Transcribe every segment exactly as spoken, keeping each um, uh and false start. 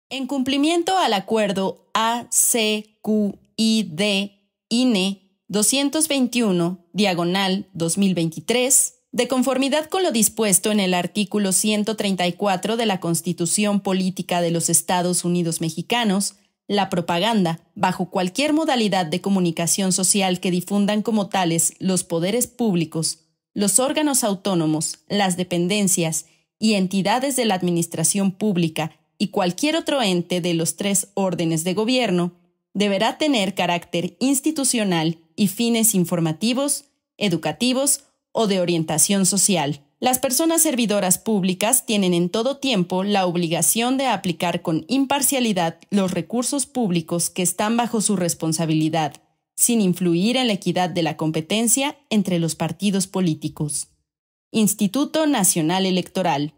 En cumplimiento al acuerdo A C Q I D I N E doscientos veintiuno, diagonal dos mil veintitrés, de conformidad con lo dispuesto en el artículo ciento treinta y cuatro de la Constitución Política de los Estados Unidos Mexicanos, la propaganda, bajo cualquier modalidad de comunicación social que difundan como tales los poderes públicos, los órganos autónomos, las dependencias y entidades de la administración pública y cualquier otro ente de los tres órdenes de gobierno, deberá tener carácter institucional y fines informativos, educativos o de orientación social. Las personas servidoras públicas tienen en todo tiempo la obligación de aplicar con imparcialidad los recursos públicos que están bajo su responsabilidad, sin influir en la equidad de la competencia entre los partidos políticos. Instituto Nacional Electoral.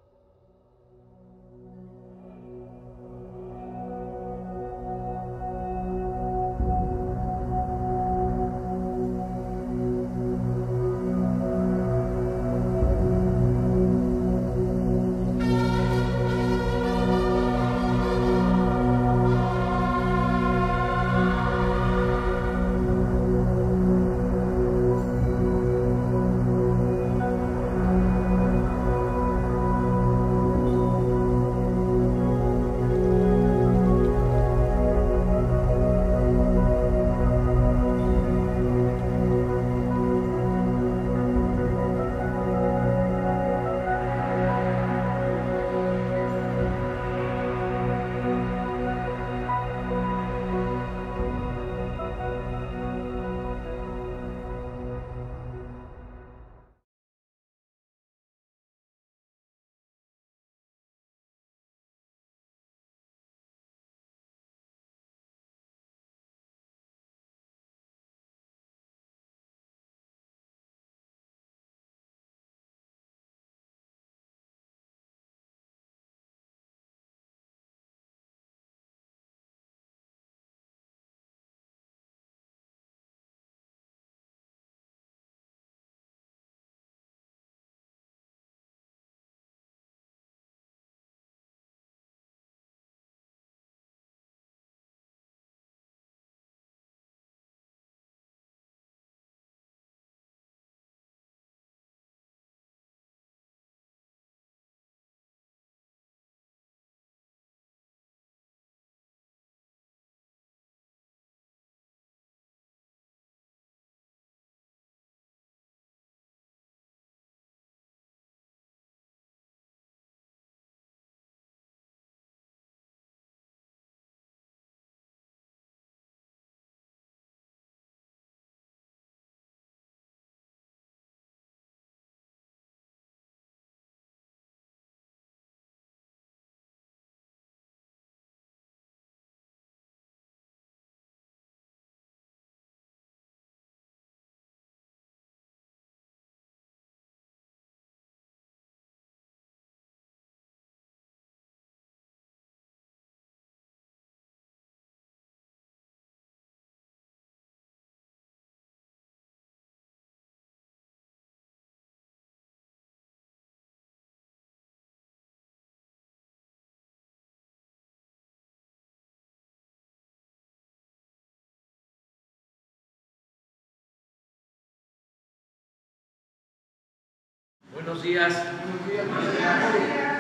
Buenos días. Buenos días.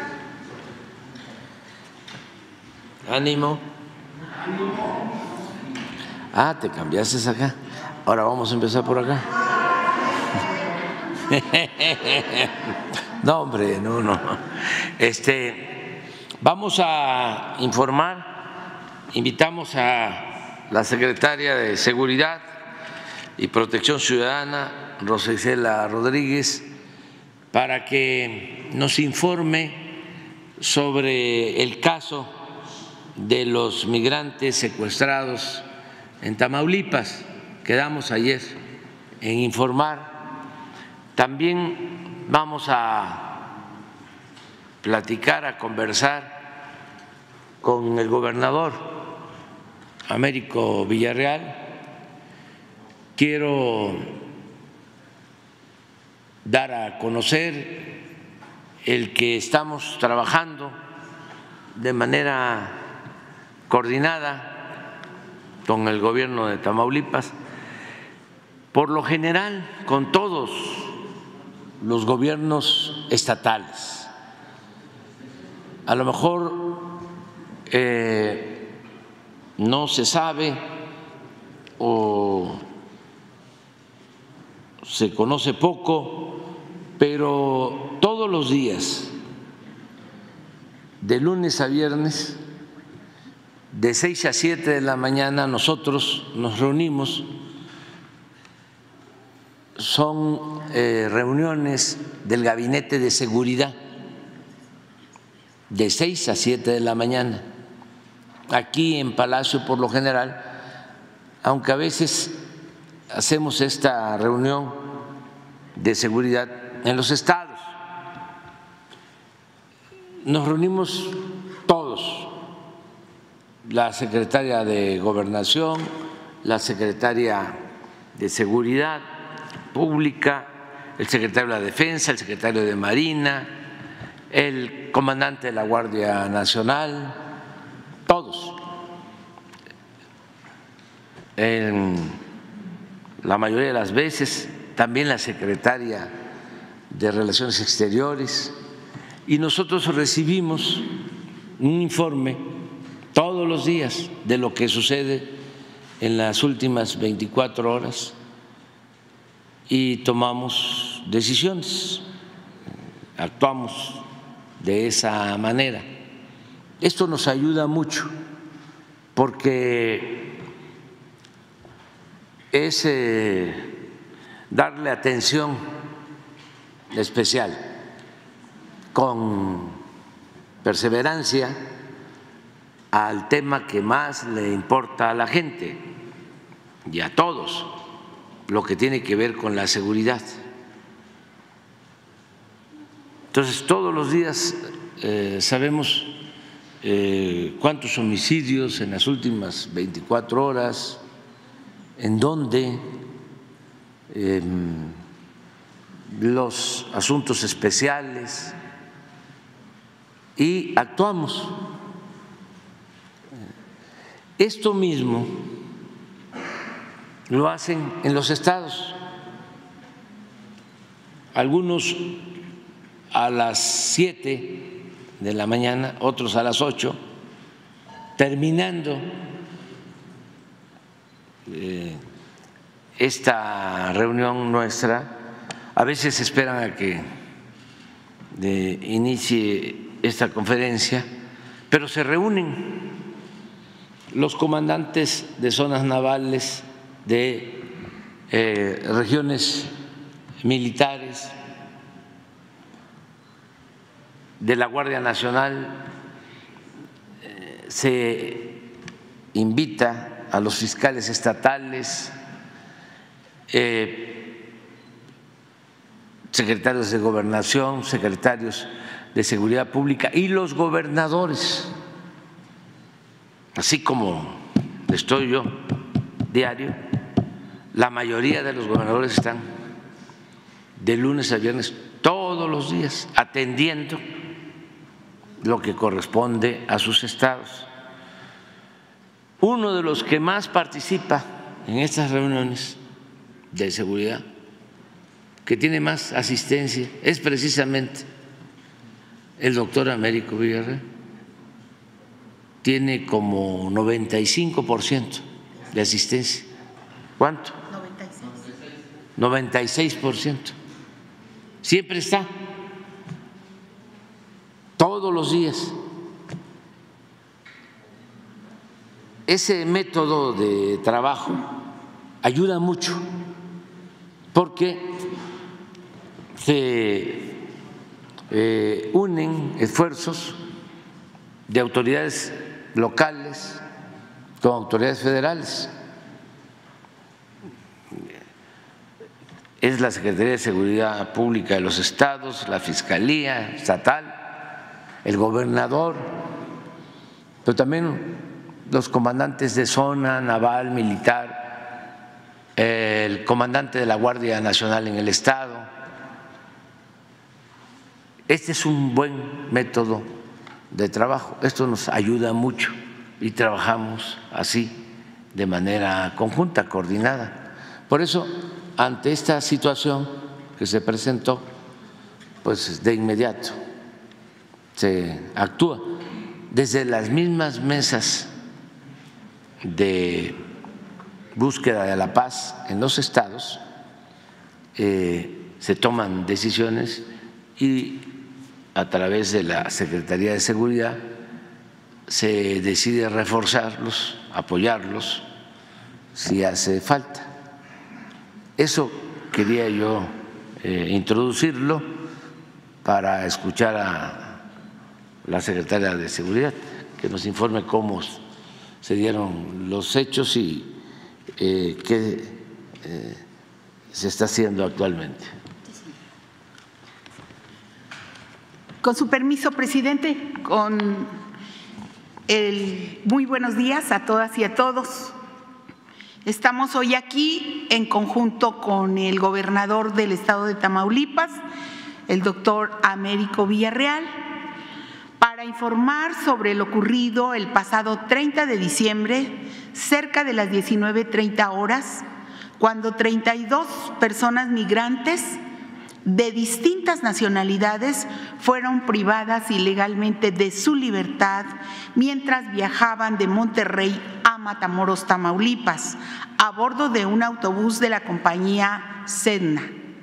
Ánimo. Ah, te cambiaste acá. Ahora vamos a empezar por acá. No, hombre, no, no. Este, vamos a informar. Invitamos a la secretaria de Seguridad y Protección Ciudadana, Rosa Isela Rodríguez, para que nos informe sobre el caso de los migrantes secuestrados en Tamaulipas. Quedamos ayer en informar. También vamos a platicar, a conversar con el gobernador Américo Villarreal. Quiero dar a conocer el que estamos trabajando de manera coordinada con el gobierno de Tamaulipas, por lo general con todos los gobiernos estatales. A lo mejor eh, no se sabe o se conoce poco, pero todos los días, de lunes a viernes, de seis a siete de la mañana, nosotros nos reunimos. Son eh, reuniones del Gabinete de Seguridad, de seis a siete de la mañana. Aquí en Palacio, por lo general, aunque a veces hacemos esta reunión de seguridad en los estados, nos reunimos todos, la secretaria de Gobernación, la secretaria de Seguridad Pública, el secretario de la Defensa, el secretario de Marina, el comandante de la Guardia Nacional, todos. En la mayoría de las veces también la secretaria de Relaciones Exteriores, y nosotros recibimos un informe todos los días de lo que sucede en las últimas veinticuatro horas y tomamos decisiones, actuamos de esa manera. Esto nos ayuda mucho porque es eh, darle atención especial, con perseverancia, al tema que más le importa a la gente y a todos, lo que tiene que ver con la seguridad. Entonces, todos los días eh, sabemos eh, cuántos homicidios en las últimas veinticuatro horas, en dónde, eh, los asuntos especiales, y actuamos. Esto mismo lo hacen en los estados, algunos a las siete de la mañana, otros a las ocho, terminando eh, esta reunión nuestra. A veces esperan a que eh, inicie esta conferencia, pero se reúnen los comandantes de zonas navales, de eh, regiones militares, de la Guardia Nacional, eh, se invita a los fiscales estatales, eh, secretarios de Gobernación, secretarios de Seguridad Pública y los gobernadores, así como estoy yo diario. La mayoría de los gobernadores están de lunes a viernes todos los días atendiendo lo que corresponde a sus estados. Uno de los que más participa en estas reuniones de seguridad, que tiene más asistencia, es precisamente el doctor Américo Villarreal. Tiene como noventa y cinco por ciento de asistencia. ¿Cuánto? noventa y seis. noventa y seis por ciento. Siempre está, todos los días. Ese método de trabajo ayuda mucho porque se eh, unen esfuerzos de autoridades locales con autoridades federales. Es la Secretaría de Seguridad Pública de los estados, la Fiscalía Estatal, el gobernador, pero también los comandantes de zona naval, militar, el comandante de la Guardia Nacional en el estado. Este es un buen método de trabajo, esto nos ayuda mucho y trabajamos así de manera conjunta, coordinada. Por eso, ante esta situación que se presentó, pues de inmediato se actúa. Desde las mismas mesas de búsqueda de la paz en los estados eh, se toman decisiones y a través de la Secretaría de Seguridad se decide reforzarlos, apoyarlos si hace falta. Eso quería yo eh, introducirlo para escuchar a la Secretaria de Seguridad, que nos informe cómo se dieron los hechos y eh, qué eh, se está haciendo actualmente. Con su permiso, presidente, con el muy buenos días a todas y a todos. Estamos hoy aquí en conjunto con el gobernador del estado de Tamaulipas, el doctor Américo Villarreal, para informar sobre lo ocurrido el pasado treinta de diciembre, cerca de las diecinueve treinta horas, cuando treinta y dos personas migrantes de distintas nacionalidades fueron privadas ilegalmente de su libertad mientras viajaban de Monterrey a Matamoros, Tamaulipas, a bordo de un autobús de la compañía Sedna.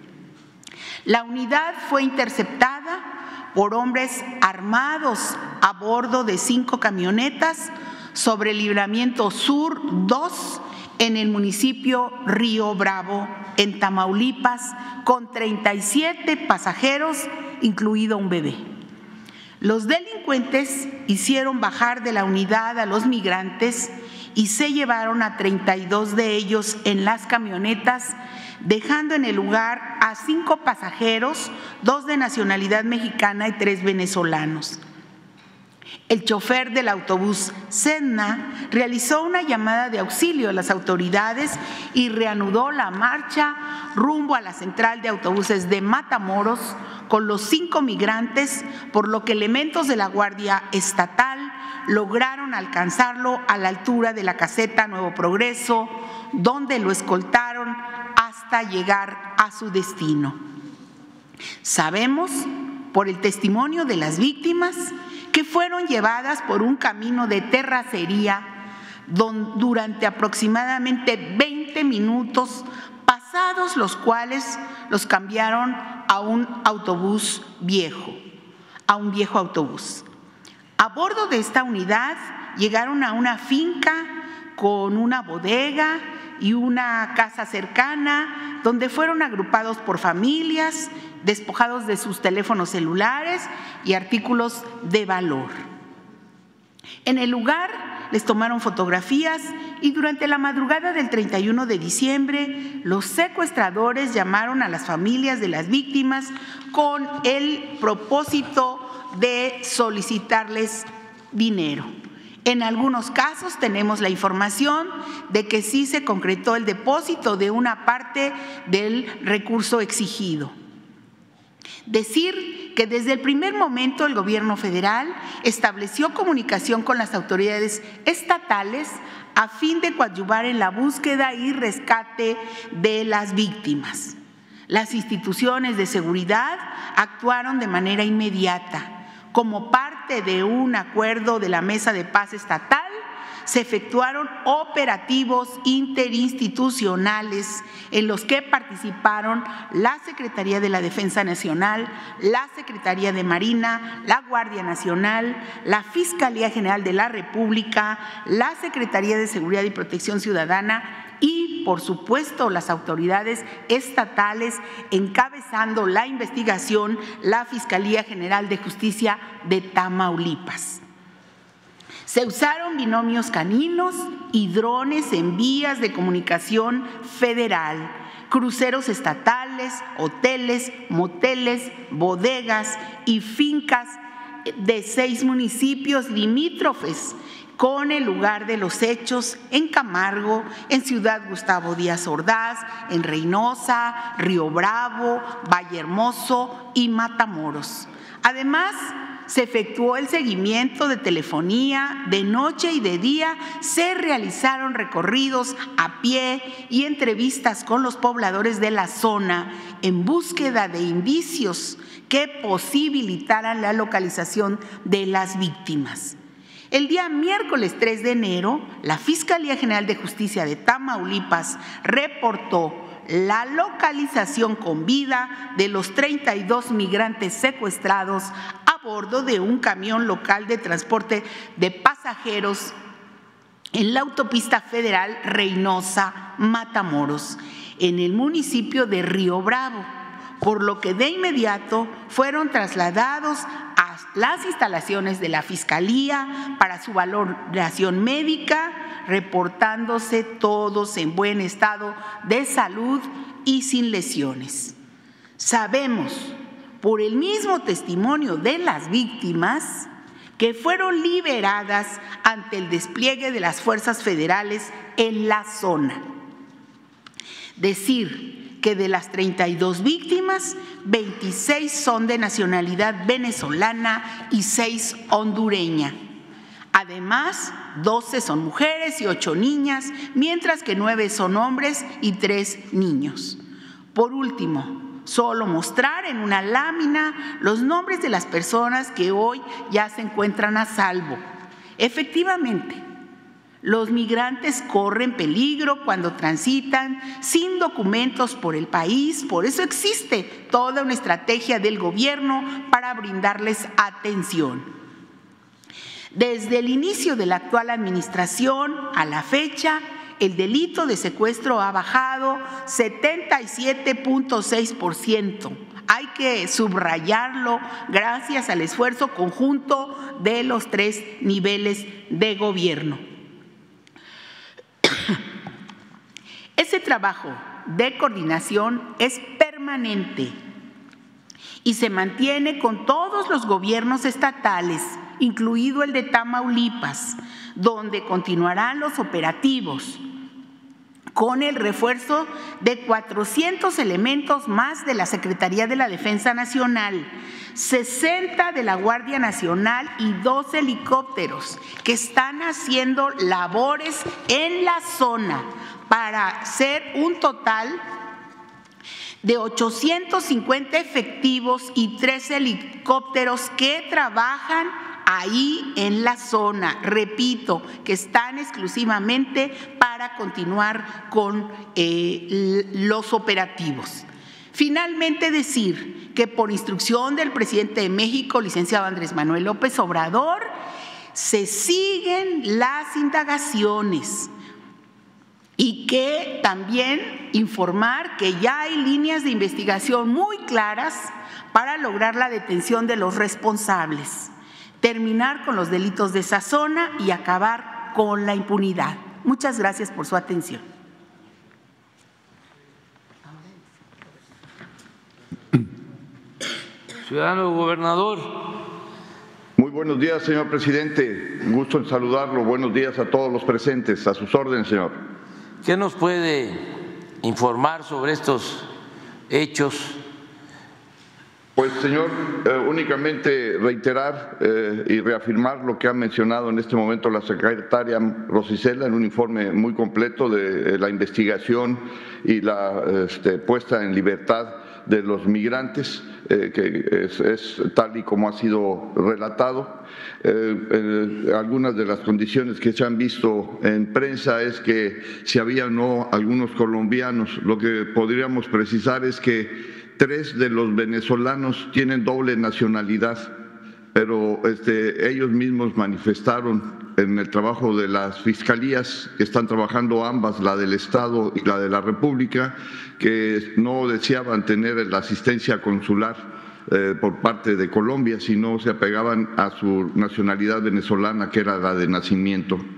La unidad fue interceptada por hombres armados a bordo de cinco camionetas sobre el Libramiento Sur dos en el municipio Río Bravo, en Tamaulipas, con treinta y siete pasajeros, incluido un bebé. Los delincuentes hicieron bajar de la unidad a los migrantes y se llevaron a treinta y dos de ellos en las camionetas, dejando en el lugar a cinco pasajeros, dos de nacionalidad mexicana y tres venezolanos. El chofer del autobús Sedna realizó una llamada de auxilio a las autoridades y reanudó la marcha rumbo a la central de autobuses de Matamoros con los cinco migrantes, por lo que elementos de la Guardia Estatal lograron alcanzarlo a la altura de la caseta Nuevo Progreso, donde lo escoltaron hasta llegar a su destino. Sabemos, por el testimonio de las víctimas, que fueron llevadas por un camino de terracería durante aproximadamente veinte minutos, pasados los cuales los cambiaron a un autobús viejo, a un viejo autobús. A bordo de esta unidad llegaron a una finca con una bodega y una casa cercana, donde fueron agrupados por familias, despojados de sus teléfonos celulares y artículos de valor. En el lugar les tomaron fotografías y durante la madrugada del treinta y uno de diciembre, los secuestradores llamaron a las familias de las víctimas con el propósito de solicitarles dinero. En algunos casos tenemos la información de que sí se concretó el depósito de una parte del recurso exigido. Decir que desde el primer momento el gobierno federal estableció comunicación con las autoridades estatales a fin de coadyuvar en la búsqueda y rescate de las víctimas. Las instituciones de seguridad actuaron de manera inmediata. Como parte de un acuerdo de la Mesa de Paz Estatal, se efectuaron operativos interinstitucionales en los que participaron la Secretaría de la Defensa Nacional, la Secretaría de Marina, la Guardia Nacional, la Fiscalía General de la República, la Secretaría de Seguridad y Protección Ciudadana y, por supuesto, las autoridades estatales, encabezando la investigación, la Fiscalía General de Justicia de Tamaulipas. Se usaron binomios caninos y drones en vías de comunicación federal, cruceros estatales, hoteles, moteles, bodegas y fincas de seis municipios limítrofes con el lugar de los hechos en Camargo, en Ciudad Gustavo Díaz Ordaz, en Reynosa, Río Bravo, Vallehermoso y Matamoros. Además, se efectuó el seguimiento de telefonía de noche y de día, se realizaron recorridos a pie y entrevistas con los pobladores de la zona en búsqueda de indicios que posibilitaran la localización de las víctimas. El día miércoles tres de enero, la Fiscalía General de Justicia de Tamaulipas reportó la localización con vida de los treinta y dos migrantes secuestrados a bordo de un camión local de transporte de pasajeros en la autopista federal Reynosa-Matamoros, en el municipio de Río Bravo, por lo que de inmediato fueron trasladados a las instalaciones de la Fiscalía para su valoración médica, reportándose todos en buen estado de salud y sin lesiones. Sabemos, por el mismo testimonio de las víctimas, que fueron liberadas ante el despliegue de las fuerzas federales en la zona. Decir que de las treinta y dos víctimas, veintiséis son de nacionalidad venezolana y seis hondureña. Además, doce son mujeres y ocho niñas, mientras que nueve son hombres y tres niños. Por último, solo mostrar en una lámina los nombres de las personas que hoy ya se encuentran a salvo. Efectivamente, los migrantes corren peligro cuando transitan sin documentos por el país, por eso existe toda una estrategia del gobierno para brindarles atención. Desde el inicio de la actual administración a la fecha, el delito de secuestro ha bajado setenta y siete punto seis por ciento. Hay que subrayarlo gracias al esfuerzo conjunto de los tres niveles de gobierno. Ese trabajo de coordinación es permanente y se mantiene con todos los gobiernos estatales, incluido el de Tamaulipas, donde continuarán los operativos con el refuerzo de cuatrocientos elementos más de la Secretaría de la Defensa Nacional, sesenta de la Guardia Nacional y dos helicópteros que están haciendo labores en la zona para hacer un total de ochocientos cincuenta efectivos y tres helicópteros que trabajan ahí en la zona, repito, que están exclusivamente para continuar con eh, los operativos. Finalmente, decir que por instrucción del presidente de México, licenciado Andrés Manuel López Obrador, se siguen las indagaciones y que también informar que ya hay líneas de investigación muy claras para lograr la detención de los responsables, terminar con los delitos de esa zona y acabar con la impunidad. Muchas gracias por su atención. Ciudadano gobernador. Muy buenos días, señor presidente. Un gusto en saludarlo. Buenos días a todos los presentes. A sus órdenes, señor. ¿Qué nos puede informar sobre estos hechos? Pues, señor, eh, únicamente reiterar eh, y reafirmar lo que ha mencionado en este momento la secretaria Rosicela en un informe muy completo de eh, la investigación y la este, puesta en libertad de los migrantes, eh, que es, es tal y como ha sido relatado. Eh, eh, algunas de las condiciones que se han visto en prensa es que si había o no algunos colombianos. Lo que podríamos precisar es que tres de los venezolanos tienen doble nacionalidad, pero este, ellos mismos manifestaron en el trabajo de las fiscalías, que están trabajando ambas, la del Estado y la de la República, que no deseaban tener la asistencia consular eh, por parte de Colombia, sino se apegaban a su nacionalidad venezolana, que era la de nacimiento.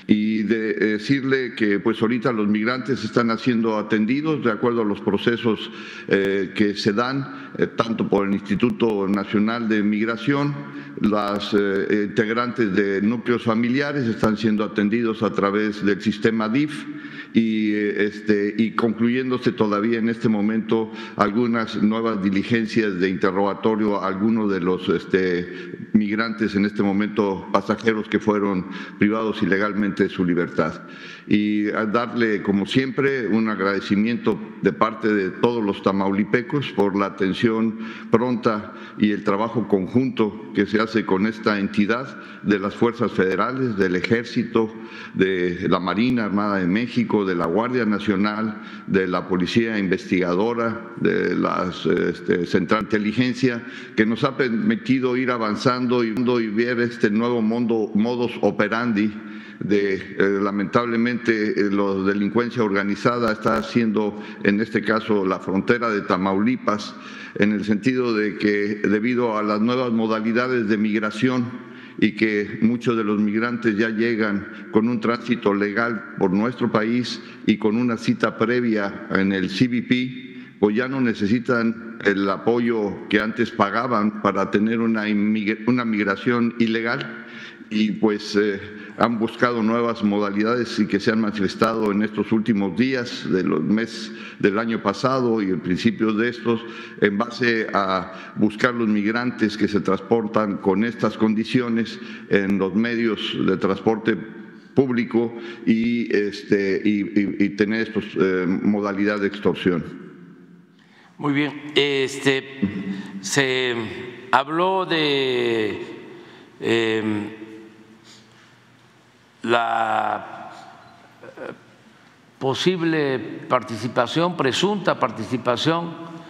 y de decirle que pues ahorita los migrantes están siendo atendidos de acuerdo a los procesos eh, que se dan eh, tanto por el Instituto Nacional de Migración, las eh, integrantes de núcleos familiares están siendo atendidos a través del sistema D I F y, este, y concluyéndose todavía en este momento algunas nuevas diligencias de interrogatorio a algunos de los este, migrantes en este momento pasajeros que fueron privados ilegalmente de su libertad. Y a darle, como siempre, un agradecimiento de parte de todos los tamaulipecos por la atención pronta y el trabajo conjunto que se hace con esta entidad de las fuerzas federales, del Ejército, de la Marina Armada de México, de la Guardia Nacional, de la Policía Investigadora, de la este, Central de Inteligencia, que nos ha permitido ir avanzando y, y ver este nuevo mundo, modus operandi de eh, lamentablemente eh, la delincuencia organizada está haciendo en este caso la frontera de Tamaulipas, en el sentido de que debido a las nuevas modalidades de migración y que muchos de los migrantes ya llegan con un tránsito legal por nuestro país y con una cita previa en el C B P, pues ya no necesitan el apoyo que antes pagaban para tener una, una migración ilegal y pues eh, han buscado nuevas modalidades y que se han manifestado en estos últimos días de los meses del año pasado y el principio de estos en base a buscar los migrantes que se transportan con estas condiciones en los medios de transporte público y, este, y, y, y tener estas eh, modalidades de extorsión. Muy bien, este, se habló de eh, la posible participación, presunta participación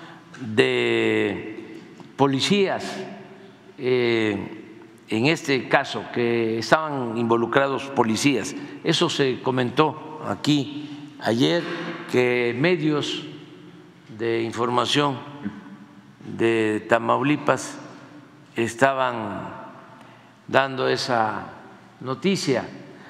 de policías eh, en este caso, que estaban involucrados policías. Eso se comentó aquí ayer, que medios de información de Tamaulipas estaban dando esa noticia.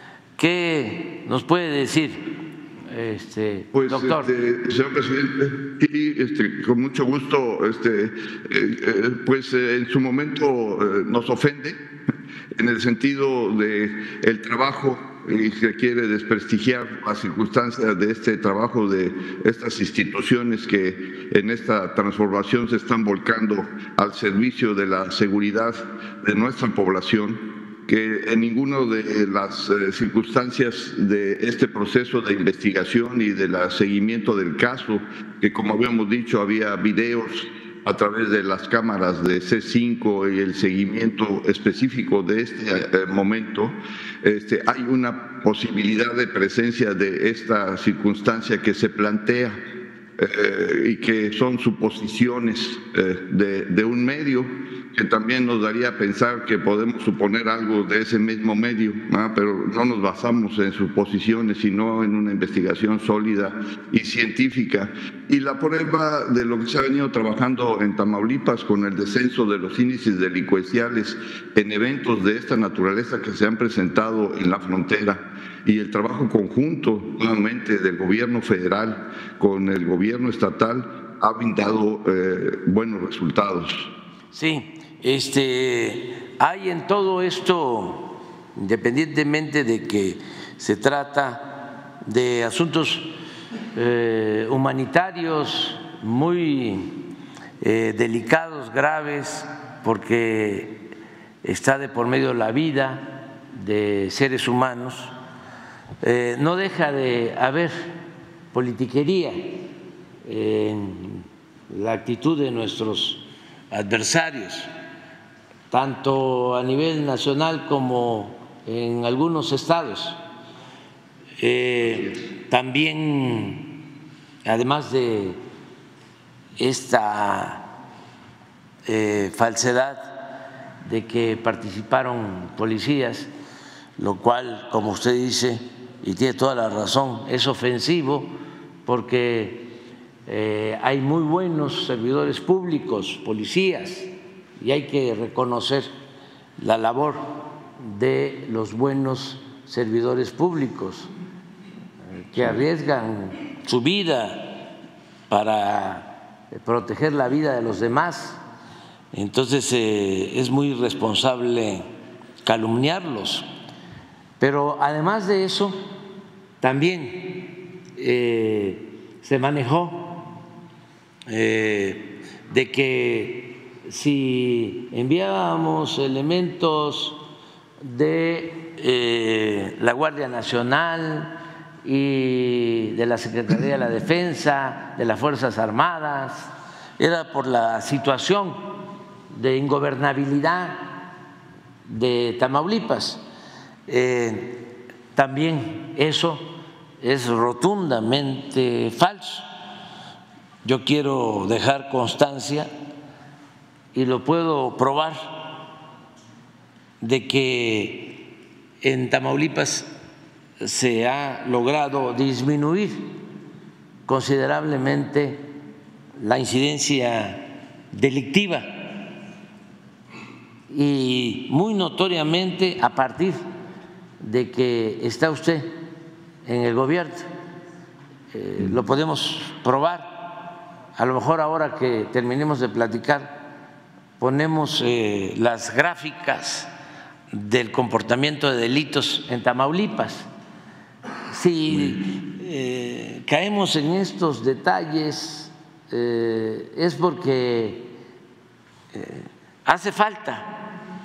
¿Qué nos puede decir, este, pues, doctor? Este, señor presidente, sí, este, con mucho gusto, este, eh, eh, pues eh, en su momento eh, nos ofende en el sentido de el trabajo y se quiere desprestigiar las circunstancias de este trabajo de estas instituciones que en esta transformación se están volcando al servicio de la seguridad de nuestra población, que en ninguna de las eh, circunstancias de este proceso de investigación y de la seguimiento del caso, que como habíamos dicho había videos a través de las cámaras de C cinco y el seguimiento específico de este eh, momento, este, hay una posibilidad de presencia de esta circunstancia que se plantea eh, y que son suposiciones eh, de, de un medio que también nos daría a pensar que podemos suponer algo de ese mismo medio, ¿no? Pero no nos basamos en suposiciones, sino en una investigación sólida y científica. Y la prueba de lo que se ha venido trabajando en Tamaulipas con el descenso de los índices delincuenciales en eventos de esta naturaleza que se han presentado en la frontera y el trabajo conjunto nuevamente del gobierno federal con el gobierno estatal ha brindado eh, buenos resultados. Sí, este, hay en todo esto, independientemente de que se trata de asuntos eh, humanitarios muy eh, delicados, graves, porque está de por medio la vida de seres humanos, eh, no deja de haber politiquería en la actitud de nuestros adversarios, tanto a nivel nacional como en algunos estados. Eh, también, además de esta eh, falsedad de que participaron policías, lo cual, como usted dice, y tiene toda la razón, es ofensivo porque Eh, hay muy buenos servidores públicos, policías, y hay que reconocer la labor de los buenos servidores públicos que arriesgan su vida para proteger la vida de los demás. Entonces eh, es muy irresponsable calumniarlos. Pero además de eso, también eh, se manejó eh, de que si enviábamos elementos de eh, la Guardia Nacional y de la Secretaría de la Defensa, de las Fuerzas Armadas, era por la situación de ingobernabilidad de Tamaulipas. Eh, también eso es rotundamente falso. Yo quiero dejar constancia, y lo puedo probar, de que en Tamaulipas se ha logrado disminuir considerablemente la incidencia delictiva, y muy notoriamente a partir de que está usted en el gobierno. Eh, lo podemos probar, a lo mejor ahora que terminemos de platicar ponemos eh, las gráficas del comportamiento de delitos en Tamaulipas. Si eh, caemos en estos detalles eh, es porque eh, hace falta,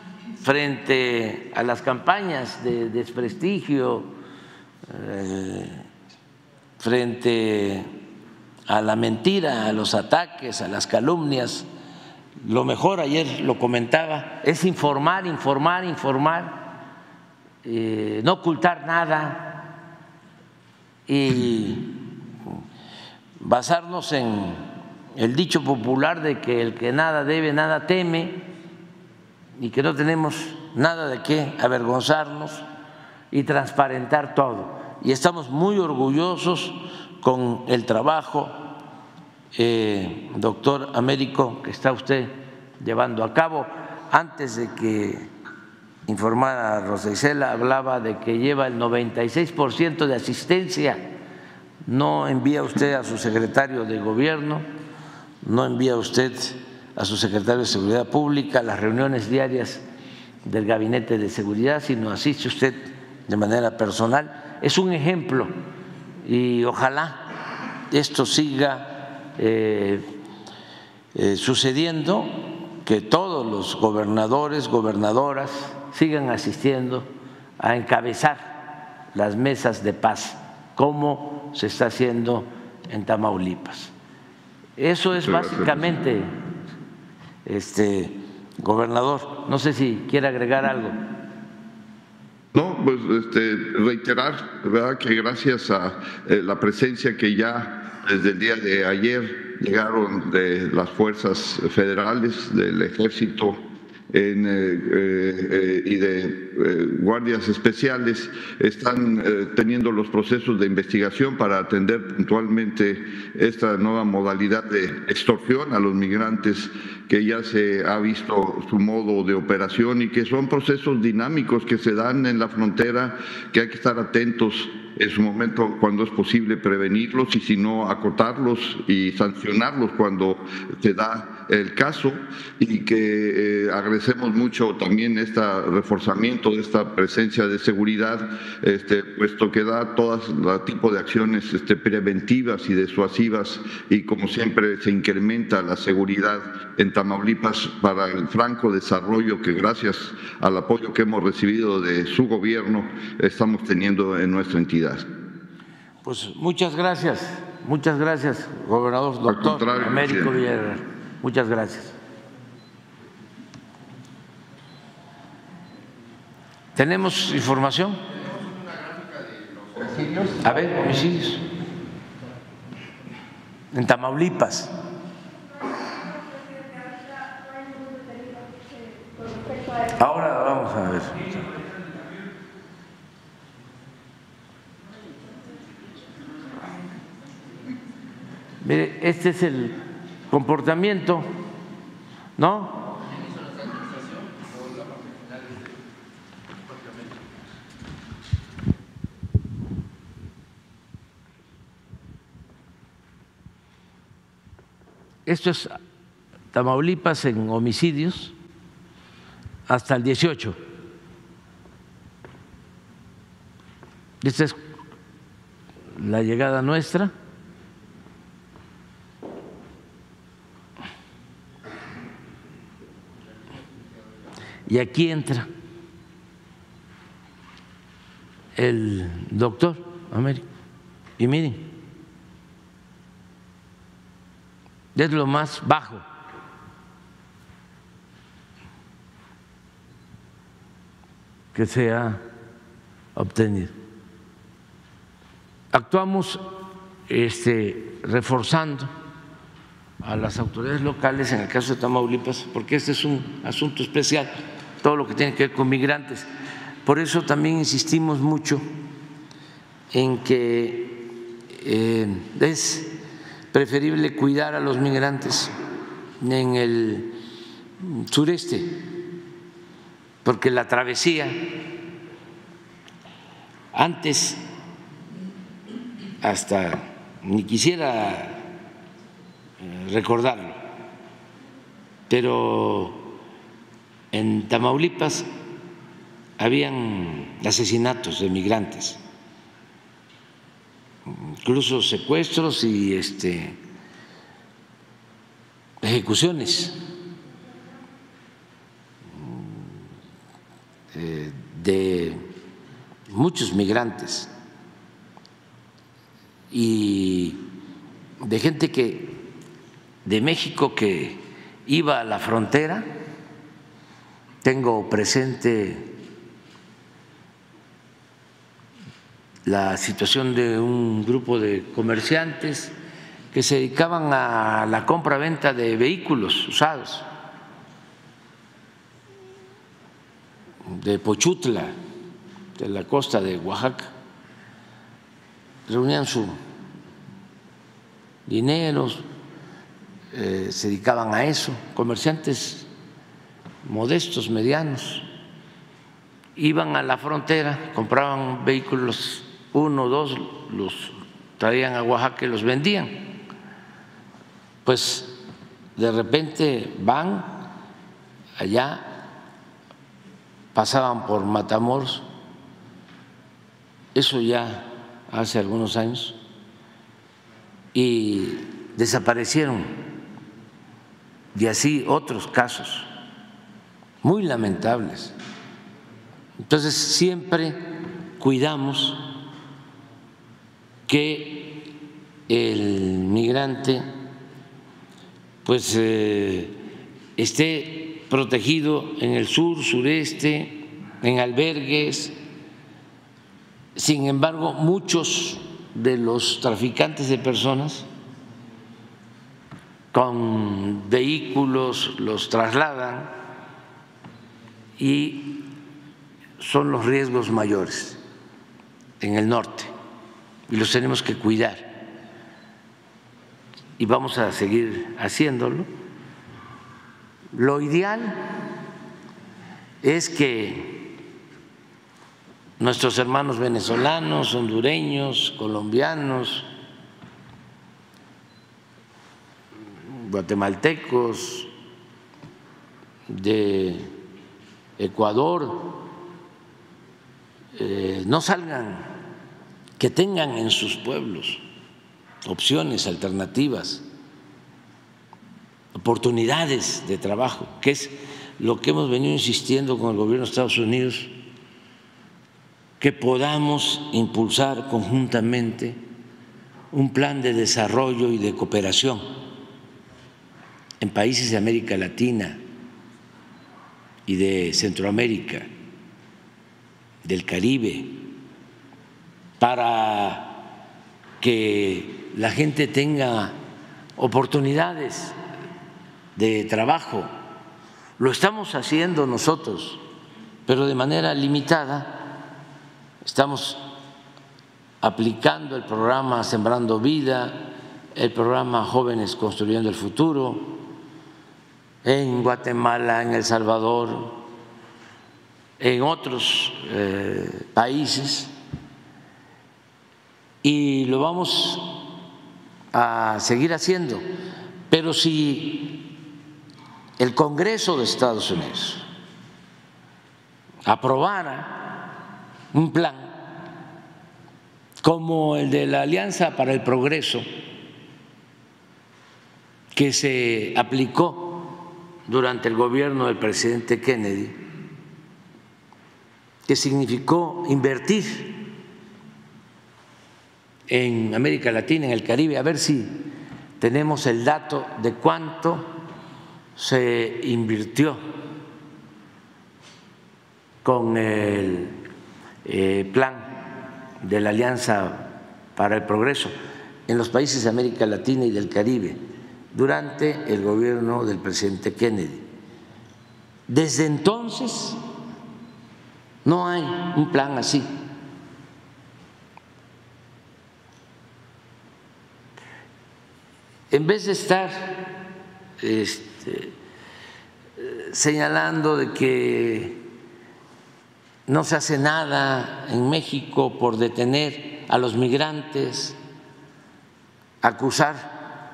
frente a las campañas de desprestigio, eh, frente a la mentira, a los ataques, a las calumnias, lo mejor, ayer lo comentaba, es informar, informar, informar, eh, no ocultar nada y basarnos en el dicho popular de que el que nada debe, nada teme, y que no tenemos nada de qué avergonzarnos, y transparentar todo. Y estamos muy orgullosos con el trabajo, eh, doctor Américo, que está usted llevando a cabo. Antes de que informara Rosa Isela, hablaba de que lleva el noventa y seis por ciento de asistencia. No envía usted a su secretario de Gobierno, no envía usted a su secretario de Seguridad Pública las reuniones diarias del Gabinete de Seguridad, sino asiste usted de manera personal. Es un ejemplo, y ojalá esto siga eh, eh, sucediendo, que todos los gobernadores, gobernadoras sigan asistiendo a encabezar las mesas de paz, como se está haciendo en Tamaulipas. Eso es básicamente, este, gobernador. No sé si quiere agregar algo. No, pues este, reiterar, ¿verdad?, que gracias a eh, la presencia que ya desde el día de ayer llegaron de las fuerzas federales, del ejército en, eh, eh, y de eh, guardias especiales, están eh, teniendo los procesos de investigación para atender puntualmente esta nueva modalidad de extorsión a los migrantes, que ya se ha visto su modo de operación y que son procesos dinámicos que se dan en la frontera, que hay que estar atentos en su momento, cuando es posible prevenirlos, y si no, acotarlos y sancionarlos cuando se da el caso, y que eh, agradecemos mucho también este reforzamiento de esta presencia de seguridad, este, puesto que da todo tipo de acciones este, preventivas y disuasivas, y como siempre se incrementa la seguridad en Tamaulipas para el franco desarrollo que, gracias al apoyo que hemos recibido de su gobierno, estamos teniendo en nuestra entidad. Pues muchas gracias, muchas gracias, gobernador, doctor Américo Villarreal. Muchas gracias. ¿Tenemos información? A ver, homicidios en Tamaulipas. Ahora vamos a ver. Mire, este es el comportamiento, ¿no? esto es Tamaulipas en homicidios hasta el dieciocho. Esta es la llegada nuestra. Y aquí entra el doctor Américo. Y miren, es lo más bajo. Que se ha obtenido. Actuamos este, reforzando a las autoridades locales en el caso de Tamaulipas, porque este es un asunto especial, todo lo que tiene que ver con migrantes. Por eso también insistimos mucho en que eh, es preferible cuidar a los migrantes en el sureste, porque la travesía antes hasta ni quisiera recordarlo, pero en Tamaulipas habían asesinatos de migrantes, incluso secuestros y este, ejecuciones eh, de muchos migrantes y de gente que de México que iba a la frontera. Tengo presente la situación de un grupo de comerciantes que se dedicaban a la compra-venta de vehículos usados de Pochutla, de la costa de Oaxaca. Reunían su dinero, eh, se dedicaban a eso, comerciantes modestos, medianos, iban a la frontera, compraban vehículos, uno, dos, los traían a Oaxaca y los vendían. Pues de repente van allá, pasaban por Matamoros, eso ya hace algunos años, y desaparecieron, y así otros casos muy lamentables. Entonces siempre cuidamos que el migrante pues eh, esté protegido en el sur, sureste, en albergues. Sin embargo, muchos de los traficantes de personas con vehículos los trasladan y son los riesgos mayores en el norte y los tenemos que cuidar y vamos a seguir haciéndolo. Lo ideal es que nuestros hermanos venezolanos, hondureños, colombianos, guatemaltecos, de Ecuador, eh, no salgan, que tengan en sus pueblos opciones, alternativas, oportunidades de trabajo, que es lo que hemos venido insistiendo con el gobierno de Estados Unidos, que podamos impulsar conjuntamente un plan de desarrollo y de cooperación en países de América Latina y de Centroamérica, del Caribe, para que la gente tenga oportunidades de trabajo. Lo estamos haciendo nosotros, pero de manera limitada. Estamos aplicando el programa Sembrando Vida, el programa Jóvenes Construyendo el Futuro, en Guatemala, en El Salvador, en otros eh, países, y lo vamos a seguir haciendo, Pero si el Congreso de Estados Unidos aprobara un plan como el de la Alianza para el Progreso, que se aplicó durante el gobierno del presidente Kennedy, que significó invertir en América Latina, en el Caribe, a ver si tenemos el dato de cuánto se invirtió con el eh, plan de la Alianza para el Progreso en los países de América Latina y del Caribe durante el gobierno del presidente Kennedy. Desde entonces no hay un plan así. En vez de estar este, señalando de que no se hace nada en México por detener a los migrantes, acusar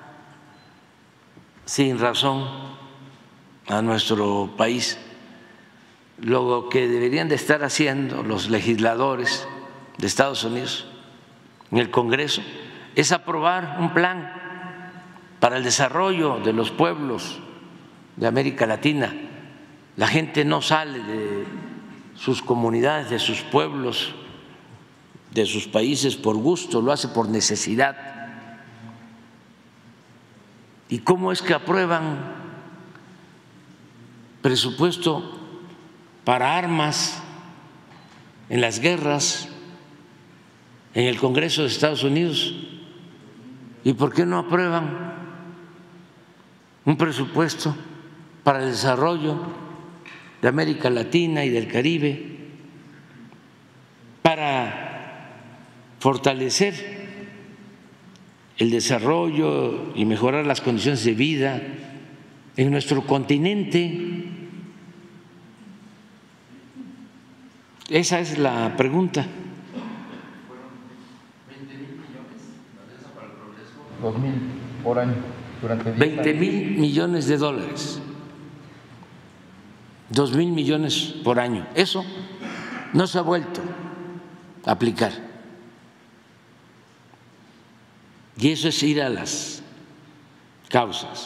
sin razón a nuestro país, lo que deberían de estar haciendo los legisladores de Estados Unidos en el Congreso es aprobar un plan para el desarrollo de los pueblos de América Latina. La gente no sale de sus comunidades, de sus pueblos, de sus países por gusto, lo hace por necesidad. ¿Y cómo es que aprueban presupuesto para armas en las guerras en el Congreso de Estados Unidos? ¿Y por qué no aprueban un presupuesto para el desarrollo de América Latina y del Caribe, para fortalecer el desarrollo y mejorar las condiciones de vida en nuestro continente? Esa es la pregunta. Dos mil por año durante veinte mil millones de dólares, dos mil millones por año. Eso no se ha vuelto a aplicar. Y eso es ir a las causas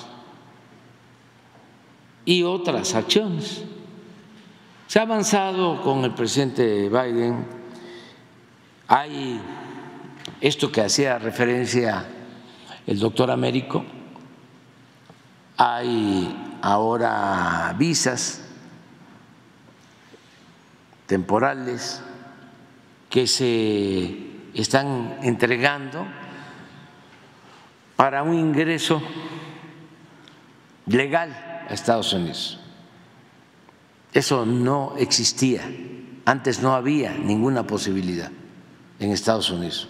y otras acciones. Se ha avanzado con el presidente Biden. Hay esto que hacía referencia el doctor Américo, hay ahora visas temporales que se están entregando para un ingreso legal a Estados Unidos. Eso no existía, antes no había ninguna posibilidad en Estados Unidos.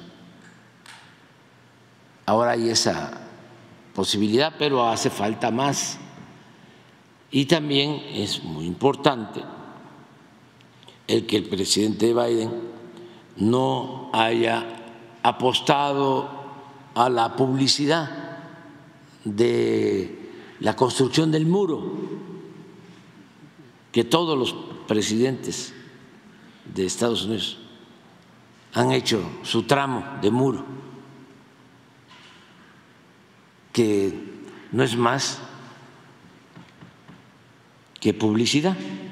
Ahora hay esa posibilidad, pero hace falta más. Y también es muy importante el que el presidente Biden no haya apostado a la publicidad de la construcción del muro, que todos los presidentes de Estados Unidos han hecho su tramo de muro, que no es más que publicidad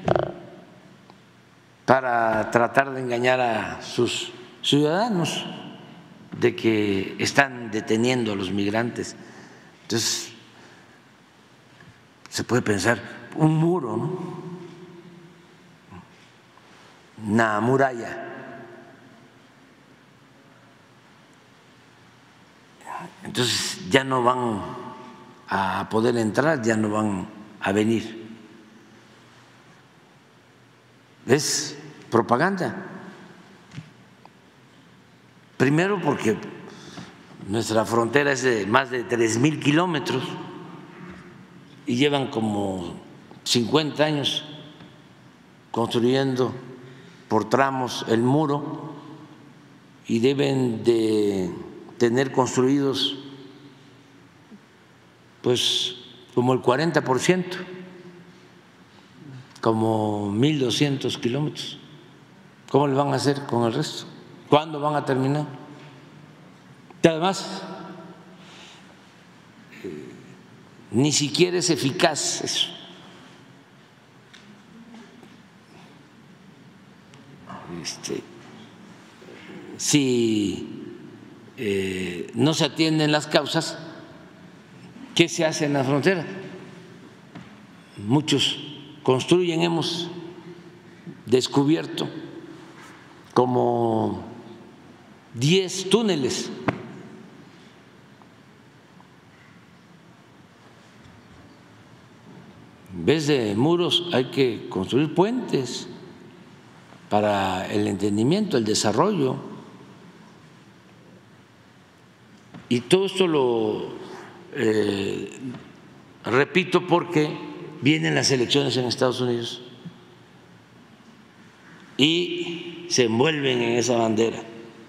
para tratar de engañar a sus ciudadanos de que están deteniendo a los migrantes. Entonces, se puede pensar un muro, ¿no? Una muralla. Entonces ya no van a poder entrar, ya no van a venir. Es propaganda. Primero porque nuestra frontera es de más de tres mil kilómetros y llevan como cincuenta años construyendo por tramos el muro y deben de tener construidos pues como el cuarenta por ciento, como mil doscientos kilómetros. ¿Cómo le van a hacer con el resto? ¿Cuándo van a terminar? Y además, eh, ni siquiera es eficaz eso. Este, si eh, no se atienden las causas, ¿qué se hace en la frontera? Muchos construyen, hemos descubierto como diez túneles. En vez de muros hay que construir puentes para el entendimiento, el desarrollo. Y todo esto lo eh, repito porque vienen las elecciones en Estados Unidos y se envuelven en esa bandera,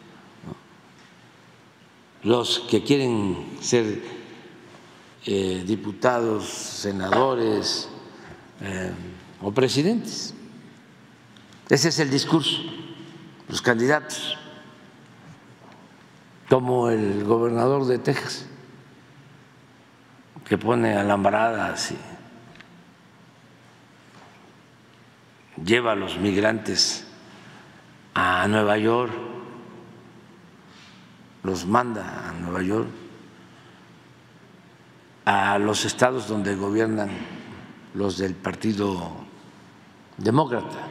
¿no? Los que quieren ser eh, diputados, senadores eh, o presidentes. Ese es el discurso, los candidatos, como el gobernador de Texas, que pone alambradas y lleva a los migrantes a Nueva York, los manda a Nueva York, a los estados donde gobiernan los del Partido Demócrata.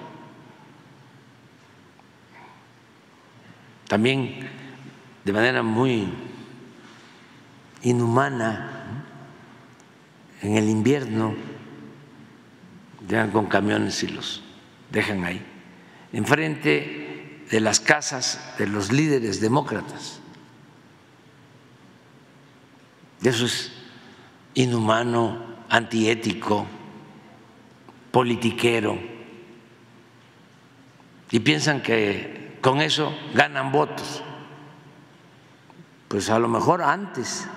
También de manera muy inhumana, en el invierno llegan con camiones y los dejan ahí, enfrente de las casas de los líderes demócratas. Eso es inhumano, antiético, politiquero, y piensan que con eso ganan votos. Pues a lo mejor antes,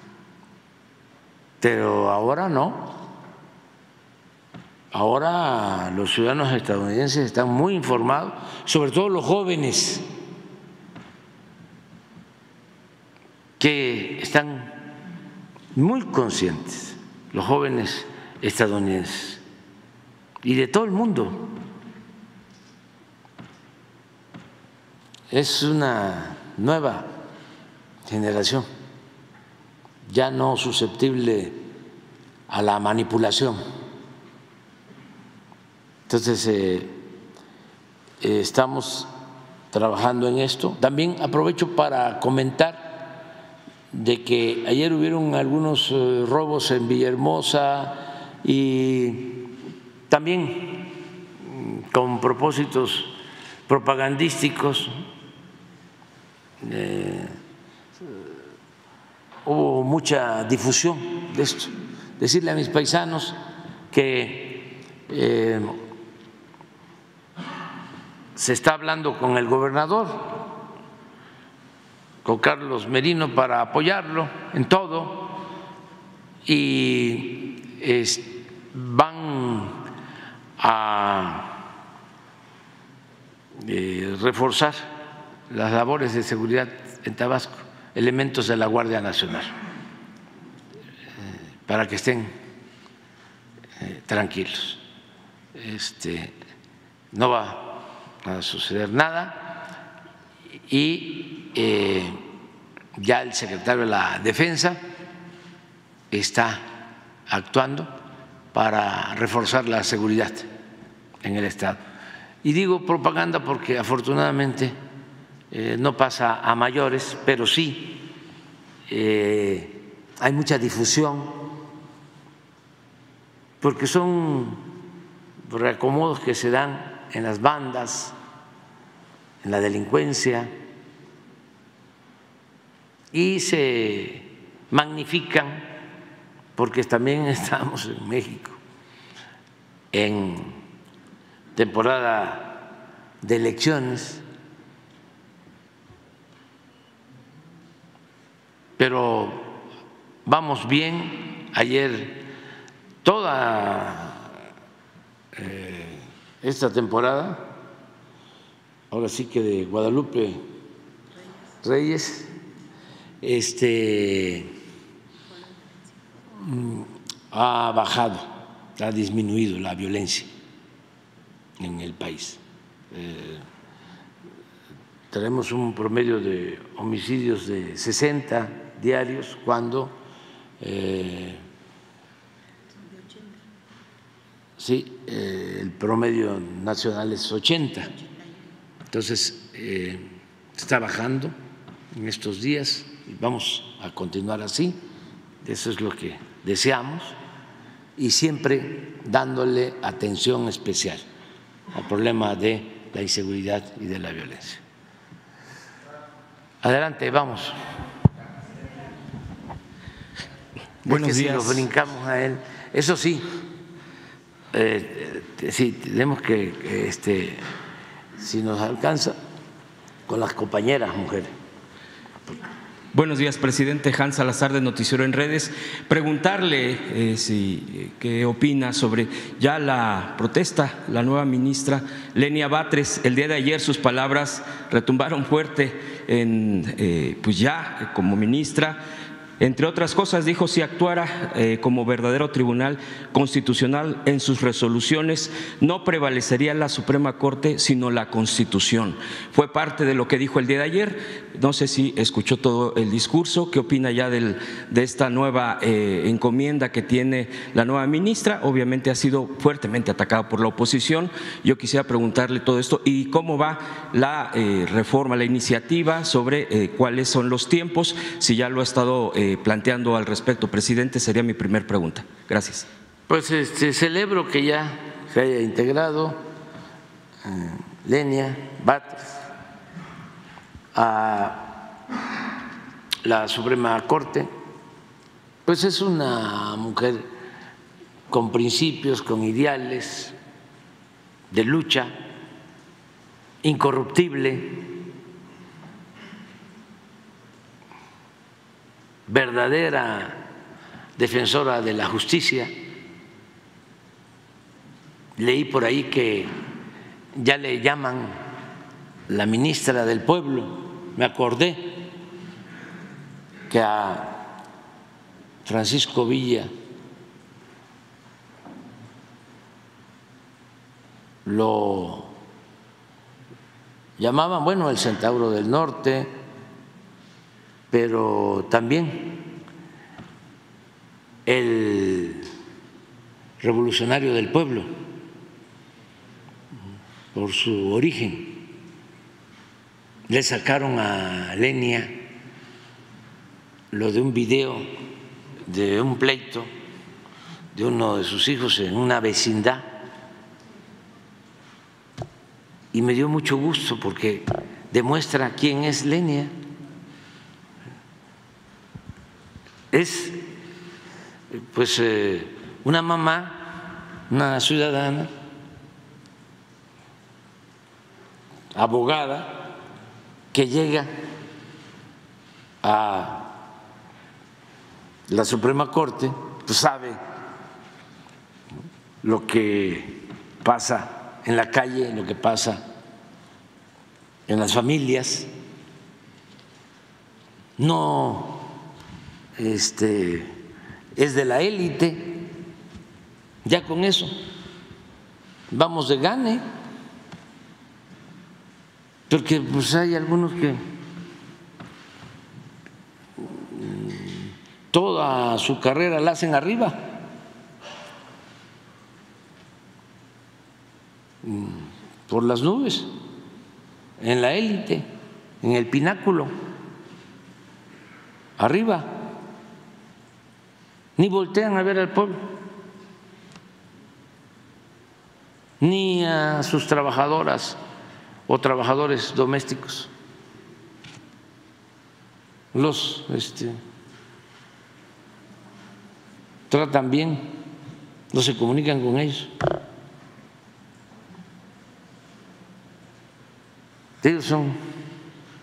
pero ahora no. Ahora los ciudadanos estadounidenses están muy informados, sobre todo los jóvenes, que están muy conscientes, los jóvenes estadounidenses y de todo el mundo. Es una nueva generación, ya no susceptible a la manipulación. Entonces, eh, eh, estamos trabajando en esto. También aprovecho para comentar de que ayer hubieron algunos eh, robos en Villahermosa y también con propósitos propagandísticos. Eh, hubo mucha difusión de esto. Decirle a mis paisanos que eh, se está hablando con el gobernador, con Carlos Merino, para apoyarlo en todo, y es, van a eh, reforzar las labores de seguridad en Tabasco, elementos de la Guardia Nacional, eh, para que estén eh, tranquilos. Este, no va a suceder nada y eh, ya el secretario de la Defensa está actuando para reforzar la seguridad en el Estado. Y digo propaganda porque afortunadamente eh, no pasa a mayores, pero sí eh, hay mucha difusión, porque son reacomodos que se dan en las bandas, en la delincuencia, y se magnifican porque también estamos en México en temporada de elecciones, pero vamos bien, ayer toda eh, esta temporada, ahora sí que de Guadalupe Reyes, este, ha bajado, ha disminuido la violencia en el país. Eh, tenemos un promedio de homicidios de sesenta diarios cuando eh, sí, eh, el promedio nacional es ochenta. Entonces, eh, está bajando en estos días y vamos a continuar así. Eso es lo que deseamos y siempre dándole atención especial al problema de la inseguridad y de la violencia. Adelante, vamos. Buenos es que días. Si lo brincamos a él, eso sí, eh, sí tenemos que, este, si nos alcanza, con las compañeras mujeres. Buenos días, presidente. Hans Salazar, de Noticiero en Redes. Preguntarle eh, si, eh, qué opina sobre ya la protesta, la nueva ministra Lenia Batres. El día de ayer sus palabras retumbaron fuerte en, eh, pues ya como ministra. Entre otras cosas, dijo, si actuara eh, como verdadero tribunal constitucional en sus resoluciones, no prevalecería la Suprema Corte, sino la Constitución. Fue parte de lo que dijo el día de ayer. No sé si escuchó todo el discurso. ¿Qué opina ya del, de esta nueva eh, encomienda que tiene la nueva ministra? Obviamente ha sido fuertemente atacada por la oposición. Yo quisiera preguntarle todo esto y cómo va la eh, reforma, la iniciativa sobre eh, cuáles son los tiempos, si ya lo ha estado eh, planteando al respecto, presidente, sería mi primer pregunta. Gracias. Pues este, celebro que ya se haya integrado eh, Lenia Batres a la Suprema Corte. Pues es una mujer con principios, con ideales de lucha, incorruptible, verdadera defensora de la justicia. Leí por ahí que ya le llaman la ministra del pueblo. Me acordé que a Francisco Villa lo llamaban, bueno, el Centauro del Norte, pero también el revolucionario del pueblo, por su origen. Le sacaron a Lenia lo de un video de un pleito de uno de sus hijos en una vecindad y me dio mucho gusto porque demuestra quién es Lenia. Es pues eh, una mamá, una ciudadana, abogada, que llega a la Suprema Corte, pues sabe lo que pasa en la calle, lo que pasa en las familias. No este, es de la élite, ya con eso vamos de gane, porque pues hay algunos que toda su carrera la hacen arriba, por las nubes, en la élite, en el pináculo, arriba, ni voltean a ver al pueblo, ni a sus trabajadoras o trabajadores domésticos. Los este, tratan bien, no se comunican con ellos. Ellos son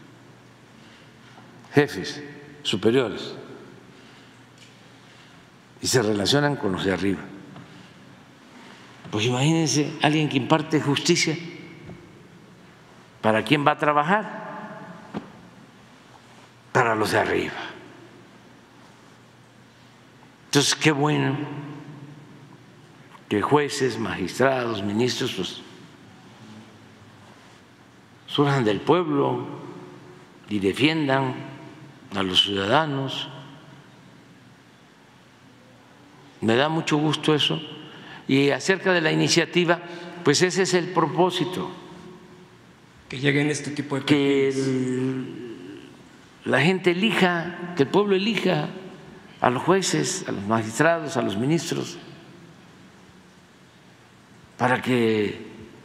jefes superiores. y se relacionan con los de arriba. Pues imagínense alguien que imparte justicia, ¿para quién va a trabajar? Para los de arriba. Entonces, qué bueno que jueces, magistrados, ministros, pues surjan del pueblo y defiendan a los ciudadanos. Me da mucho gusto eso. Y acerca de la iniciativa, pues ese es el propósito. Que lleguen este tipo de que el, la gente elija, que el pueblo elija a los jueces, a los magistrados, a los ministros, para que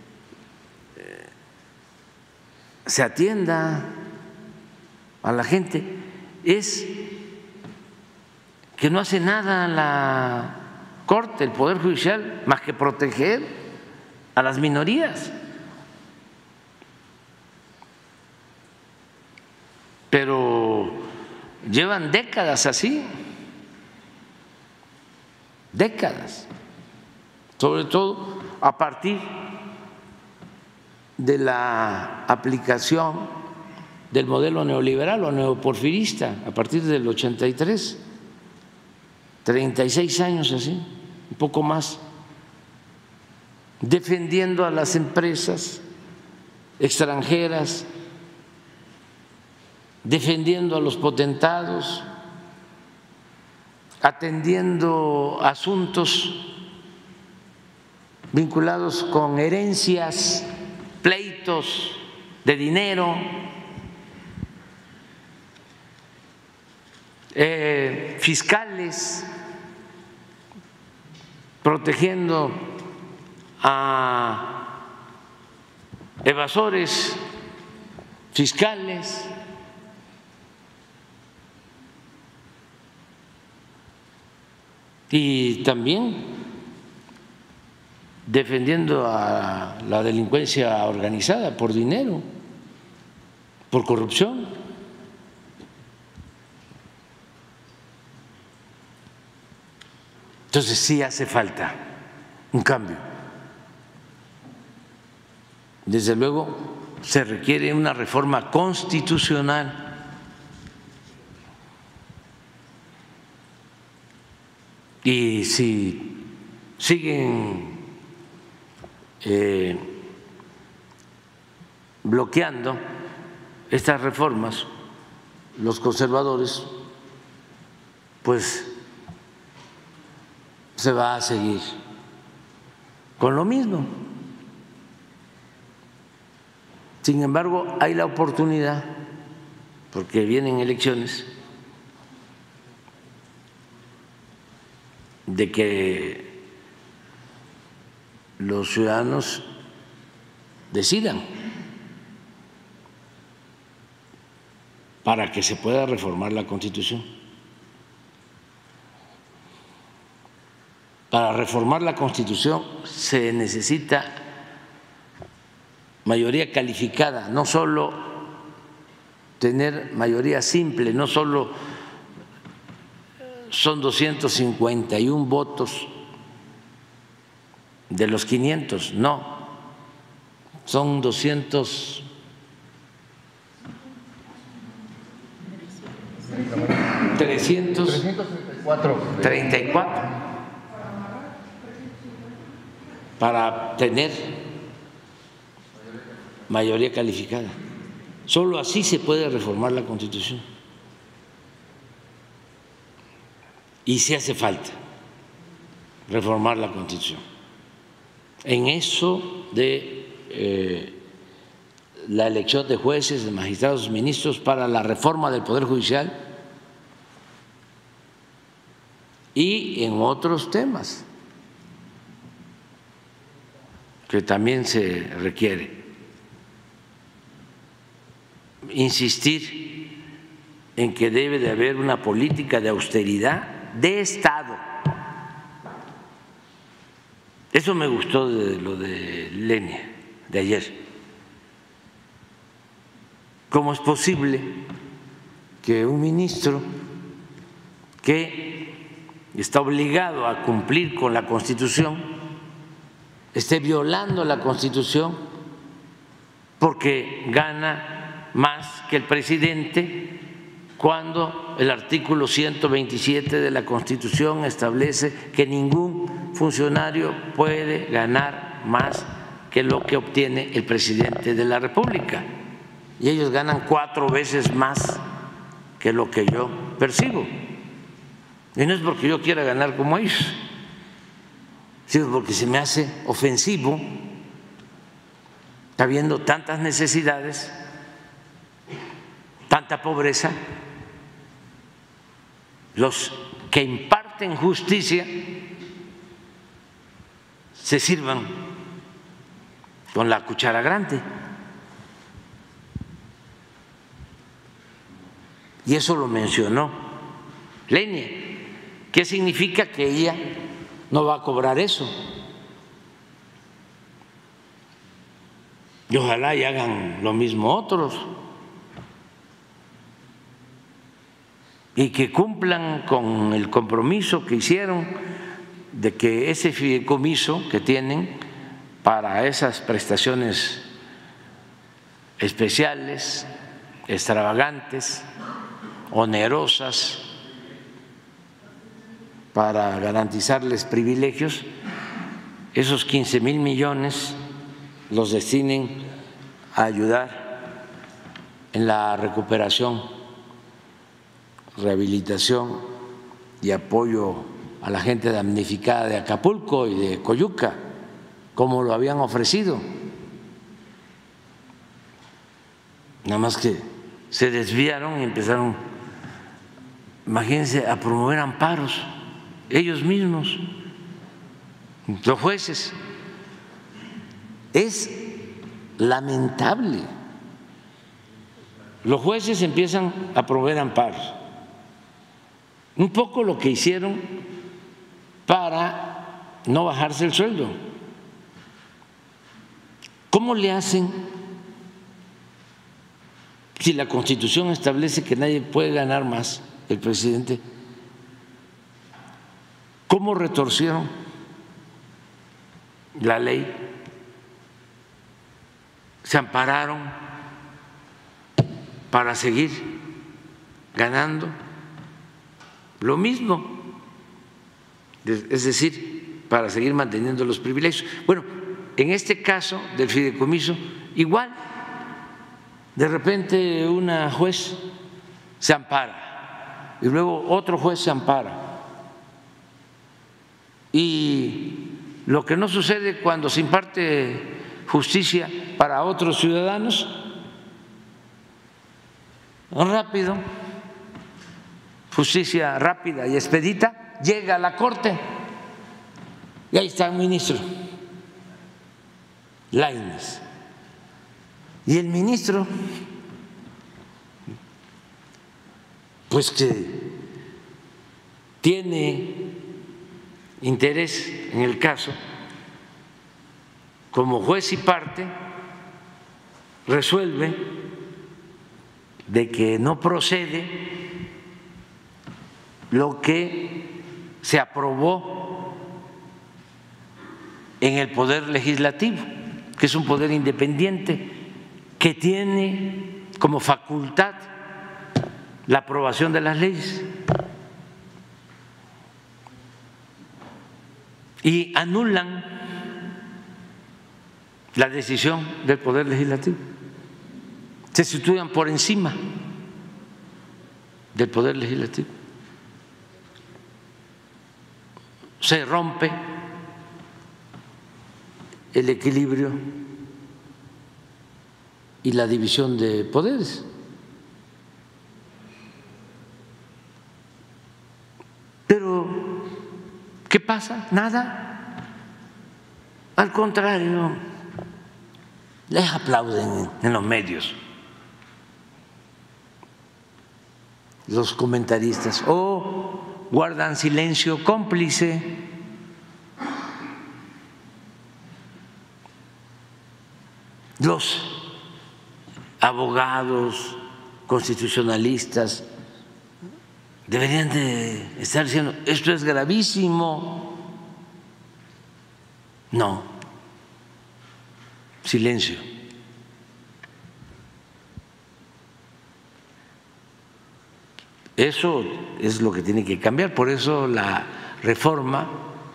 se atienda a la gente. Es que no hace nada la Corte, el Poder Judicial, más que proteger a las minorías. Pero llevan décadas así, décadas, sobre todo a partir de la aplicación del modelo neoliberal o neoporfirista, a partir del ochenta y tres, treinta y seis años así, un poco más, defendiendo a las empresas extranjeras, defendiendo a los potentados, atendiendo asuntos vinculados con herencias, pleitos de dinero, eh, fiscales, protegiendo a evasores fiscales. Y también defendiendo a la delincuencia organizada por dinero, por corrupción. Entonces sí hace falta un cambio. Desde luego se requiere una reforma constitucional. Y si siguen eh, bloqueando estas reformas los conservadores, pues se va a seguir con lo mismo. Sin embargo, hay la oportunidad, porque vienen elecciones, de que los ciudadanos decidan para que se pueda reformar la Constitución. Para reformar la Constitución se necesita mayoría calificada, no solo tener mayoría simple, no solo son doscientos cincuenta y un votos de los quinientos, no, son doscientos trescientos treinta y cuatro para tener mayoría calificada. Solo así se puede reformar la Constitución. Y sí hace falta reformar la Constitución. En eso de eh, la elección de jueces, de magistrados, ministros, para la reforma del Poder Judicial y en otros temas que también se requiere. Insistir en que debe de haber una política de austeridad de Estado. Eso me gustó de lo de Lenia de ayer. ¿Cómo es posible que un ministro que está obligado a cumplir con la Constitución, esté violando la Constitución porque gana más que el presidente, cuando el artículo ciento veintisiete de la Constitución establece que ningún funcionario puede ganar más que lo que obtiene el presidente de la República. Y ellos ganan cuatro veces más que lo que yo percibo. Y no es porque yo quiera ganar como ellos, sino porque se me hace ofensivo, habiendo tantas necesidades, tanta pobreza, los que imparten justicia se sirvan con la cuchara grande. Y eso lo mencionó Lenia. ¿Qué significa? Que ella no va a cobrar eso. Y ojalá y hagan lo mismo otros. Y que cumplan con el compromiso que hicieron de que ese fideicomiso que tienen para esas prestaciones especiales, extravagantes, onerosas, para garantizarles privilegios, esos quince mil millones los destinen a ayudar en la recuperación, rehabilitación y apoyo a la gente damnificada de Acapulco y de Coyuca, como lo habían ofrecido. Nada más que se desviaron y empezaron, imagínense, a promover amparos ellos mismos, los jueces. Es lamentable. Los jueces empiezan a promover amparos. Un poco lo que hicieron para no bajarse el sueldo. ¿Cómo le hacen si la Constitución establece que nadie puede ganar más que el presidente? ¿Cómo retorcieron la ley? Se ampararon para seguir ganando lo mismo, es decir, para seguir manteniendo los privilegios. Bueno, en este caso del fideicomiso, igual, de repente una juez se ampara y luego otro juez se ampara. Y lo que no sucede cuando se imparte justicia para otros ciudadanos, rápido, justicia rápida y expedita, llega a la Corte y ahí está el ministro Lainez. Y el ministro, pues que tiene interés en el caso, como juez y parte, resuelve de que no procede lo que se aprobó en el Poder Legislativo, que es un poder independiente que tiene como facultad la aprobación de las leyes, y anulan la decisión del Poder Legislativo, se sitúan por encima del Poder Legislativo. Se rompe el equilibrio y la división de poderes. Pero ¿qué pasa? Nada. Al contrario, les aplauden en los medios los comentaristas o guardan silencio cómplice. Los abogados constitucionalistas deberían de estar diciendo, esto es gravísimo. No, silencio. Eso es lo que tiene que cambiar, por eso la reforma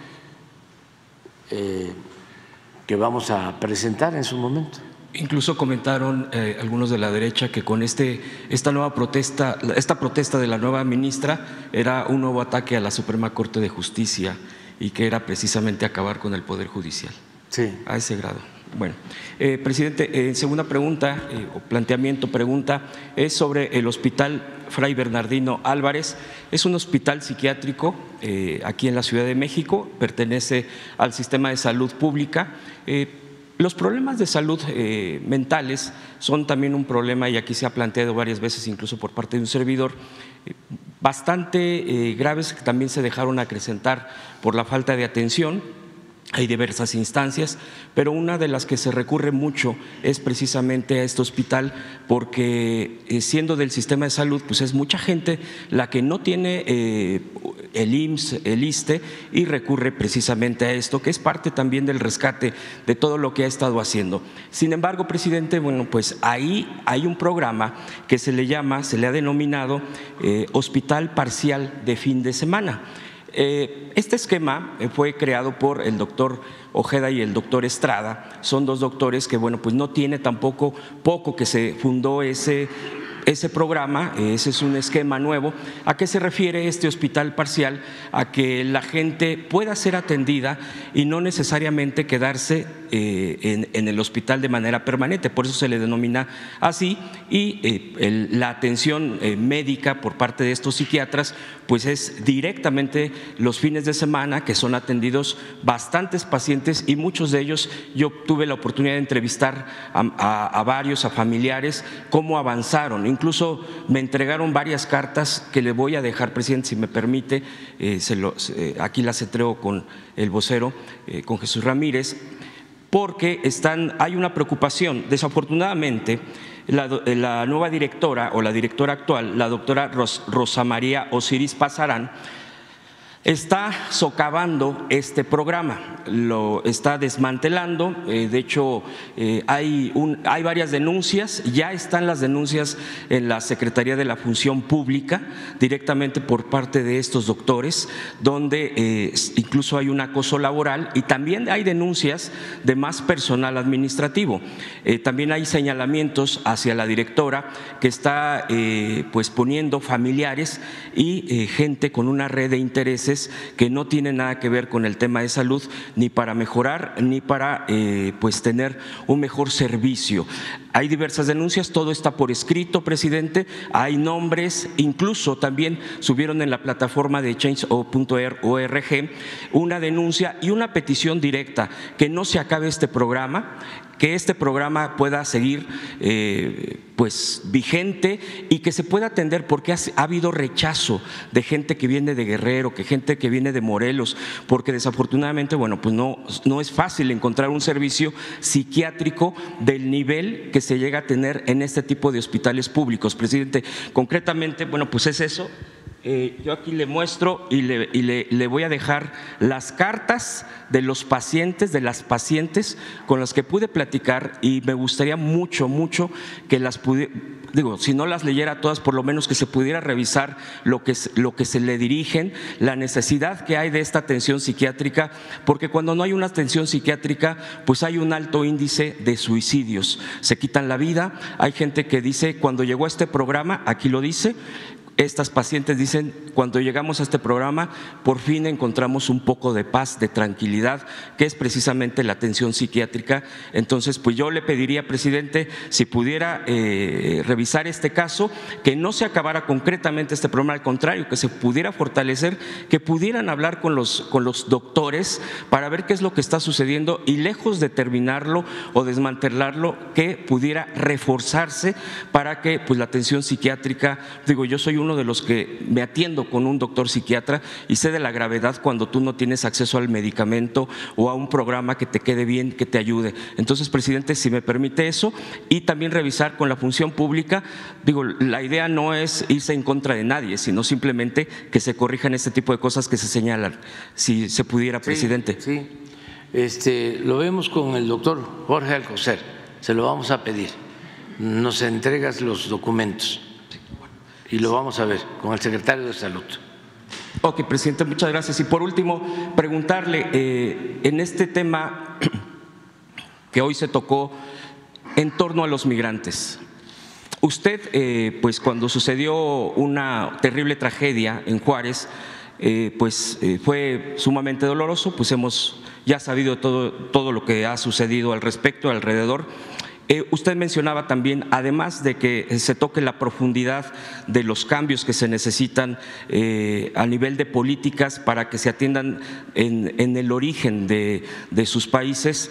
eh, que vamos a presentar en su momento. Incluso comentaron eh, algunos de la derecha que con este, esta nueva protesta, esta protesta de la nueva ministra era un nuevo ataque a la Suprema Corte de Justicia y que era precisamente acabar con el Poder Judicial. Sí. A ese grado. Bueno, eh, presidente, eh, segunda pregunta eh, o planteamiento, pregunta, es sobre el Hospital Fray Bernardino Álvarez. Es un hospital psiquiátrico eh, aquí en la Ciudad de México, pertenece al sistema de salud pública. Eh, Los problemas de salud eh, mentales son también un problema, y aquí se ha planteado varias veces, incluso por parte de un servidor, eh, bastante eh, graves, que también se dejaron acrecentar por la falta de atención. Hay diversas instancias, pero una de las que se recurre mucho es precisamente a este hospital, porque eh, siendo del sistema de salud, pues es mucha gente la que no tiene eh, el I M S S, el ISSSTE, y recurre precisamente a esto, que es parte también del rescate de todo lo que ha estado haciendo. Sin embargo, presidente, bueno, pues ahí hay un programa que se le llama, se le ha denominado eh, Hospital Parcial de Fin de Semana. Este esquema fue creado por el doctor Ojeda y el doctor Estrada. Son dos doctores que, bueno, pues no tiene tampoco poco que se fundó ese ese programa, ese es un esquema nuevo. ¿A qué se refiere este hospital parcial? A que la gente pueda ser atendida y no necesariamente quedarse eh, en, en el hospital de manera permanente, por eso se le denomina así, y eh, el, la atención eh, médica por parte de estos psiquiatras pues es directamente los fines de semana, que son atendidos bastantes pacientes, y muchos de ellos yo tuve la oportunidad de entrevistar a, a, a varios, a familiares, cómo avanzaron. Incluso me entregaron varias cartas que le voy a dejar, presidente, si me permite, eh, se lo, eh, aquí las entrego con el vocero, eh, con Jesús Ramírez, porque están, hay una preocupación. Desafortunadamente, la, la nueva directora o la directora actual, la doctora Ros, Rosa María Osiris Pasarán, está socavando este programa, lo está desmantelando. Eh, de hecho, eh, hay, un, hay varias denuncias, ya están las denuncias en la Secretaría de la Función Pública directamente por parte de estos doctores, donde eh, incluso hay un acoso laboral, y también hay denuncias de más personal administrativo. Eh, también hay señalamientos hacia la directora, que está eh, pues poniendo familiares y eh, gente con una red de intereses que no tiene nada que ver con el tema de salud, ni para mejorar ni para eh, pues tener un mejor servicio. Hay diversas denuncias, todo está por escrito, presidente, hay nombres, incluso también subieron en la plataforma de change punto org una denuncia y una petición directa, que no se acabe este programa, que este programa pueda seguir eh, pues vigente y que se pueda atender, porque ha, ha habido rechazo de gente que viene de Guerrero, que gente que viene de Morelos, porque desafortunadamente, bueno, pues no, no es fácil encontrar un servicio psiquiátrico del nivel que se llega a tener en este tipo de hospitales públicos, presidente. Concretamente, bueno, pues es eso. Eh, yo aquí le muestro y, le, y le, le voy a dejar las cartas de los pacientes, de las pacientes con las que pude platicar, y me gustaría mucho, mucho que las pudiera, digo, si no las leyera todas, por lo menos que se pudiera revisar lo que, lo que se le dirigen, la necesidad que hay de esta atención psiquiátrica, porque cuando no hay una atención psiquiátrica, pues hay un alto índice de suicidios, se quitan la vida. Hay gente que dice, cuando llegó a este programa, aquí lo dice, estas pacientes dicen, cuando llegamos a este programa, por fin encontramos un poco de paz, de tranquilidad, que es precisamente la atención psiquiátrica. Entonces, pues yo le pediría, presidente, si pudiera eh, revisar este caso, que no se acabara concretamente este programa, al contrario, que se pudiera fortalecer, que pudieran hablar con los, con los doctores para ver qué es lo que está sucediendo, y lejos de terminarlo o desmantelarlo, que pudiera reforzarse para que pues la atención psiquiátrica, digo, yo soy un uno de los que me atiendo con un doctor psiquiatra y sé de la gravedad cuando tú no tienes acceso al medicamento o a un programa que te quede bien, que te ayude. Entonces, presidente, si me permite eso, y también revisar con la función pública, digo, la idea no es irse en contra de nadie, sino simplemente que se corrijan este tipo de cosas que se señalan, si se pudiera, presidente. Sí, sí. Este, lo vemos con el doctor Jorge Alcocer, se lo vamos a pedir, nos entregas los documentos y lo vamos a ver con el secretario de Salud. Ok, presidente, muchas gracias. Y por último, preguntarle, eh, en este tema que hoy se tocó en torno a los migrantes, usted, eh, pues cuando sucedió una terrible tragedia en Juárez, eh, pues eh, fue sumamente doloroso, pues hemos ya sabido todo, todo lo que ha sucedido al respecto, alrededor. Eh, usted mencionaba también, además de que se toque la profundidad de los cambios que se necesitan eh, a nivel de políticas para que se atiendan en, en el origen de, de sus países,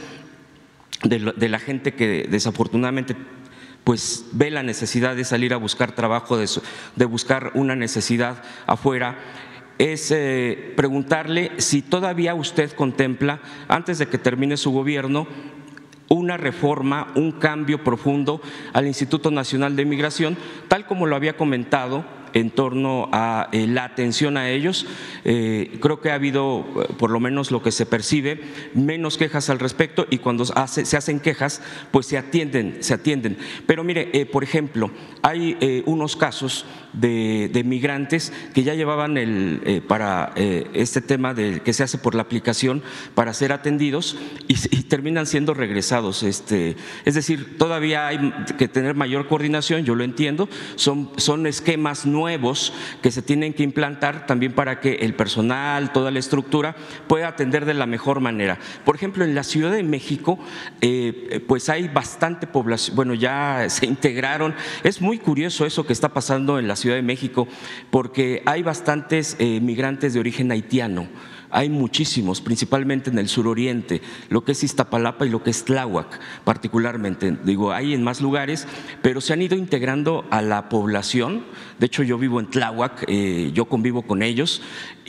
de, de la gente que desafortunadamente pues ve la necesidad de salir a buscar trabajo, de, de buscar una necesidad afuera. Es eh, preguntarle si todavía usted contempla, antes de que termine su gobierno, una reforma, un cambio profundo al Instituto Nacional de Migración, tal como lo había comentado en torno a eh, la atención a ellos. Eh, creo que ha habido, por lo menos lo que se percibe, menos quejas al respecto, y cuando hace, se hacen quejas, pues se atienden, se atienden. Pero mire, eh, por ejemplo, hay eh, unos casos de, de migrantes que ya llevaban el, eh, para eh, este tema de, que se hace por la aplicación para ser atendidos y, y terminan siendo regresados. Este, es decir, todavía hay que tener mayor coordinación, yo lo entiendo, son, son esquemas nuevos que se tienen que implantar también para que el personal, toda la estructura pueda atender de la mejor manera. Por ejemplo, en la Ciudad de México, eh, pues hay bastante población, bueno, ya se integraron. Es muy curioso eso que está pasando en la Ciudad de México, porque hay bastantes eh, migrantes de origen haitiano. Hay muchísimos, principalmente en el suroriente, lo que es Iztapalapa y lo que es Tláhuac, particularmente. Digo, hay en más lugares, pero se han ido integrando a la población. De hecho, yo vivo en Tláhuac, eh, yo convivo con ellos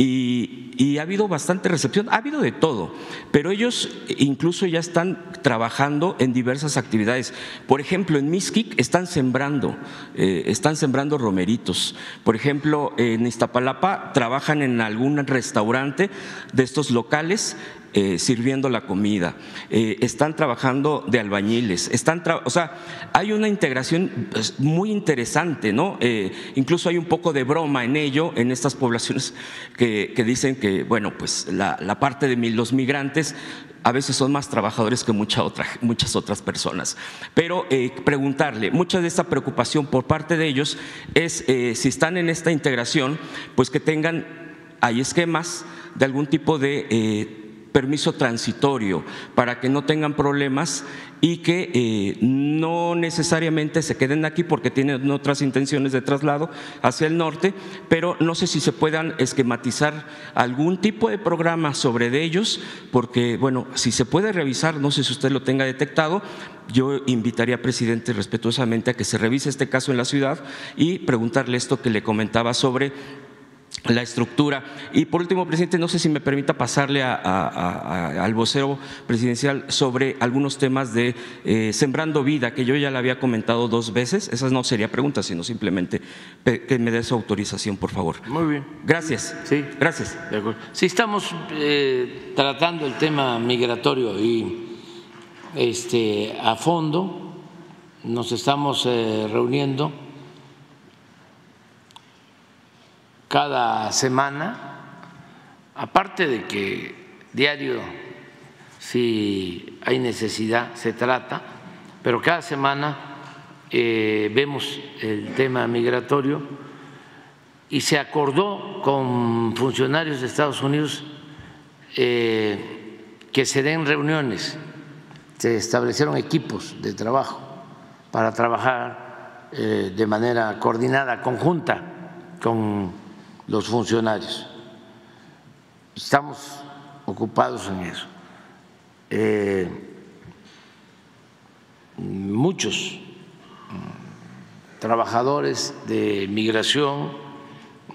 y, y ha habido bastante recepción. Ha habido de todo, pero ellos incluso ya están trabajando en diversas actividades. Por ejemplo, en Mixquic están sembrando, eh, están sembrando romeritos. Por ejemplo, en Iztapalapa trabajan en algún restaurante de estos locales eh, sirviendo la comida, eh, están trabajando de albañiles, están o sea, hay una integración pues, muy interesante, ¿no? Eh, incluso hay un poco de broma en ello, en estas poblaciones que, que dicen que, bueno, pues la, la parte de los migrantes a veces son más trabajadores que mucha otra, muchas otras personas. Pero eh, preguntarle, mucha de esta preocupación por parte de ellos es eh, si están en esta integración, pues que tengan, hay esquemas de algún tipo de eh, permiso transitorio para que no tengan problemas y que eh, no necesariamente se queden aquí porque tienen otras intenciones de traslado hacia el norte, pero no sé si se puedan esquematizar algún tipo de programa sobre de ellos, porque bueno, si se puede revisar, no sé si usted lo tenga detectado, yo invitaría, presidente, respetuosamente a que se revise este caso en la ciudad y preguntarle esto que le comentaba sobre la estructura. Y por último, presidente, no sé si me permita pasarle a, a, a, al vocero presidencial sobre algunos temas de eh, Sembrando Vida, que yo ya le había comentado dos veces. Esa no sería pregunta, sino simplemente que me dé su autorización, por favor. Muy bien. Gracias. Sí. Gracias. De acuerdo. Sí, estamos eh, tratando el tema migratorio y este, a fondo. Nos estamos eh, reuniendo cada semana, aparte de que diario, si hay necesidad, se trata, pero cada semana eh, vemos el tema migratorio y se acordó con funcionarios de Estados Unidos eh, que se den reuniones, se establecieron equipos de trabajo para trabajar eh, de manera coordinada, conjunta con los funcionarios. Estamos ocupados en eso. Eh, muchos trabajadores de migración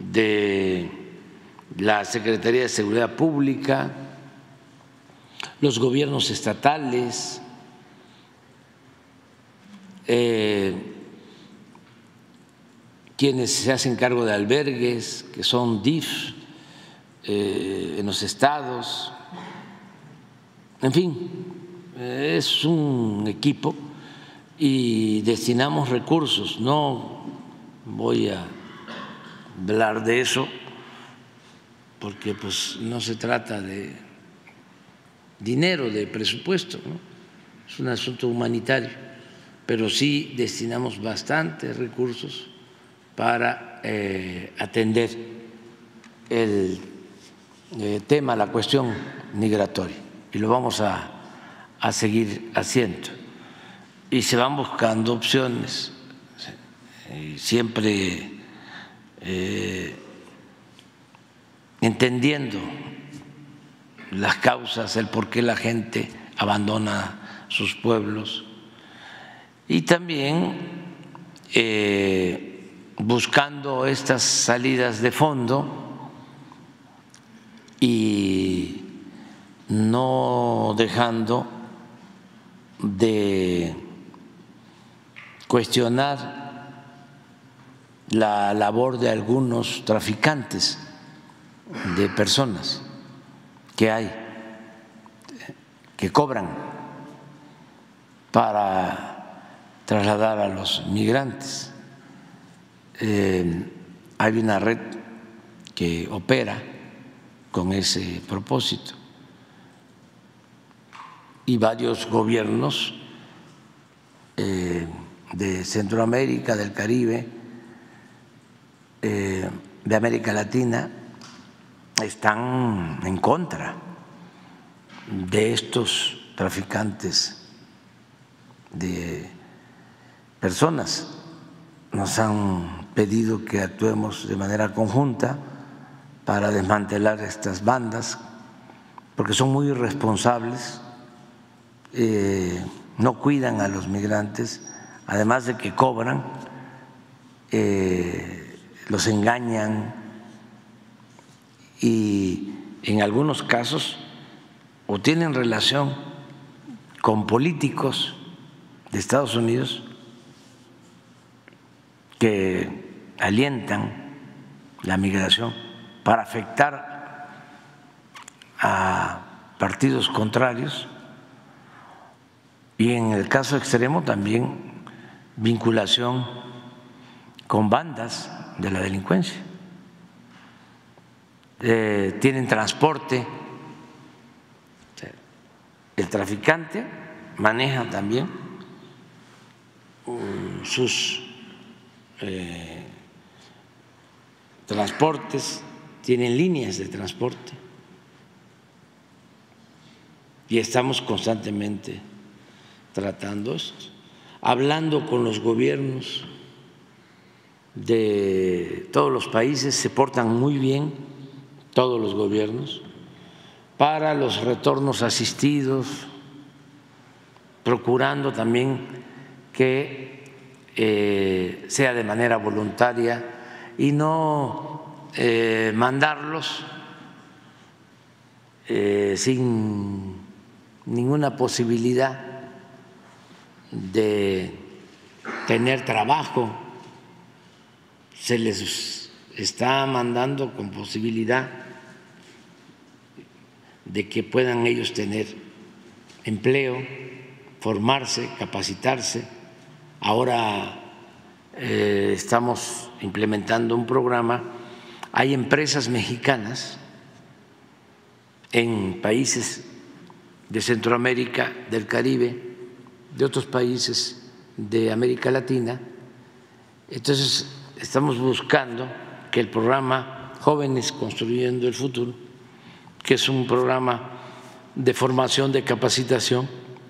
de la Secretaría de Seguridad Pública, los gobiernos estatales, eh, quienes se hacen cargo de albergues, que son D I F eh, en los estados, en fin, es un equipo y destinamos recursos. No voy a hablar de eso porque pues no se trata de dinero, de presupuesto, ¿no? Es un asunto humanitario, pero sí destinamos bastantes recursos para eh, atender el eh, tema, la cuestión migratoria, y lo vamos a, a seguir haciendo. Y se van buscando opciones, y siempre eh, entendiendo las causas, el por qué la gente abandona sus pueblos, y también eh, buscando estas salidas de fondo y no dejando de cuestionar la labor de algunos traficantes de personas que hay, que cobran para trasladar a los migrantes. Eh, hay una red que opera con ese propósito y varios gobiernos eh, de Centroamérica, del Caribe, eh, de América Latina están en contra de estos traficantes de personas. Nos han pedido que actuemos de manera conjunta para desmantelar estas bandas, porque son muy irresponsables, eh, no cuidan a los migrantes, además de que cobran, eh, los engañan y en algunos casos o tienen relación con políticos de Estados Unidos que alientan la migración para afectar a partidos contrarios, y en el caso extremo también vinculación con bandas de la delincuencia. Eh, tienen transporte, el traficante maneja también um, sus eh, transportes, tienen líneas de transporte y estamos constantemente tratando esto, hablando con los gobiernos de todos los países. Se portan muy bien todos los gobiernos para los retornos asistidos, procurando también que eh, sea de manera voluntaria y no eh, mandarlos eh, sin ninguna posibilidad de tener trabajo. Se les está mandando con posibilidad de que puedan ellos tener empleo, formarse, capacitarse. Ahora eh, estamos implementando un programa. Hay empresas mexicanas en países de Centroamérica, del Caribe, de otros países de América Latina. Entonces estamos buscando que el programa Jóvenes Construyendo el Futuro, que es un programa de formación, de capacitación,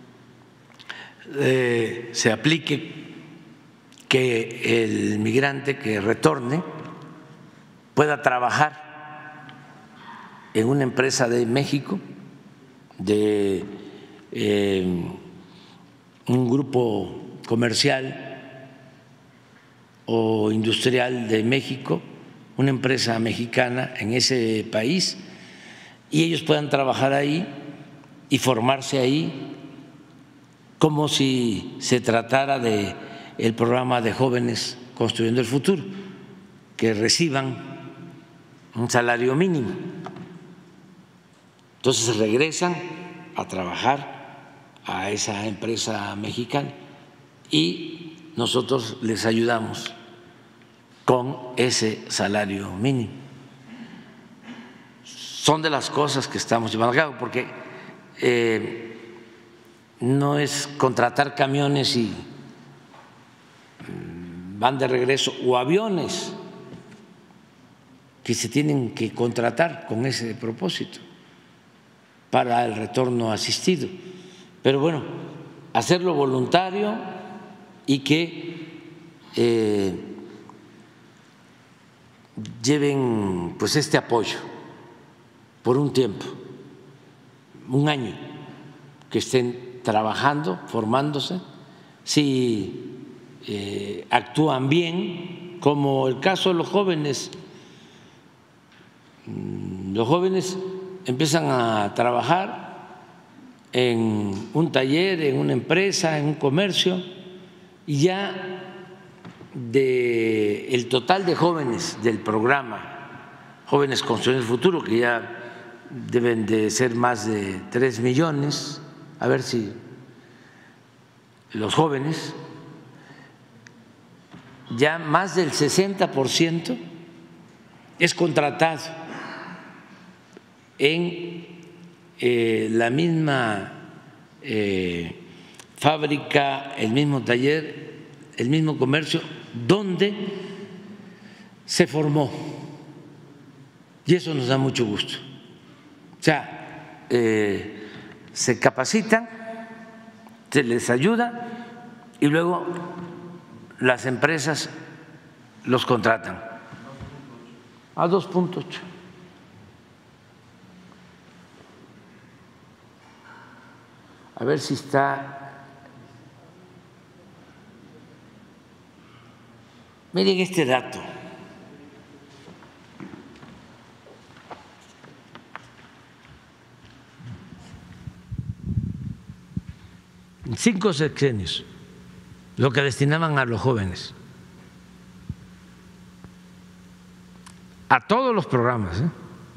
eh, se aplique, que el migrante que retorne pueda trabajar en una empresa de México, de eh, un grupo comercial o industrial de México, una empresa mexicana en ese país y ellos puedan trabajar ahí y formarse ahí, como si se tratara de el programa de jóvenes construyendo el futuro, que reciban un salario mínimo. Entonces regresan a trabajar a esa empresa mexicana y nosotros les ayudamos con ese salario mínimo. Son de las cosas que estamos llevando a cabo, porque eh, no es contratar camiones y van de regreso, o aviones que se tienen que contratar con ese propósito para el retorno asistido. Pero bueno, hacerlo voluntario y que eh, lleven pues este apoyo por un tiempo, un año, que estén trabajando, formándose, si eh, actúan bien, como el caso de los jóvenes. Los jóvenes empiezan a trabajar en un taller, en una empresa, en un comercio, y ya de el total de jóvenes del programa Jóvenes Construyendo el Futuro, que ya deben de ser más de tres millones, a ver si los jóvenes, ya más del sesenta por ciento es contratado en eh, la misma eh, fábrica, el mismo taller, el mismo comercio donde se formó, y eso nos da mucho gusto. O sea, eh, se capacitan, se les ayuda y luego las empresas los contratan a dos punto ocho. A ver si está. Miren este dato. En cinco sexenios, lo que destinaban a los jóvenes, a todos los programas, ¿eh?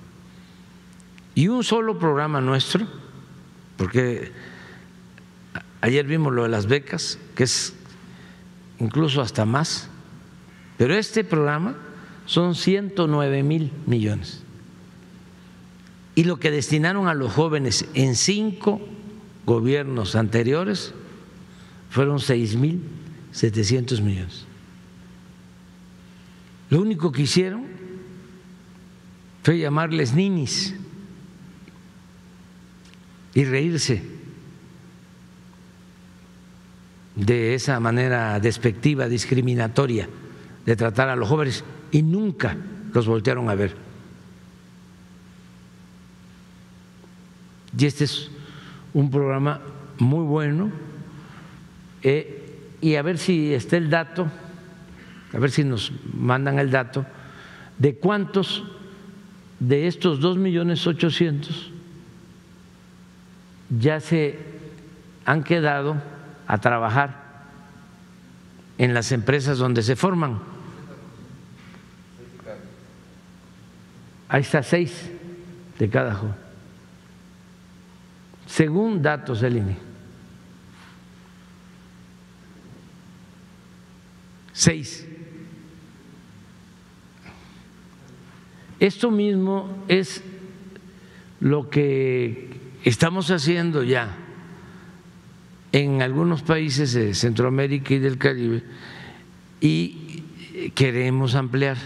Y un solo programa nuestro, porque ayer vimos lo de las becas, que es incluso hasta más, pero este programa son ciento nueve mil millones. Y lo que destinaron a los jóvenes en cinco gobiernos anteriores fueron seis mil setecientos millones. Lo único que hicieron fue llamarles ninis y reírse de esa manera despectiva, discriminatoria de tratar a los jóvenes, y nunca los voltearon a ver. Y este es un programa muy bueno, eh, y a ver si está el dato, a ver si nos mandan el dato de cuántos de estos dos millones ochocientos ya se han quedado a trabajar en las empresas donde se forman. Ahí está, seis de cada joven, según datos del I N E. Seis. Esto mismo es lo que estamos haciendo ya en algunos países de Centroamérica y del Caribe, y queremos ampliar,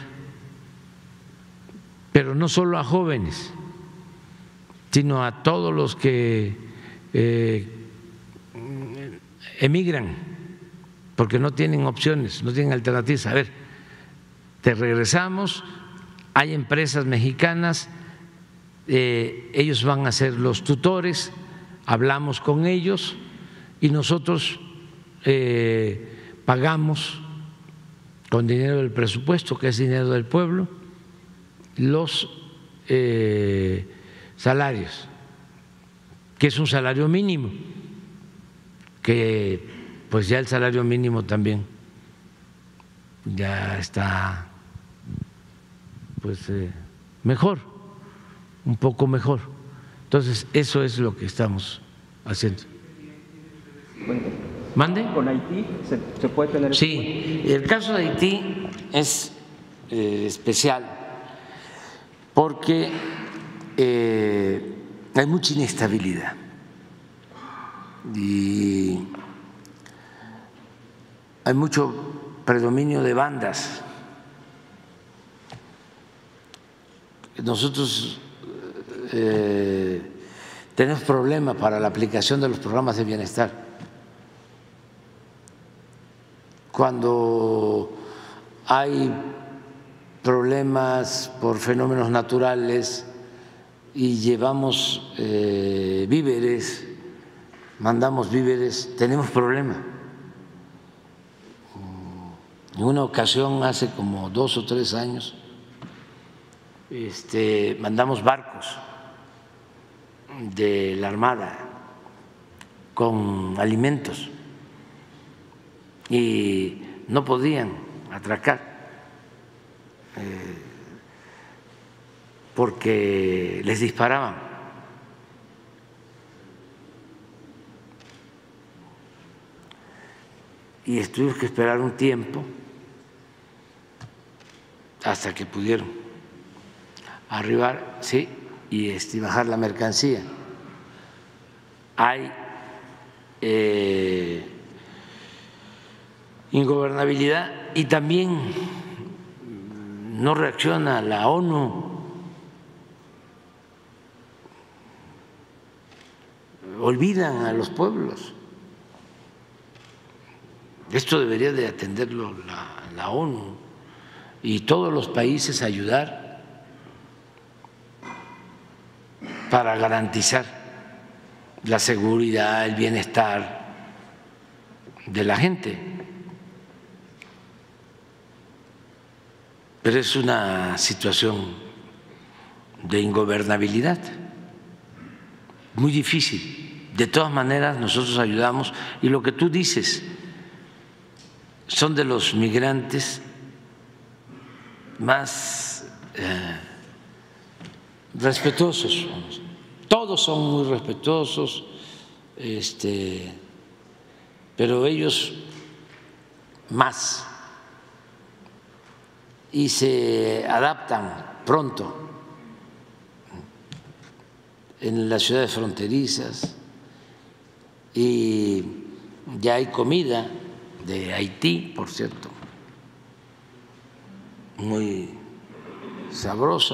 pero no solo a jóvenes, sino a todos los que eh, emigran porque no tienen opciones, no tienen alternativas. A ver, te regresamos, hay empresas mexicanas, eh, ellos van a ser los tutores, hablamos con ellos y nosotros eh, pagamos con dinero del presupuesto, que es dinero del pueblo, los eh, salarios, que es un salario mínimo, que pues ya el salario mínimo también ya está pues eh, mejor, un poco mejor. Entonces, eso es lo que estamos haciendo. ¿Mande? ¿Con Haití se, se puede tener? Sí, el caso de Haití es eh, especial porque eh, hay mucha inestabilidad y hay mucho predominio de bandas. Nosotros eh, tenemos problemas para la aplicación de los programas de bienestar. Cuando hay problemas por fenómenos naturales y llevamos eh, víveres, mandamos víveres, tenemos problemas. En una ocasión, hace como dos o tres años, este, mandamos barcos de la Armada con alimentos y no podían atracar eh, porque les disparaban. Y tuvimos que esperar un tiempo hasta que pudieron arribar, sí, y este, bajar la mercancía. Hay eh, ingobernabilidad y también no reacciona la ONU. Olvidan a los pueblos. Esto debería de atenderlo la, la ONU y todos los países ayudar para garantizar la seguridad, el bienestar de la gente. Pero es una situación de ingobernabilidad muy difícil. De todas maneras, nosotros ayudamos y lo que tú dices son de los migrantes más eh, respetuosos. Todos son muy respetuosos, este, pero ellos más y se adaptan pronto en las ciudades fronterizas y ya hay comida de Haití, por cierto, muy sabrosa,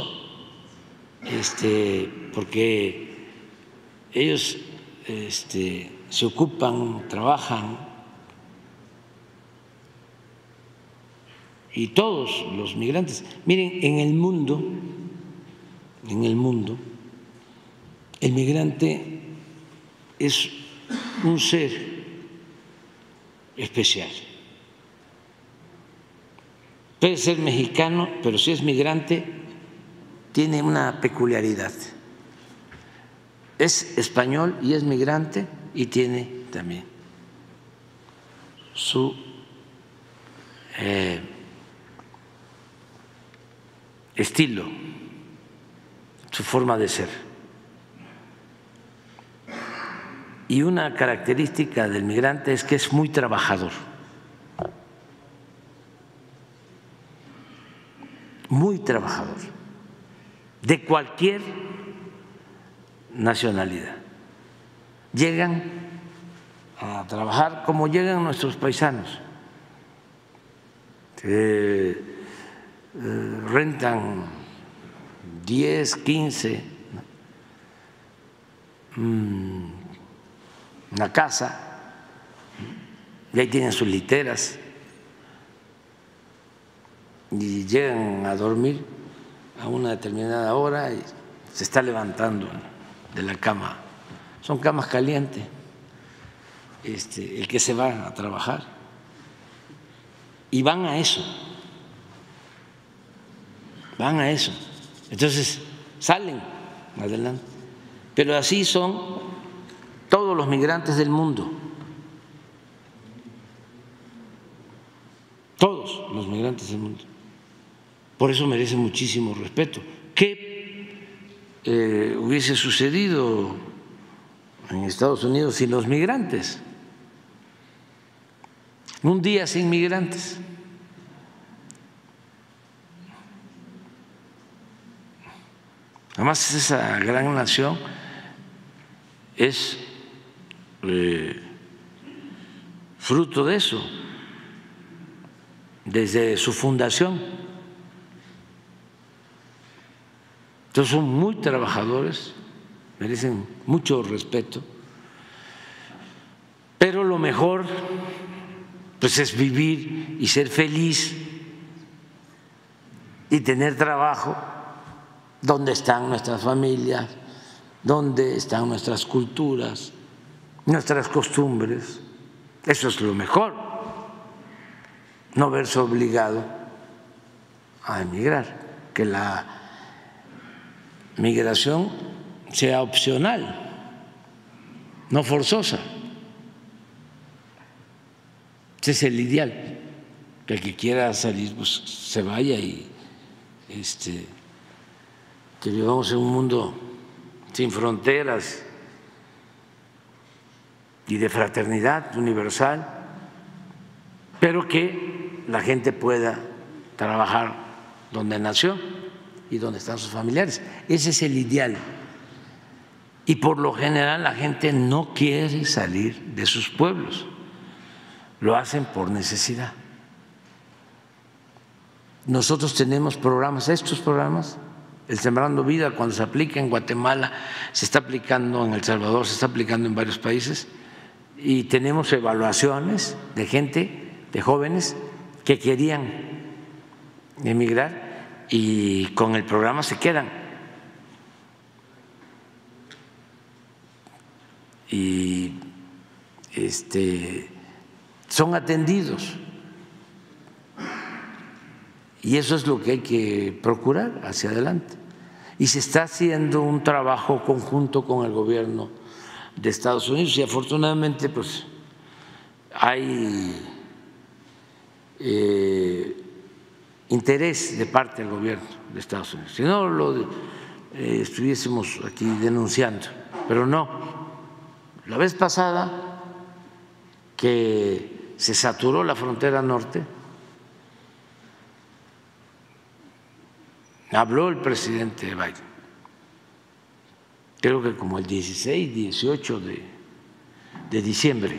este, porque ellos este, se ocupan, trabajan, y todos los migrantes. Miren, en el mundo, en el mundo, el migrante es un ser especial. Puede ser mexicano, pero si es migrante, tiene una peculiaridad. Es español y es migrante y tiene también su eh, estilo, su forma de ser. Y una característica del migrante es que es muy trabajador, muy trabajador, de cualquier nacionalidad. Llegan a trabajar como llegan nuestros paisanos, eh, eh, rentan diez, quince, mmm, una casa, y ahí tienen sus literas y llegan a dormir a una determinada hora y se está levantando de la cama. Son camas calientes, este, el que se va a trabajar, y van a eso, van a eso. Entonces salen adelante. Pero así son todos los migrantes del mundo, todos los migrantes del mundo. Por eso merecen muchísimo respeto. ¿Qué eh, hubiese sucedido en Estados Unidos sin los migrantes? Un día sin migrantes. Además, esa gran nación es eh, fruto de eso, desde su fundación. Entonces son muy trabajadores, merecen mucho respeto, pero lo mejor pues es vivir y ser feliz y tener trabajo donde están nuestras familias, donde están nuestras culturas, nuestras costumbres. Eso es lo mejor, no verse obligado a emigrar, que la migración sea opcional, no forzosa. Ese es el ideal, que el que quiera salir pues se vaya y este, que vivamos en un mundo sin fronteras y de fraternidad universal, pero que la gente pueda trabajar donde nació y donde están sus familiares. Ese es el ideal. Y por lo general la gente no quiere salir de sus pueblos, lo hacen por necesidad. Nosotros tenemos programas, estos programas, el Sembrando Vida, cuando se aplica en Guatemala, se está aplicando en El Salvador, se está aplicando en varios países, y tenemos evaluaciones de gente, de jóvenes que querían emigrar y con el programa se quedan. Y este, son atendidos. Y eso es lo que hay que procurar hacia adelante. Y se está haciendo un trabajo conjunto con el gobierno de Estados Unidos y afortunadamente pues hay eh, interés de parte del gobierno de Estados Unidos. Si no lo eh, estuviésemos aquí denunciando, pero no. La vez pasada que se saturó la frontera norte, habló el presidente Biden, creo que como el dieciséis, dieciocho de, de diciembre,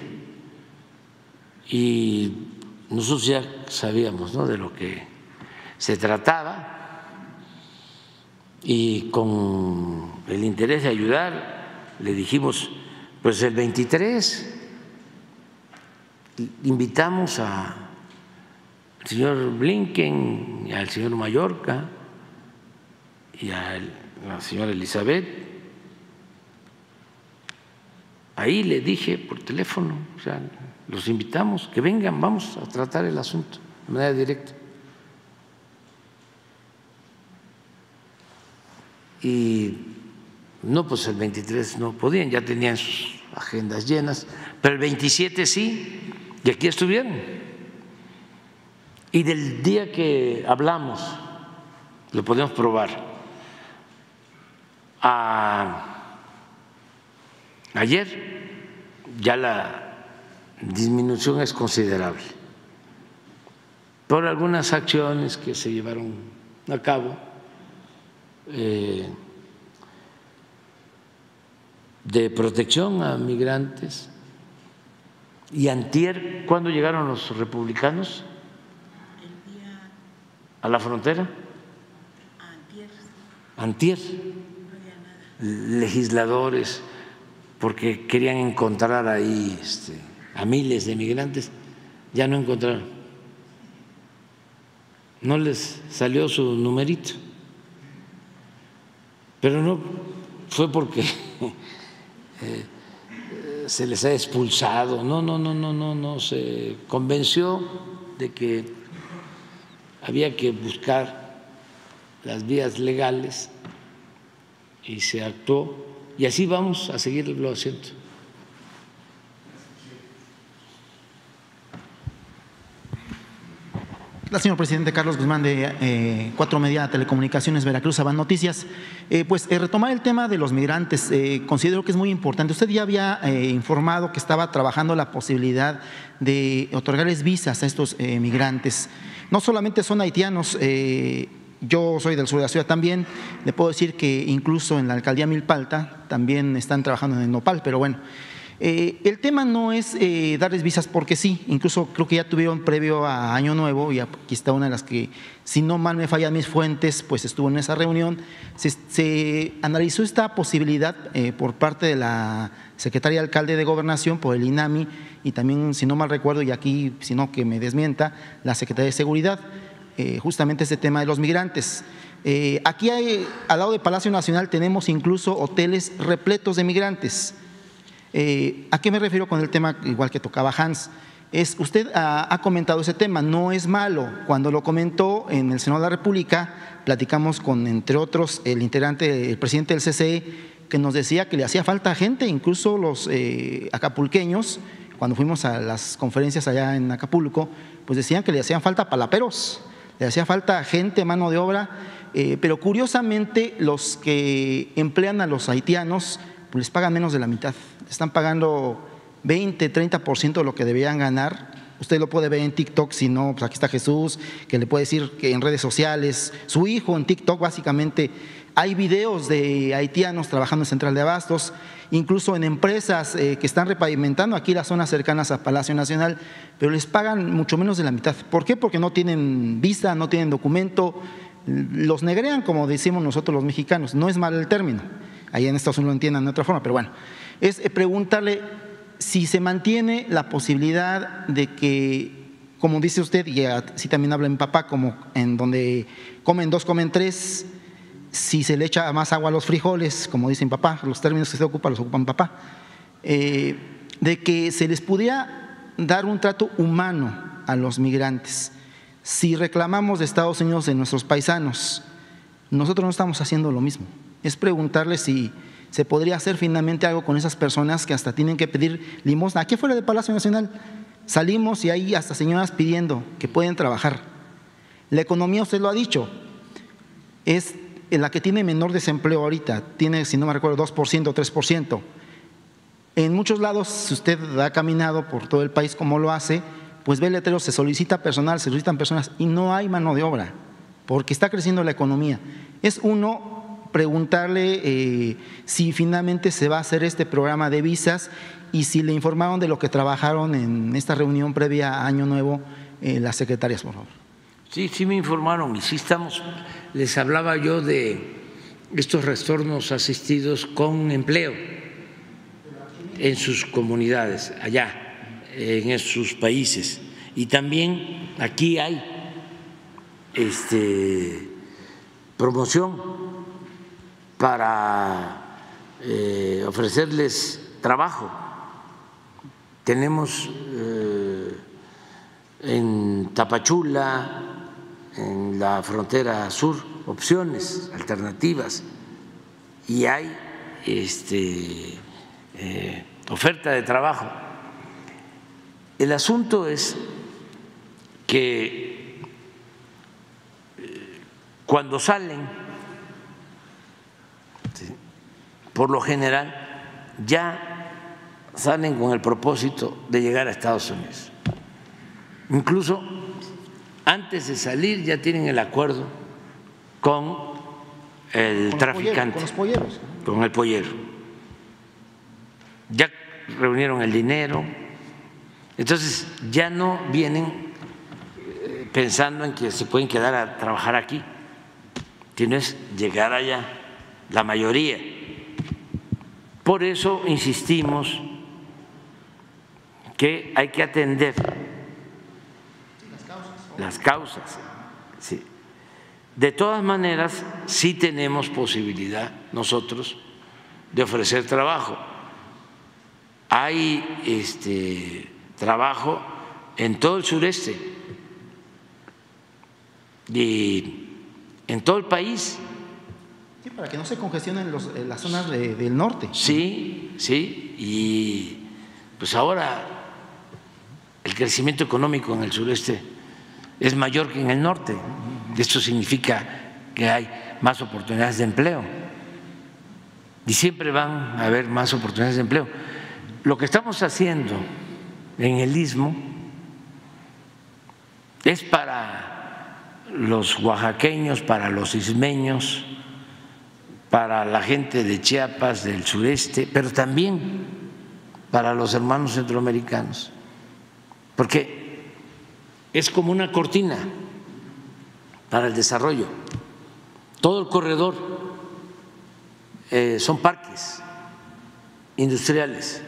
y nosotros ya sabíamos, ¿no?, de lo que se trataba, y con el interés de ayudar le dijimos, pues el veintitrés invitamos al señor Blinken y al señor Mayorga y a la señora Elizabeth. Ahí le dije por teléfono, o sea, los invitamos, que vengan, vamos a tratar el asunto de manera directa. Y no, pues el veintitrés no podían, ya tenían sus agendas llenas, pero el veintisiete sí, y aquí estuvieron. Y del día que hablamos, lo podemos probar, a ayer ya la disminución es considerable por algunas acciones que se llevaron a cabo eh, de protección a migrantes. Y antier, ¿cuándo llegaron los republicanos a la frontera? Antier, legisladores, porque querían encontrar ahí este, a miles de migrantes, ya no encontraron, no les salió su numerito, pero no fue porque eh, se les ha expulsado, no, no, no, no, no, no, se convenció de que había que buscar las vías legales y se actuó, y así vamos a seguirlo haciendo. Gracias, señor presidente. Carlos Guzmán, de eh, Cuatro Media Telecomunicaciones, Veracruz, Avan Noticias. Eh, pues eh, retomar el tema de los migrantes, eh, considero que es muy importante. Usted ya había eh, informado que estaba trabajando la posibilidad de otorgarles visas a estos eh, migrantes. No solamente son haitianos, eh, yo soy del sur de la ciudad también, le puedo decir que incluso en la alcaldía Milpalta también están trabajando en el nopal, pero bueno. Eh, el tema no es eh, darles visas porque sí, incluso creo que ya tuvieron previo a Año Nuevo, y aquí está una de las que, si no mal me fallan mis fuentes, pues estuvo en esa reunión, se, se analizó esta posibilidad eh, por parte de la secretaria alcalde de Gobernación, por el INAMI, y también, si no mal recuerdo, y aquí, si no que me desmienta, la Secretaría de Seguridad, eh, justamente este tema de los migrantes. Eh, aquí hay, al lado de Palacio Nacional tenemos incluso hoteles repletos de migrantes. Eh, ¿A qué me refiero con el tema, igual que tocaba Hans? Es, usted ha, ha comentado ese tema, no es malo. Cuando lo comentó en el Senado de la República, platicamos con, entre otros, el integrante, el presidente del C C E, que nos decía que le hacía falta gente, incluso los eh, acapulqueños, cuando fuimos a las conferencias allá en Acapulco, pues decían que le hacían falta palaperos, le hacía falta gente, mano de obra, eh, pero curiosamente los que emplean a los haitianos pues les pagan menos de la mitad, están pagando veinte, treinta por ciento de lo que debían ganar. Usted lo puede ver en TikTok, si no, pues aquí está Jesús, que le puede decir que en redes sociales, su hijo en TikTok básicamente, hay videos de haitianos trabajando en Central de Abastos, incluso en empresas eh, que están repavimentando aquí las zonas cercanas a Palacio Nacional, pero les pagan mucho menos de la mitad. ¿Por qué? Porque no tienen visa, no tienen documento, los negrean, como decimos nosotros los mexicanos, no es mal el término. Ahí en Estados Unidos lo entiendan de otra forma, pero bueno, es preguntarle si se mantiene la posibilidad de que, como dice usted, y así también habla mi papá, como en donde comen dos, comen tres, si se le echa más agua a los frijoles, como dice mi papá, los términos que se ocupa los ocupa mi papá, eh, de que se les pudiera dar un trato humano a los migrantes. Si reclamamos de Estados Unidos de nuestros paisanos, nosotros no estamos haciendo lo mismo. Es preguntarle si se podría hacer finalmente algo con esas personas que hasta tienen que pedir limosna. Aquí afuera del Palacio Nacional salimos y hay hasta señoras pidiendo que pueden trabajar. La economía, usted lo ha dicho, es la que tiene menor desempleo ahorita, tiene, si no me recuerdo, dos por ciento, tres por ciento. En muchos lados, si usted ha caminado por todo el país como lo hace, pues ve letreros, se solicita personal, se solicitan personas y no hay mano de obra, porque está creciendo la economía. Es uno, preguntarle eh, si finalmente se va a hacer este programa de visas y si le informaron de lo que trabajaron en esta reunión previa a Año Nuevo eh, las secretarias, por favor. Sí, sí me informaron y sí estamos, les hablaba yo de estos retornos asistidos con empleo en sus comunidades, allá, en sus países. Y también aquí hay este, promoción para eh, ofrecerles trabajo. Tenemos eh, en Tapachula, en la frontera sur, opciones, alternativas, y hay este, eh, oferta de trabajo. El asunto es que cuando salen, por lo general, ya salen con el propósito de llegar a Estados Unidos. Incluso antes de salir ya tienen el acuerdo con el con traficante, los polleros, con los polleros. con el pollero. Ya reunieron el dinero, entonces ya no vienen pensando en que se pueden quedar a trabajar aquí, sino es llegar allá, la mayoría. Por eso insistimos que hay que atender las causas. Las causas sí. De todas maneras, sí tenemos posibilidad nosotros de ofrecer trabajo. Hay este, trabajo en todo el sureste y en todo el país. Sí, para que no se congestionen los, las zonas de, del norte. Sí, sí, y pues ahora el crecimiento económico en el sureste es mayor que en el norte. Esto significa que hay más oportunidades de empleo y siempre van a haber más oportunidades de empleo. Lo que estamos haciendo en el Istmo es para los oaxaqueños, para los ismeños, para la gente de Chiapas, del sureste, pero también para los hermanos centroamericanos, porque es como una cortina para el desarrollo. Todo el corredor eh, son parques industriales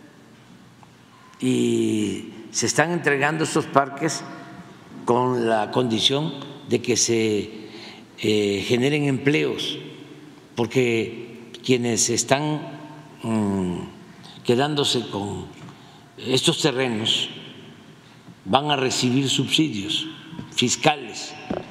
y se están entregando estos parques con la condición de que se eh, generen empleos, porque quienes están mmm, quedándose con estos terrenos van a recibir subsidios fiscales,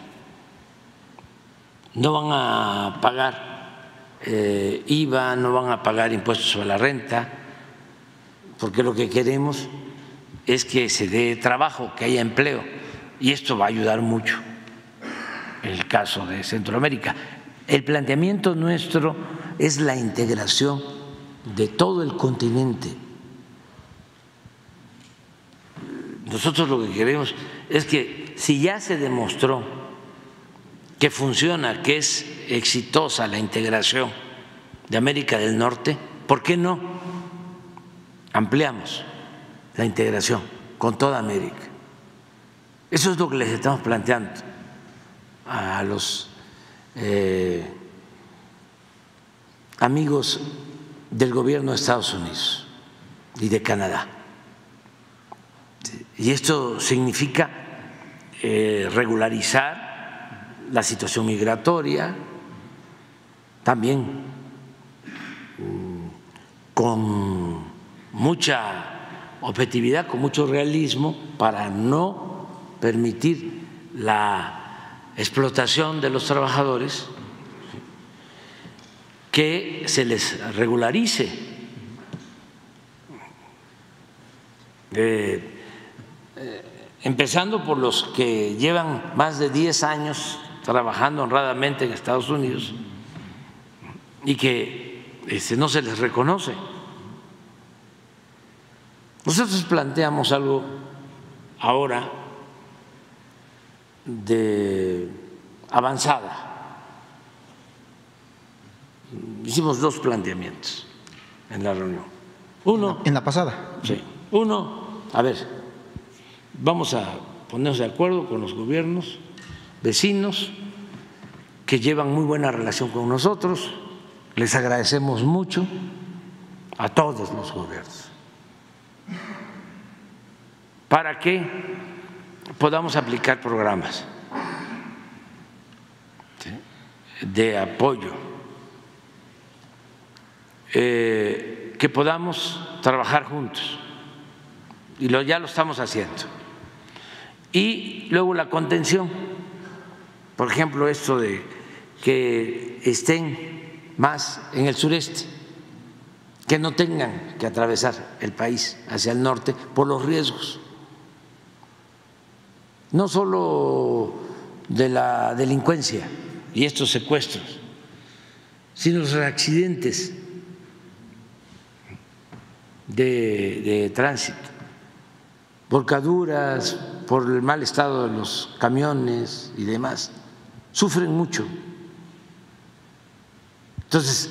no van a pagar eh, I V A, no van a pagar impuestos sobre la renta, porque lo que queremos es que se dé trabajo, que haya empleo, y esto va a ayudar mucho en el caso de Centroamérica. El planteamiento nuestro es la integración de todo el continente. Nosotros lo que queremos es que si ya se demostró que funciona, que es exitosa la integración de América del Norte, ¿por qué no ampliamos la integración con toda América? Eso es lo que les estamos planteando a los eh, amigos del gobierno de Estados Unidos y de Canadá. Y esto significa eh, regularizar la situación migratoria, también con mucha objetividad, con mucho realismo, para no permitir la explotación de los trabajadores, que se les regularice. Eh, eh, empezando por los que llevan más de diez años trabajando honradamente en Estados Unidos y que este, no se les reconoce. Nosotros planteamos algo ahora de avanzada. Hicimos dos planteamientos en la reunión. Uno, en la pasada. Sí. Uno, a ver, vamos a ponernos de acuerdo con los gobiernos vecinos que llevan muy buena relación con nosotros. Les agradecemos mucho a todos los gobiernos para que podamos aplicar programas de apoyo, eh, que podamos trabajar juntos, y lo, ya lo estamos haciendo. Y luego la contención, por ejemplo, esto de que estén más en el sureste, que no tengan que atravesar el país hacia el norte por los riesgos, no solo de la delincuencia y estos secuestros, sino los accidentes de, de tránsito, volcaduras, por el mal estado de los camiones y demás, sufren mucho. Entonces,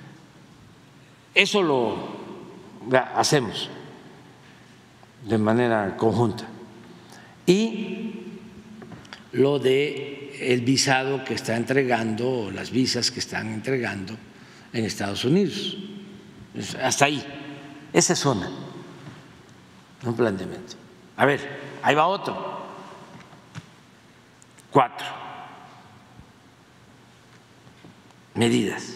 eso lo hacemos de manera conjunta. Y lo de el visado que está entregando, las visas que están entregando en Estados Unidos. Hasta ahí, esa es una, un planteamiento. A ver, ahí va otro. Cuatro medidas.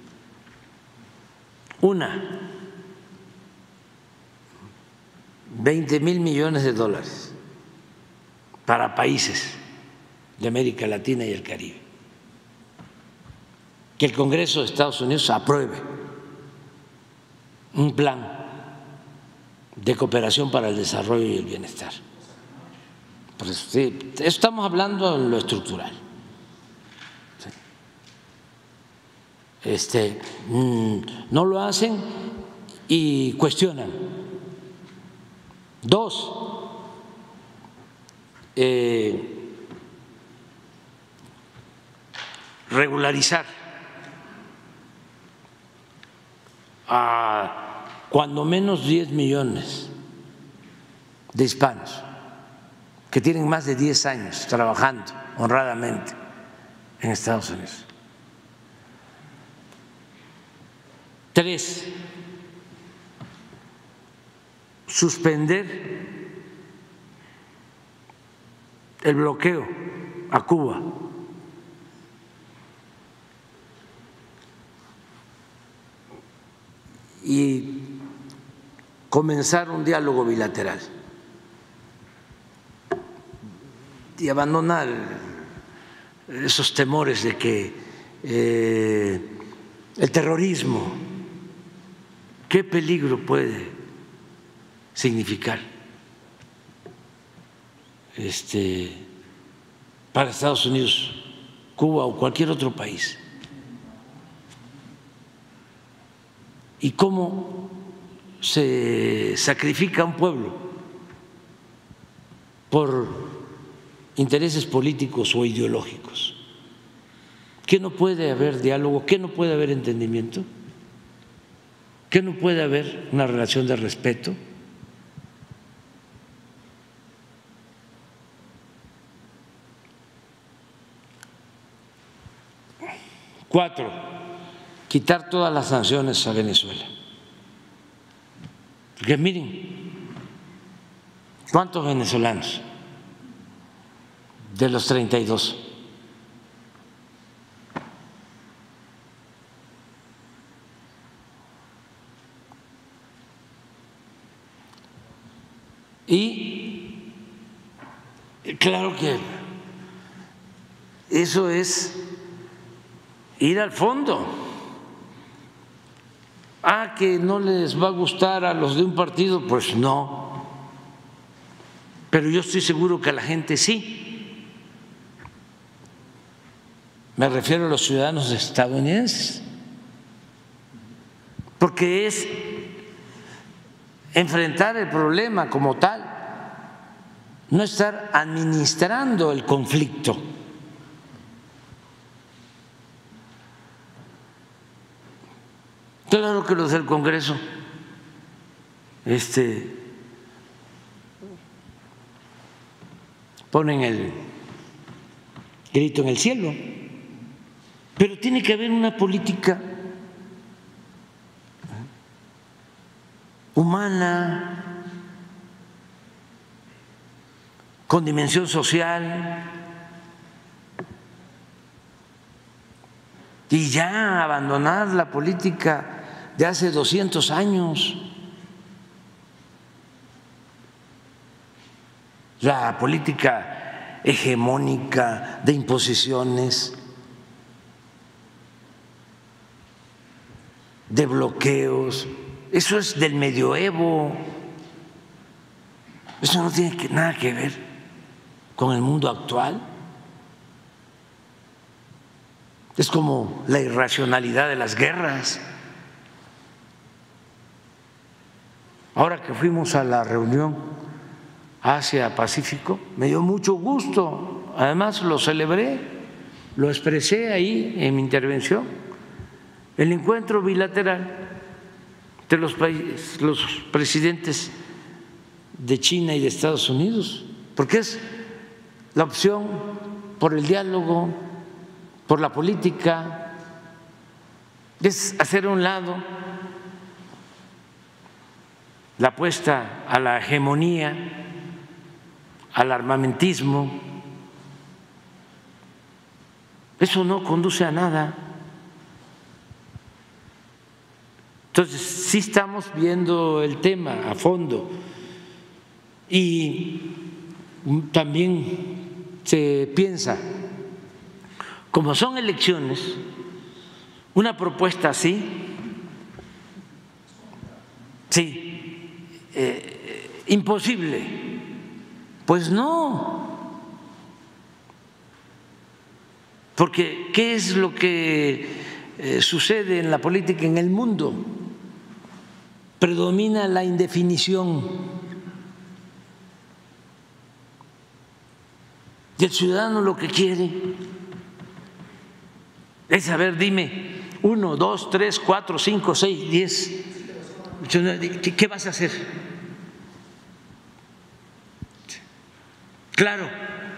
Una, veinte mil millones de dólares para países de América Latina y el Caribe. que el Congreso de Estados Unidos apruebe un plan de cooperación para el desarrollo y el bienestar. Por eso, sí, estamos hablando de lo estructural. Este, no lo hacen y cuestionan. Dos, eh, regularizar a cuando menos diez millones de hispanos que tienen más de diez años trabajando honradamente en Estados Unidos. Tres, suspender el bloqueo a Cuba. Y comenzar un diálogo bilateral y abandonar esos temores de que eh, el terrorismo, ¿qué peligro puede significar este, para Estados Unidos, Cuba o cualquier otro país? ¿Y cómo se sacrifica a un pueblo por intereses políticos o ideológicos? ¿Qué no puede haber diálogo? ¿Qué no puede haber entendimiento? ¿Qué no puede haber una relación de respeto? Cuatro, quitar todas las sanciones a Venezuela. Porque miren, ¿cuántos venezolanos de los treinta y dos? Y claro que eso es ir al fondo. Ah, que no les va a gustar a los de un partido, pues no. Pero yo estoy seguro que a la gente sí. Me refiero a los ciudadanos estadounidenses. Porque es enfrentar el problema como tal, no estar administrando el conflicto. Claro que los del Congreso este, ponen el grito en el cielo, pero tiene que haber una política humana, con dimensión social, y ya abandonar la política de hace doscientos años, la política hegemónica de imposiciones, de bloqueos. Eso es del medioevo, eso no tiene que, nada que ver con el mundo actual. Es como la irracionalidad de las guerras. Ahora que fuimos a la reunión Asia-Pacífico, me dio mucho gusto, además lo celebré, lo expresé ahí en mi intervención, el encuentro bilateral de los países, los presidentes de China y de Estados Unidos, porque es la opción por el diálogo, por la política, es hacer a un lado la apuesta a la hegemonía, al armamentismo. Eso no conduce a nada. Entonces, sí estamos viendo el tema a fondo y también se piensa, como son elecciones, una propuesta así, sí, eh, imposible. Pues no, porque ¿qué es lo que eh, sucede en la política en el mundo? Predomina la indefinición. Y el ciudadano lo que quiere es saber, dime, uno, dos, tres, cuatro, cinco, seis, diez. ¿Qué vas a hacer? Claro,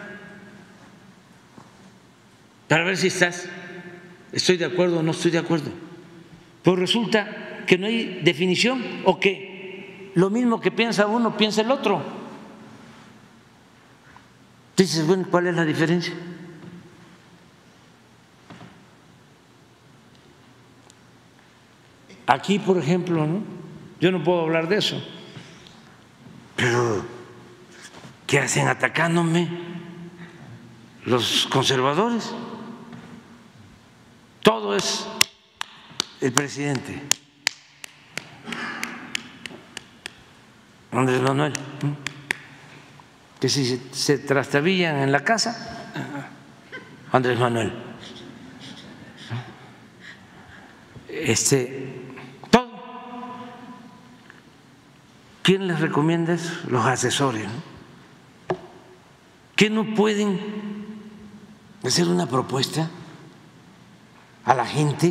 para ver si estás, estoy de acuerdo o no estoy de acuerdo. Pero resulta que no hay definición o que lo mismo que piensa uno piensa el otro. Dices, bueno, ¿cuál es la diferencia? Aquí, por ejemplo, ¿no? Yo no puedo hablar de eso, pero ¿qué hacen atacándome los conservadores? Todo es el presidente Andrés Manuel, ¿no? Que si se trastabillan en la casa, Andrés Manuel, este, todo. ¿Quién les recomienda eso? Los asesores, ¿no? ¿Qué no pueden hacer una propuesta a la gente?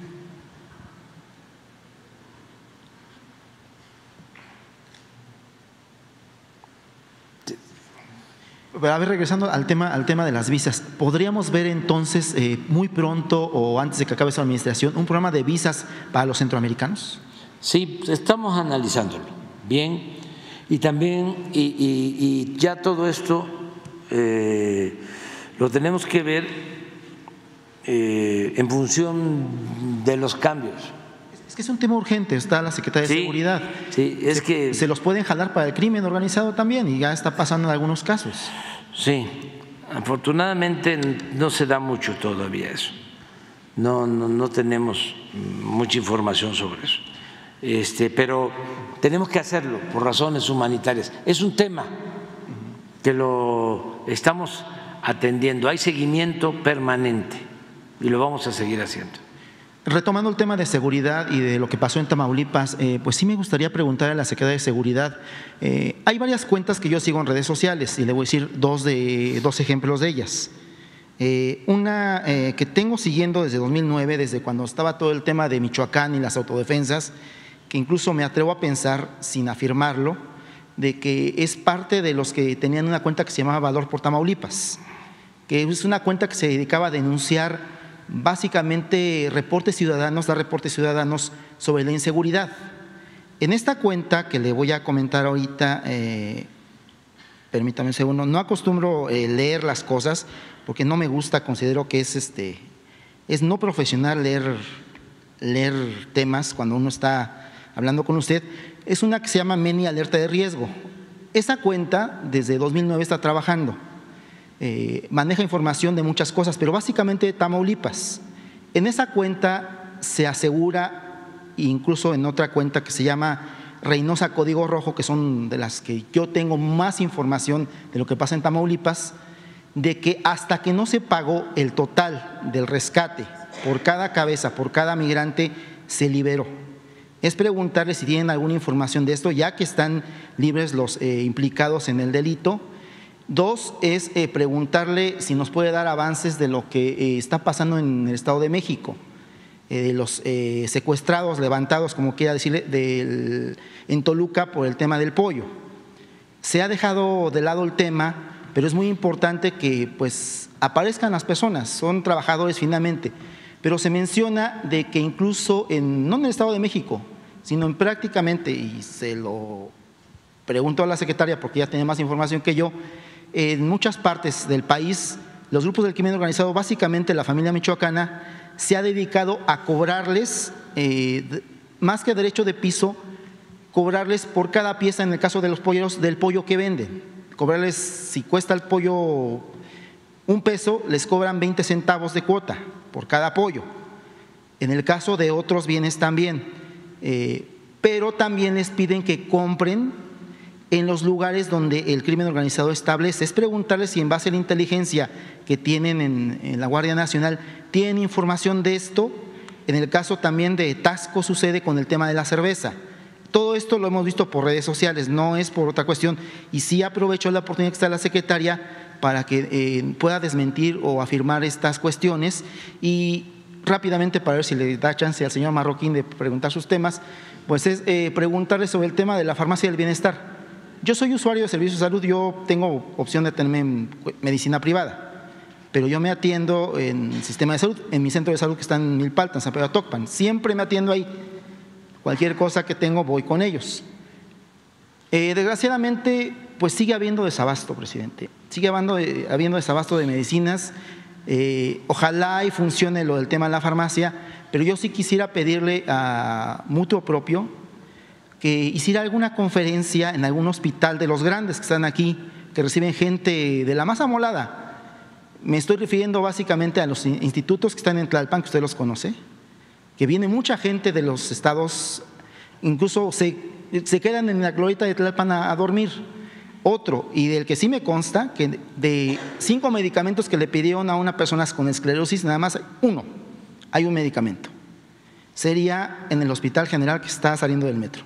A ver, regresando al tema, al tema de las visas, ¿podríamos ver entonces eh, muy pronto o antes de que acabe esa administración un programa de visas para los centroamericanos? Sí, estamos analizándolo bien y también, y, y, y ya todo esto eh, lo tenemos que ver eh, en función de los cambios. Es que es un tema urgente, está la Secretaría de Sí, Seguridad. Sí, es se, que se los pueden jalar para el crimen organizado también y ya está pasando en algunos casos. Sí, afortunadamente no se da mucho todavía eso. No, no, no tenemos mucha información sobre eso. Este, pero tenemos que hacerlo por razones humanitarias. Es un tema que lo estamos atendiendo. Hay seguimiento permanente y lo vamos a seguir haciendo. Retomando el tema de seguridad y de lo que pasó en Tamaulipas, eh, pues sí me gustaría preguntar a la Secretaría de Seguridad. Eh, hay varias cuentas que yo sigo en redes sociales y le voy a decir dos, de, dos ejemplos de ellas. Eh, una eh, que tengo siguiendo desde dos mil nueve, desde cuando estaba todo el tema de Michoacán y las autodefensas, que incluso me atrevo a pensar, sin afirmarlo, de que es parte de los que tenían una cuenta que se llamaba Valor por Tamaulipas, que es una cuenta que se dedicaba a denunciar básicamente reportes ciudadanos, dar reportes ciudadanos sobre la inseguridad. En esta cuenta que le voy a comentar ahorita, eh, permítame un segundo, no acostumbro eh, leer las cosas porque no me gusta, considero que es, este, es no profesional leer, leer temas cuando uno está hablando con usted. Es una que se llama Meni Alerta de Riesgo. Esa cuenta desde dos mil nueve está trabajando. Eh, maneja información de muchas cosas, pero básicamente de Tamaulipas. En esa cuenta se asegura, incluso en otra cuenta que se llama Reynosa Código Rojo, que son de las que yo tengo más información de lo que pasa en Tamaulipas, de que hasta que no se pagó el total del rescate por cada cabeza, por cada migrante, se liberó. Es preguntarle si tienen alguna información de esto, ya que están libres los eh, implicados en el delito. Dos es eh, preguntarle si nos puede dar avances de lo que eh, está pasando en el Estado de México, eh, de los eh, secuestrados, levantados, como quiera decirle, del, en Toluca por el tema del pollo. Se ha dejado de lado el tema, pero es muy importante que pues aparezcan las personas, son trabajadores finalmente, pero se menciona de que incluso, en, no en el Estado de México, sino en prácticamente, y se lo pregunto a la secretaria porque ya tiene más información que yo, en muchas partes del país, los grupos del crimen organizado, básicamente la familia michoacana, se ha dedicado a cobrarles, eh, más que derecho de piso, cobrarles por cada pieza, en el caso de los polleros, del pollo que venden. Cobrarles, si cuesta el pollo un peso, les cobran veinte centavos de cuota por cada pollo. En el caso de otros bienes también, eh, pero también les piden que compren en los lugares donde el crimen organizado establece. Es preguntarles si en base a la inteligencia que tienen en, en la Guardia Nacional tienen información de esto. En el caso también de Taxco sucede con el tema de la cerveza. Todo esto lo hemos visto por redes sociales, no es por otra cuestión. Y sí aprovecho la oportunidad que está la secretaria para que eh, pueda desmentir o afirmar estas cuestiones. Y rápidamente, para ver si le da chance al señor Marroquín de preguntar sus temas, pues es eh, preguntarle sobre el tema de la farmacia del bienestar. Yo soy usuario de servicios de salud, yo tengo opción de tenerme medicina privada, pero yo me atiendo en el sistema de salud, en mi centro de salud que está en Milpalta, en San Pedro Tocpan. Siempre me atiendo ahí. Cualquier cosa que tengo, voy con ellos. Eh, desgraciadamente, pues sigue habiendo desabasto, presidente. Sigue habiendo, eh, habiendo desabasto de medicinas. Eh, ojalá y funcione lo del tema de la farmacia, pero yo sí quisiera pedirle a Mutuo Propio que hiciera alguna conferencia en algún hospital de los grandes que están aquí, que reciben gente de la más amolada. Me estoy refiriendo básicamente a los institutos que están en Tlalpan, que usted los conoce, que viene mucha gente de los estados, incluso se, se quedan en la glorieta de Tlalpan a, a dormir. Otro, y del que sí me consta, que de cinco medicamentos que le pidieron a una persona con esclerosis, nada más uno, hay un medicamento. Sería en el Hospital General que está saliendo del metro.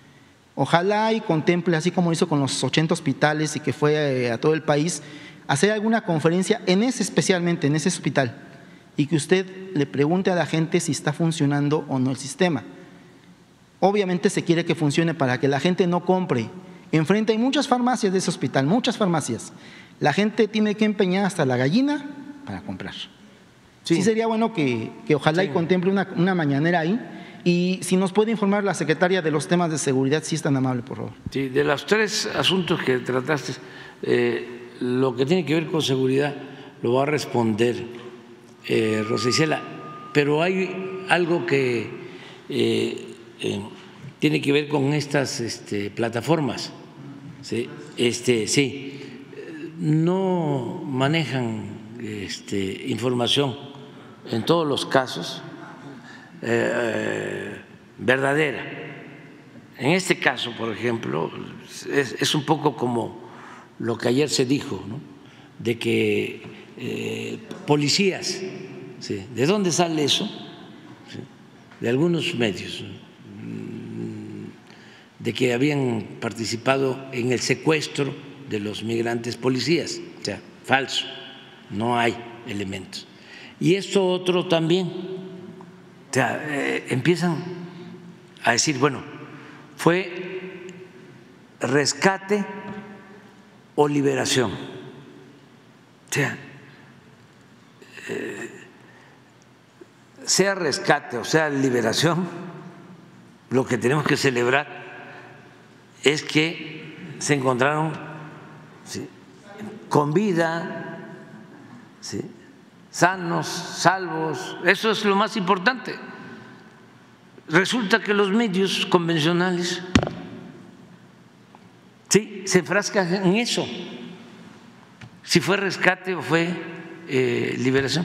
Ojalá y contemple, así como hizo con los ochenta hospitales y que fue a todo el país, hacer alguna conferencia en ese, especialmente en ese hospital, y que usted le pregunte a la gente si está funcionando o no el sistema. Obviamente se quiere que funcione para que la gente no compre. Enfrente hay muchas farmacias de ese hospital, muchas farmacias. La gente tiene que empeñar hasta la gallina para comprar. Sí, sí sería bueno que, que ojalá sí. y contemple una, una mañanera ahí. Y si nos puede informar la secretaria de los temas de seguridad, si es tan amable, por favor. Sí, de los tres asuntos que trataste, eh, lo que tiene que ver con seguridad lo va a responder eh, Rosa Isela, pero hay algo que eh, eh, tiene que ver con estas este, plataformas. Sí, este, sí, no manejan este, información en todos los casos eh, verdadera. En este caso, por ejemplo, es, es un poco como lo que ayer se dijo, ¿no? De que eh, policías, ¿sí? ¿De dónde sale eso? ¿Sí? De algunos medios, de que habían participado en el secuestro de los migrantes policías. O sea, falso, no hay elementos. Y esto otro también, o sea, eh, empiezan a decir, bueno, fue rescate o liberación. O sea, eh, sea rescate o sea liberación, lo que tenemos que celebrar es que se encontraron ¿sí? con vida, ¿sí? sanos, salvos. Eso es lo más importante. Resulta que los medios convencionales sí se enfrascan en eso, si fue rescate o fue eh, liberación.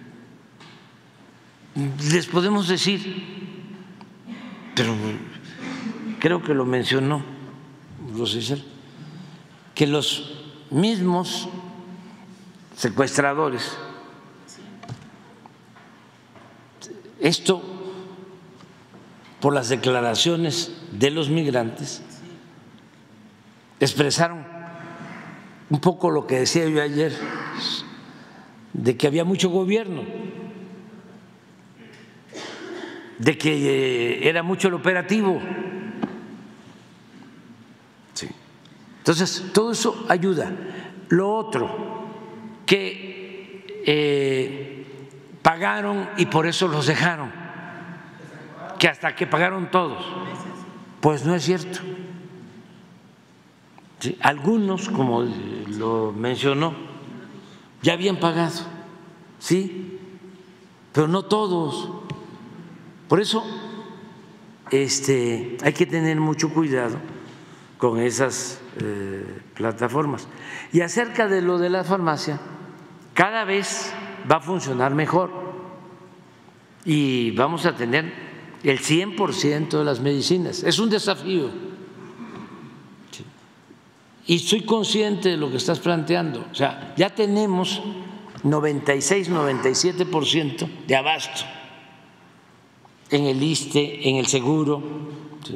Les podemos decir, pero creo que lo mencionó Rosicel, que los mismos secuestradores, esto por las declaraciones de los migrantes, expresaron un poco lo que decía yo ayer, de que había mucho gobierno, de que era mucho el operativo. Sí. Entonces, todo eso ayuda. Lo otro, que eh, pagaron y por eso los dejaron, que hasta que pagaron todos, pues no es cierto. Sí, algunos, como lo mencionó, ya habían pagado, sí, pero no todos. Por eso este, hay que tener mucho cuidado con esas eh, plataformas. Y acerca de lo de la farmacia, cada vez va a funcionar mejor. y vamos a tener el cien por ciento de las medicinas. Es un desafío. Sí. Y soy consciente de lo que estás planteando. O sea, ya tenemos noventa y seis, noventa y siete por ciento de abasto en el ISSSTE, en el seguro. ¿Sí?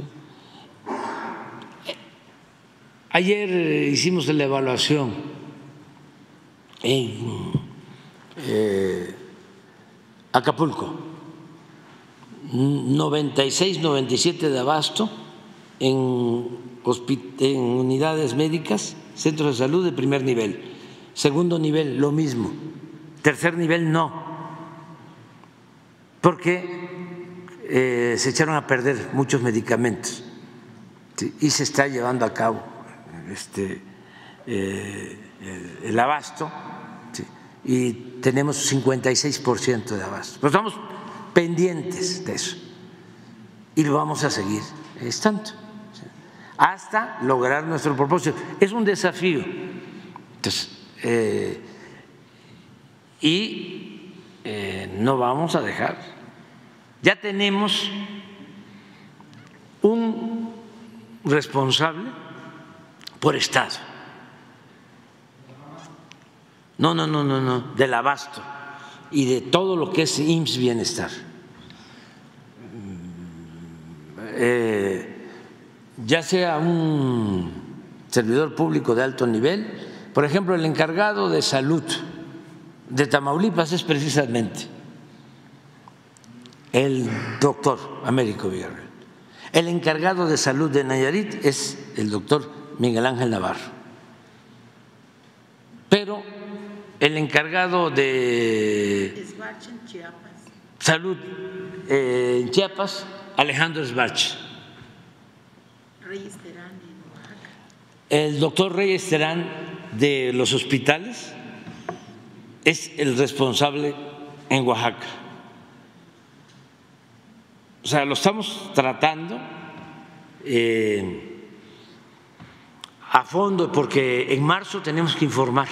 Ayer hicimos la evaluación en eh, Acapulco, noventa y seis, noventa y siete de abasto en, en unidades médicas, centros de salud de primer nivel. Segundo nivel, lo mismo. Tercer nivel, no, porque eh, se echaron a perder muchos medicamentos, ¿sí? Y se está llevando a cabo este, eh, el, el abasto, ¿sí? Y tenemos cincuenta y seis por ciento de abasto. Pero estamos pendientes de eso y lo vamos a seguir estando, ¿sí? Hasta lograr nuestro propósito. Es un desafío. Entonces, eh, y eh, no vamos a dejar. Ya tenemos un responsable por estado. No, no, no, no, no, del abasto y de todo lo que es I M S S Bienestar. Eh, ya sea un servidor público de alto nivel, por ejemplo, el encargado de salud de Tamaulipas es precisamente el doctor Américo Villarreal. El encargado de salud de Nayarit es el doctor Miguel Ángel Navarro. Pero el encargado de salud eh, en Chiapas, Alejandro Esbach. El doctor Reyes Terán de los hospitales es el responsable en Oaxaca. O sea, lo estamos tratando eh, a fondo porque en marzo tenemos que informar.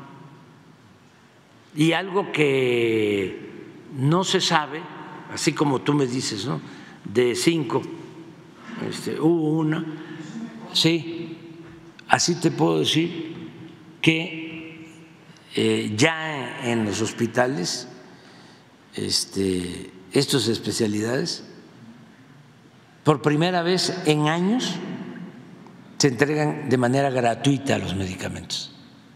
Y algo que no se sabe, así como tú me dices, ¿no? De cinco, este, hubo una, sí, así te puedo decir que eh, ya en los hospitales, este, estas especialidades, por primera vez en años se entregan de manera gratuita los medicamentos.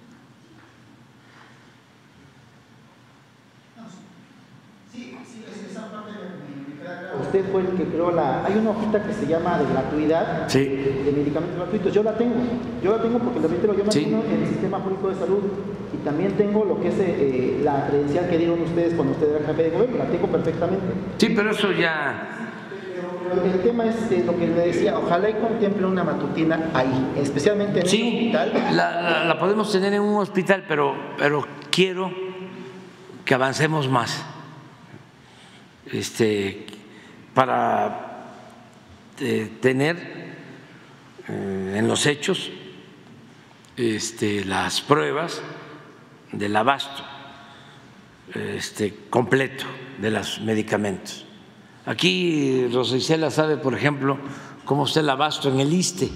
Usted fue el que creó la… Hay una hojita que se llama de gratuidad, sí, de medicamentos gratuitos. Yo la tengo, yo la tengo porque también te lo yo me sí. tengo en el Sistema Público de Salud y también tengo lo que es eh, la credencial que dieron ustedes cuando usted era jefe de gobierno, la tengo perfectamente. Sí, pero eso ya… El tema es eh, lo que le decía, ojalá y contemple una matutina ahí, especialmente en sí, un hospital. La, la, la podemos tener en un hospital, pero, pero quiero que avancemos más. Este… para eh, tener eh, en los hechos este, las pruebas del abasto este, completo de los medicamentos. Aquí Rosa Isela sabe, por ejemplo, cómo está el abasto en el ISSSTE.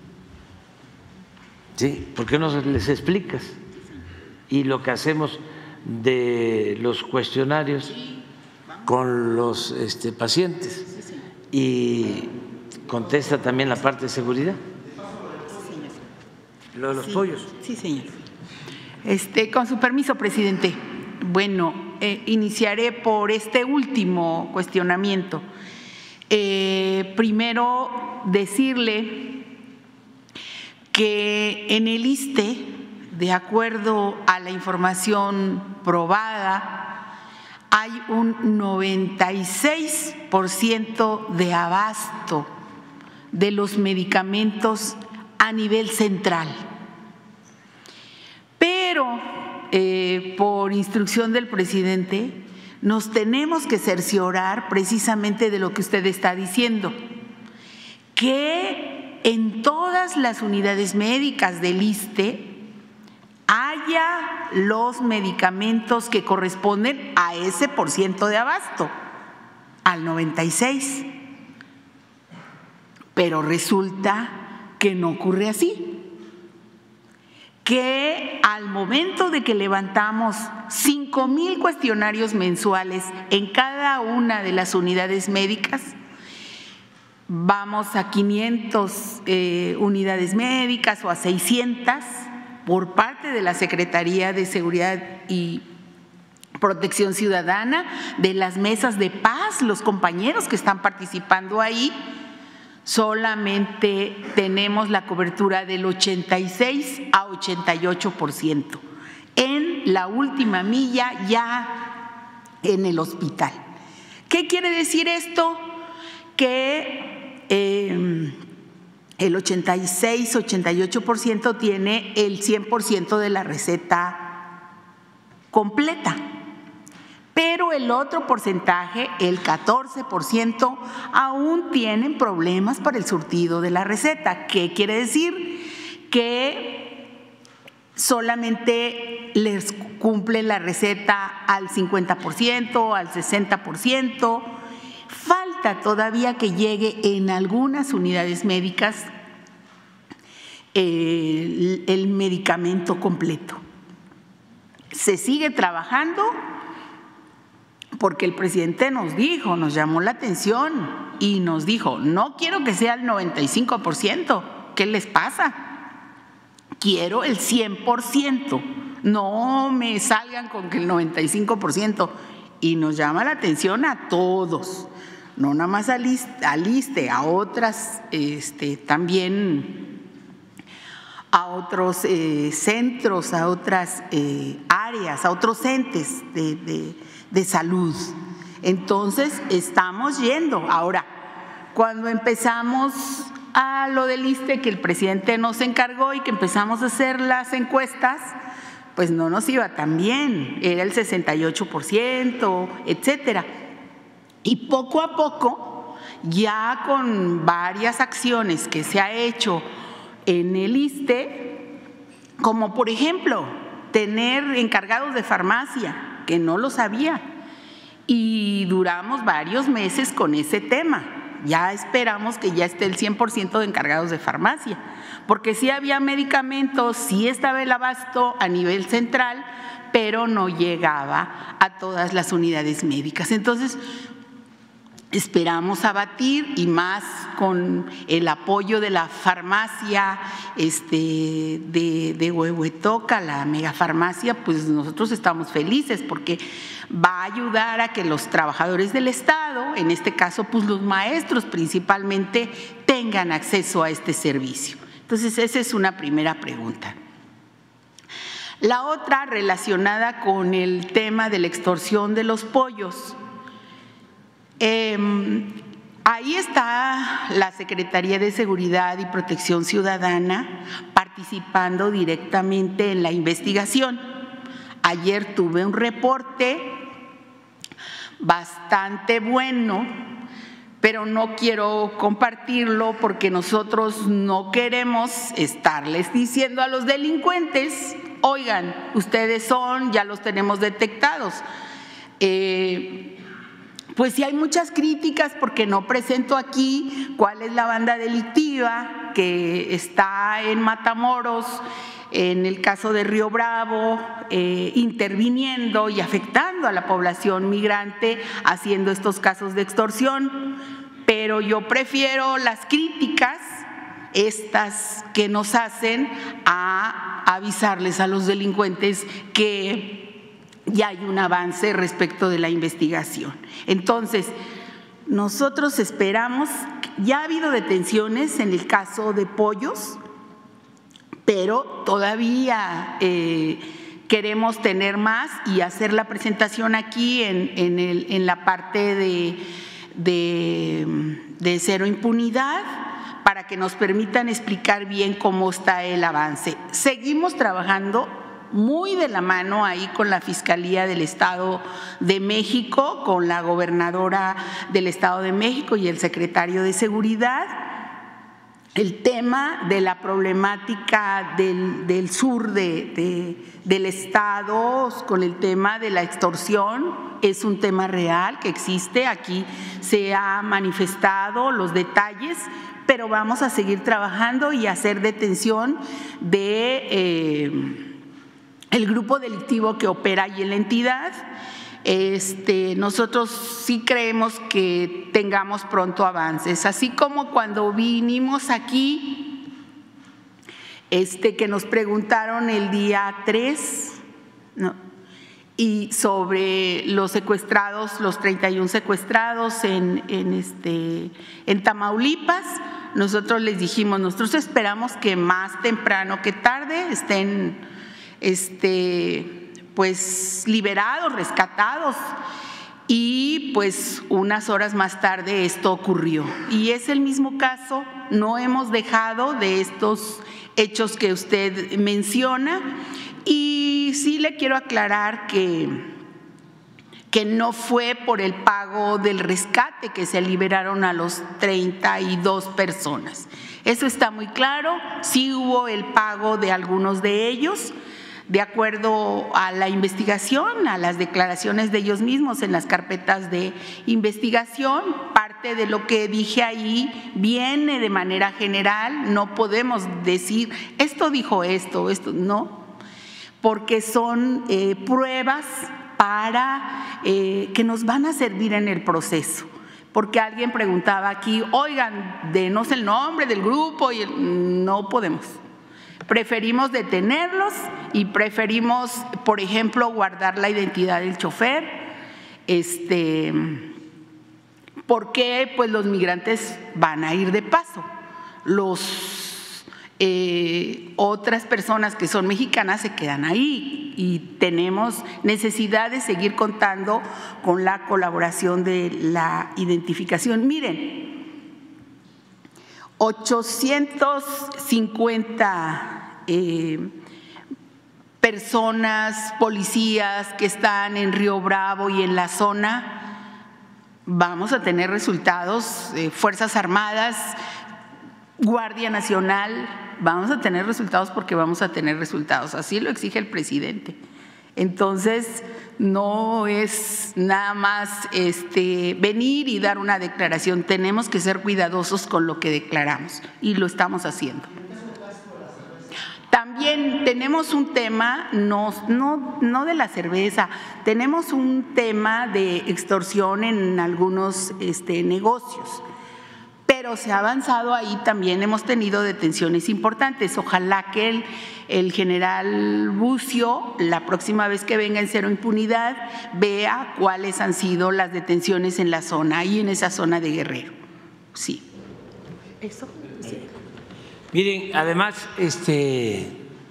¿Sí? ¿Por qué no les explicas? Y lo que hacemos de los cuestionarios con los este, pacientes y contesta también la parte de seguridad. Lo de los sí, pollos. Sí, señor. Este, con su permiso, presidente. Bueno, eh, iniciaré por este último cuestionamiento. Eh, primero, decirle que en el ISSSTE, de acuerdo a la información probada, hay un noventa y seis por ciento de abasto de los medicamentos a nivel central. Pero eh, por instrucción del presidente nos tenemos que cerciorar precisamente de lo que usted está diciendo, que en todas las unidades médicas del ISSSTE haya los medicamentos que corresponden a ese por ciento de abasto. al noventa y seis. Pero resulta que no ocurre así. Que al momento de que levantamos cinco mil cuestionarios mensuales en cada una de las unidades médicas, vamos a quinientas eh, unidades médicas o a seiscientas por parte de la Secretaría de Seguridad y Protección Ciudadana, de las mesas de paz, los compañeros que están participando ahí, solamente tenemos la cobertura del ochenta y seis a ochenta y ocho por ciento en la última milla ya en el hospital. ¿Qué quiere decir esto? Que eh, el ochenta y seis, ochenta y ocho por ciento tiene el cien por ciento de la receta completa. Pero el otro porcentaje, el catorce por ciento, aún tienen problemas para el surtido de la receta. ¿Qué quiere decir? Que solamente les cumple la receta al cincuenta por ciento, al sesenta por ciento. Falta todavía que llegue en algunas unidades médicas el, el medicamento completo. Se sigue trabajando porque el presidente nos dijo, nos llamó la atención y nos dijo, no quiero que sea el noventa y cinco por ciento, ¿qué les pasa? Quiero el cien por ciento, no me salgan con que el noventa y cinco por ciento. Y nos llama la atención a todos, no nada más al ISSSTE, a otras este, también, a otros eh, centros, a otras eh, áreas, a otros entes de, de de salud. Entonces, estamos yendo. Ahora, cuando empezamos a lo del ISSSTE, que el presidente nos encargó y que empezamos a hacer las encuestas, pues no nos iba tan bien, era el sesenta y ocho por ciento, etcétera. Y poco a poco, ya con varias acciones que se ha hecho en el ISSSTE, como por ejemplo, tener encargados de farmacia, que no lo sabía, y duramos varios meses con ese tema. Ya esperamos que ya esté el cien por ciento de encargados de farmacia, porque sí había medicamentos, sí estaba el abasto a nivel central, pero no llegaba a todas las unidades médicas. Entonces, esperamos abatir, y más con el apoyo de la farmacia este, de, de Huehuetoca, la megafarmacia, pues nosotros estamos felices porque va a ayudar a que los trabajadores del Estado, en este caso pues los maestros principalmente, tengan acceso a este servicio. Entonces esa es una primera pregunta. La otra relacionada con el tema de la extorsión de los pollos. Eh, ahí está la Secretaría de Seguridad y Protección Ciudadana participando directamente en la investigación. Ayer tuve un reporte bastante bueno, pero no quiero compartirlo porque nosotros no queremos estarles diciendo a los delincuentes, oigan, ustedes son, ya los tenemos detectados. Eh, Pues sí hay muchas críticas porque no presento aquí cuál es la banda delictiva que está en Matamoros, en el caso de Río Bravo, eh, interviniendo y afectando a la población migrante, haciendo estos casos de extorsión. Pero yo prefiero las críticas, estas que nos hacen, a avisarles a los delincuentes que ya hay un avance respecto de la investigación. Entonces, nosotros esperamos, ya ha habido detenciones en el caso de pollos, pero todavía eh, queremos tener más y hacer la presentación aquí en, en, el, en la parte de, de, de cero impunidad, para que nos permitan explicar bien cómo está el avance. Seguimos trabajando muy de la mano ahí con la Fiscalía del Estado de México, con la gobernadora del Estado de México y el secretario de Seguridad, el tema de la problemática del, del sur de, de, del Estado con el tema de la extorsión. Es un tema real que existe, aquí se ha manifestado los detalles, pero vamos a seguir trabajando y hacer detención de eh, el grupo delictivo que opera ahí en la entidad. Este, nosotros sí creemos que tengamos pronto avances, así como cuando vinimos aquí, este, que nos preguntaron el día tres, ¿no? Y sobre los secuestrados, los treinta y uno secuestrados en, en, este, en Tamaulipas, nosotros les dijimos, nosotros esperamos que más temprano que tarde estén este, pues liberados, rescatados, y pues unas horas más tarde esto ocurrió. Y es el mismo caso, no hemos dejado de estos hechos que usted menciona, y sí le quiero aclarar que, que no fue por el pago del rescate que se liberaron a los treinta y dos personas. Eso está muy claro, sí hubo el pago de algunos de ellos, de acuerdo a la investigación, a las declaraciones de ellos mismos en las carpetas de investigación. Parte de lo que dije ahí viene de manera general, no podemos decir esto dijo esto, esto no, porque son eh, pruebas para eh, que nos van a servir en el proceso. Porque alguien preguntaba aquí, oigan, denos el nombre del grupo, y el, no podemos. Preferimos detenerlos y preferimos, por ejemplo, guardar la identidad del chofer, este, porque pues los migrantes van a ir de paso. Los eh, otras personas que son mexicanas se quedan ahí y tenemos necesidad de seguir contando con la colaboración de la identificación. Miren, ochocientos cincuenta eh, personas, policías que están en Río Bravo y en la zona, vamos a tener resultados, eh, Fuerzas Armadas, Guardia Nacional, vamos a tener resultados porque vamos a tener resultados, así lo exige el presidente. Entonces, no es nada más este, venir y dar una declaración, tenemos que ser cuidadosos con lo que declaramos y lo estamos haciendo. También tenemos un tema, no, no, no de la cerveza, tenemos un tema de extorsión en algunos este, negocios. Pero se ha avanzado ahí, también hemos tenido detenciones importantes. Ojalá que el, el general Bucio, la próxima vez que venga en Cero Impunidad, vea cuáles han sido las detenciones en la zona, ahí en esa zona de Guerrero. Sí. ¿Eso? Sí. Miren, además, este,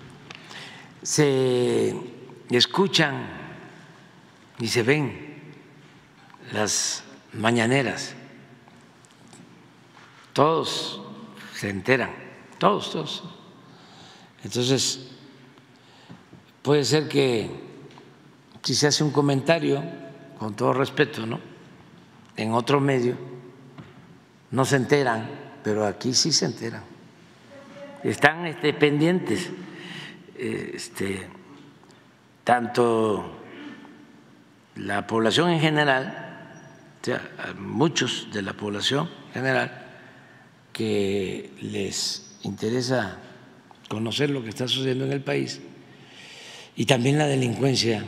se escuchan y se ven las mañaneras. Todos se enteran, todos, todos. Entonces, puede ser que si se hace un comentario, con todo respeto, ¿no?, en otro medio, no se enteran, pero aquí sí se enteran. Están este, pendientes, este, tanto la población en general, o sea, muchos de la población en general, que les interesa conocer lo que está sucediendo en el país, y también la delincuencia,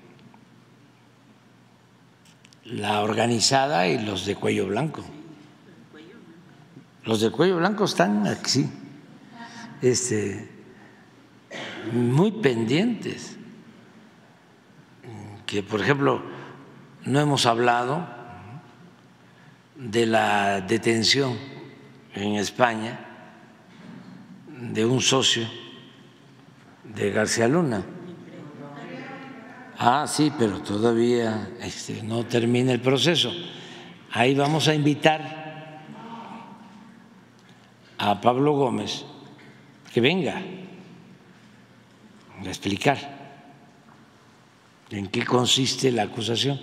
la organizada y los de cuello blanco. Los de cuello blanco están aquí, este, muy pendientes, que por ejemplo no hemos hablado de la detención en España de un socio de García Luna. Ah, sí, pero todavía este, no termina el proceso. Ahí vamos a invitar a Pablo Gómez que venga a explicar en qué consiste la acusación.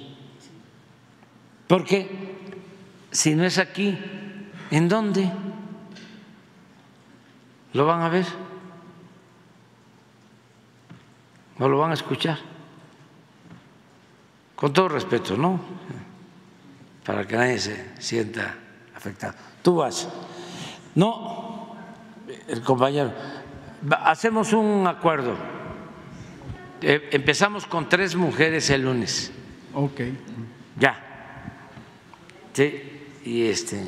Porque si no es aquí, ¿en dónde? lo van a ver, no lo van a escuchar. Con todo respeto, ¿no? Para que nadie se sienta afectado. Tú vas. No, el compañero. Hacemos un acuerdo. Empezamos con tres mujeres el lunes. Ok. Ya. Sí, y este.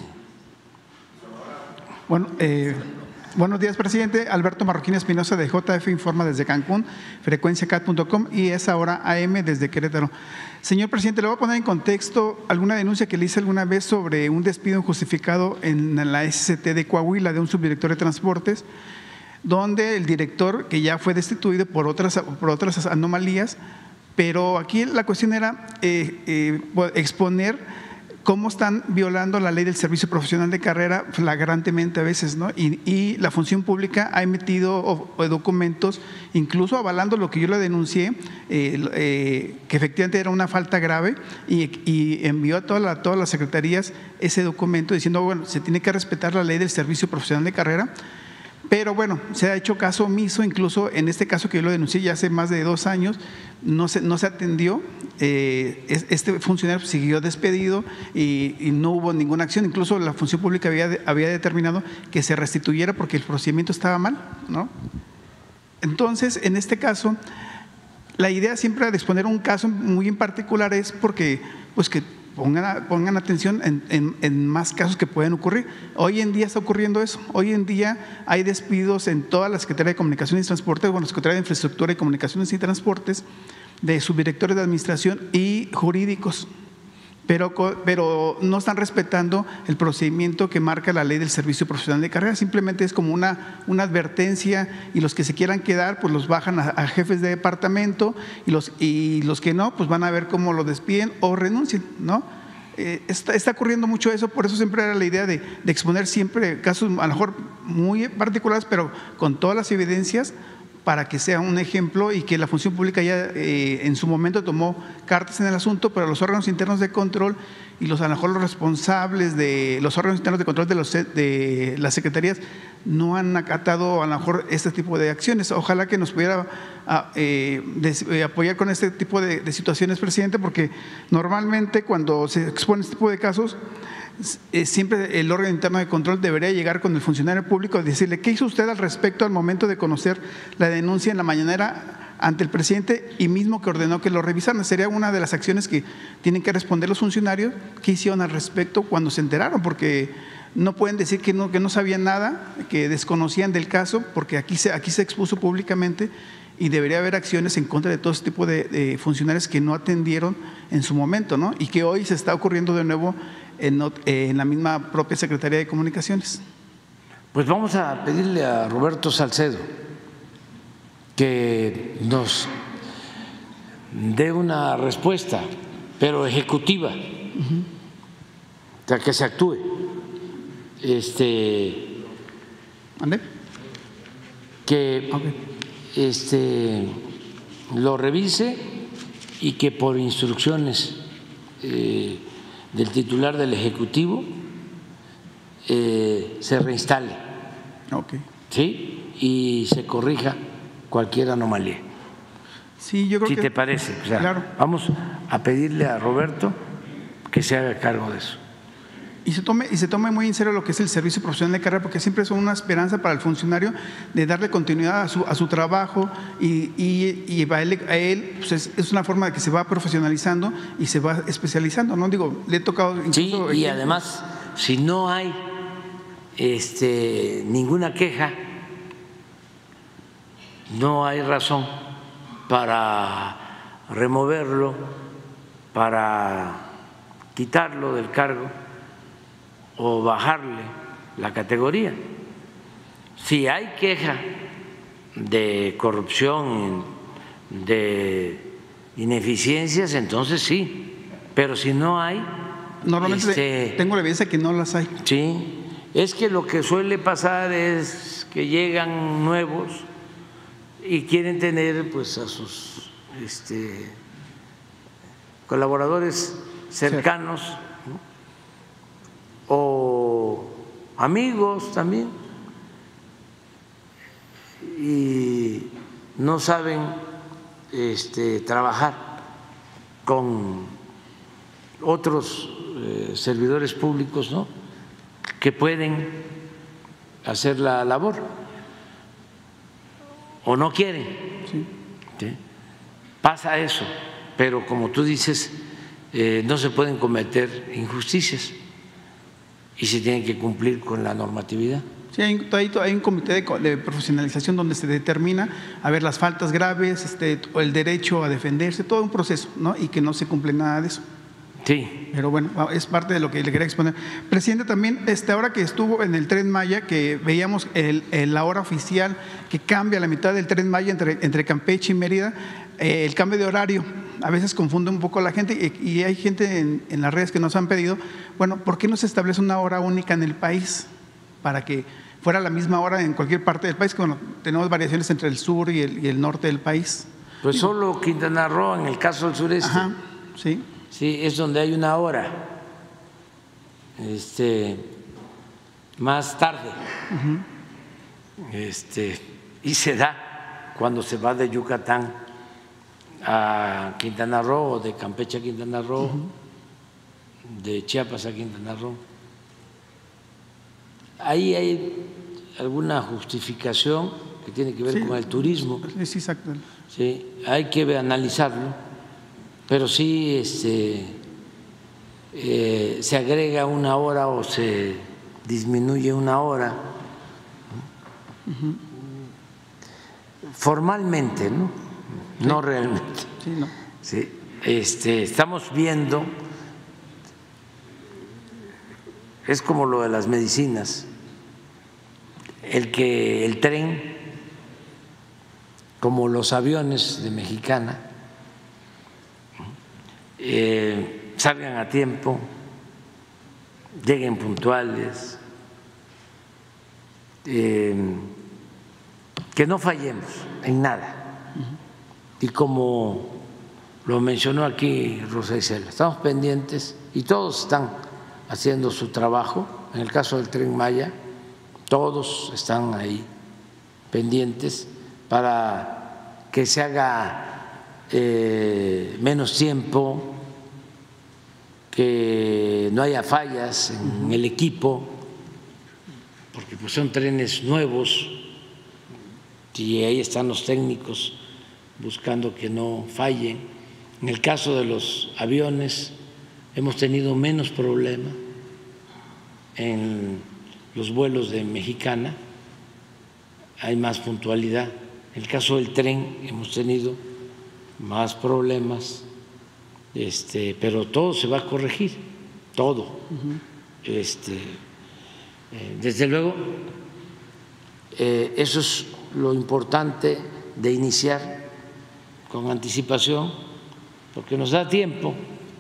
Bueno, eh, buenos días, presidente. Alberto Marroquín Espinosa de J F Informa desde Cancún, frecuencia cat punto com y es ahora A M desde Querétaro. Señor presidente, le voy a poner en contexto alguna denuncia que le hice alguna vez sobre un despido injustificado en la S C T de Coahuila de un subdirector de transportes, donde el director, que ya fue destituido por otras, por otras anomalías, pero aquí la cuestión era eh, eh, exponer cómo están violando la ley del servicio profesional de carrera flagrantemente a veces, ¿no? Y, y la función pública ha emitido o, o documentos, incluso avalando lo que yo le denuncié, eh, eh, que efectivamente era una falta grave, y, y envió a, toda la, a todas las secretarías ese documento diciendo, bueno, se tiene que respetar la ley del servicio profesional de carrera. Pero bueno, se ha hecho caso omiso, incluso en este caso que yo lo denuncié ya hace más de dos años, no se, no se atendió, eh, este funcionario siguió despedido y, y no hubo ninguna acción, incluso la función pública había, había determinado que se restituyera porque el procedimiento estaba mal, ¿no? Entonces, en este caso, la idea siempre de exponer un caso muy en particular es porque, pues que Pongan, pongan atención en, en, en más casos que pueden ocurrir. Hoy en día está ocurriendo eso. Hoy en día hay despidos en toda la Secretaría de Comunicaciones y Transportes, bueno, la Secretaría de Infraestructura y Comunicaciones y Transportes, de subdirectores de administración y jurídicos, pero, pero no están respetando el procedimiento que marca la ley del servicio profesional de carrera. Simplemente es como una, una advertencia y los que se quieran quedar pues los bajan a, a jefes de departamento y los, y los que no pues van a ver cómo lo despiden o renuncien, ¿no? Eh, está, está ocurriendo mucho eso, por eso siempre era la idea de, de exponer siempre casos a lo mejor muy particulares, pero con todas las evidencias para que sea un ejemplo y que la función pública ya eh, en su momento tomó cartas en el asunto, pero los órganos internos de control y los a lo mejor los responsables de los órganos internos de control de, los, de las secretarías no han acatado a lo mejor este tipo de acciones. Ojalá que nos pudiera a, eh, des, eh, apoyar con este tipo de, de situaciones, presidente, porque normalmente cuando se expone este tipo de casos, Eh, siempre el órgano interno de control debería llegar con el funcionario público y decirle qué hizo usted al respecto al momento de conocer la denuncia en la mañanera ante el presidente y mismo que ordenó que lo revisaran. Sería una de las acciones que tienen que responder los funcionarios, qué hicieron al respecto cuando se enteraron, porque no pueden decir que no, que no sabían nada, que desconocían del caso, porque aquí se, aquí se expuso públicamente y debería haber acciones en contra de todo este tipo de, de funcionarios que no atendieron en su momento, ¿no? Y que hoy se está ocurriendo de nuevo En, en la misma propia Secretaría de Comunicaciones. Pues vamos a pedirle a Roberto Salcedo que nos dé una respuesta, pero ejecutiva, uh-huh. O sea, que se actúe. Este, ¿Ande? Que okay. este, lo revise y que por instrucciones eh, del titular del Ejecutivo eh, se reinstale, okay. ¿Sí? Y se corrija cualquier anomalía. Sí, yo creo si que, te parece, o sea, claro. Vamos a pedirle a Roberto que se haga cargo de eso. Y se tome y se tome muy en serio lo que es el servicio profesional de carrera, porque siempre es una esperanza para el funcionario de darle continuidad a su, a su trabajo y, y, y a él, a él pues es, es una forma de que se va profesionalizando y se va especializando, ¿no? Digo, le he tocado incluso… Sí, y además, si no hay este, ninguna queja, no hay razón para removerlo, para quitarlo del cargo o bajarle la categoría. Si hay queja de corrupción, de ineficiencias, entonces sí, pero si no hay… Normalmente este, tengo la evidencia que no las hay. Sí, es que lo que suele pasar es que llegan nuevos y quieren tener pues a sus este, colaboradores cercanos, ¿no? O amigos también, no saben este, trabajar con otros eh, servidores públicos, ¿no?, que pueden hacer la labor o no quieren. Sí. ¿Sí? Pasa eso, pero como tú dices, eh, no se pueden cometer injusticias y se tiene que cumplir con la normatividad. Sí, hay, hay, hay un comité de, de profesionalización donde se determina a ver las faltas graves, este, el derecho a defenderse, todo un proceso, ¿no?, y que no se cumple nada de eso. Sí. Pero bueno, es parte de lo que le quería exponer. Presidente, también este, ahora que estuvo en el Tren Maya, que veíamos el, el, la hora oficial que cambia a la mitad del Tren Maya entre, entre Campeche y Mérida, eh, el cambio de horario a veces confunde un poco a la gente y, y hay gente en, en las redes que nos han pedido, bueno, ¿por qué no se establece una hora única en el país para que fuera la misma hora en cualquier parte del país? Bueno, tenemos variaciones entre el sur y el, y el norte del país. Pues solo Quintana Roo, en el caso del sureste. Ajá, sí. Sí, es donde hay una hora este, más tarde. Uh-huh. este, y se da cuando se va de Yucatán a Quintana Roo, o de Campeche a Quintana Roo, uh-huh. de Chiapas a Quintana Roo. Ahí hay alguna justificación que tiene que ver sí, con el turismo. Sí, exacto. Sí, hay que analizarlo. Pero sí este, eh, se agrega una hora o se disminuye una hora. Uh-huh. Formalmente, ¿no? Sí. No realmente. Sí, no. Sí, este, estamos viendo, es como lo de las medicinas, el que el tren, como los aviones de Mexicana, Eh, salgan a tiempo, lleguen puntuales, eh, que no fallemos en nada. Uh-huh. Y como lo mencionó aquí Rosa Isela, estamos pendientes y todos están haciendo su trabajo. En el caso del Tren Maya, todos están ahí pendientes para que se haga eh, menos tiempo, que no haya fallas en el equipo, porque pues son trenes nuevos y ahí están los técnicos buscando que no fallen. En el caso de los aviones hemos tenido menos problema en los vuelos de Mexicana, hay más puntualidad. En el caso del tren hemos tenido más problemas, este, pero todo se va a corregir, todo. Uh-huh. Este, eh, desde luego, eh, eso es lo importante de iniciar con anticipación, porque nos da tiempo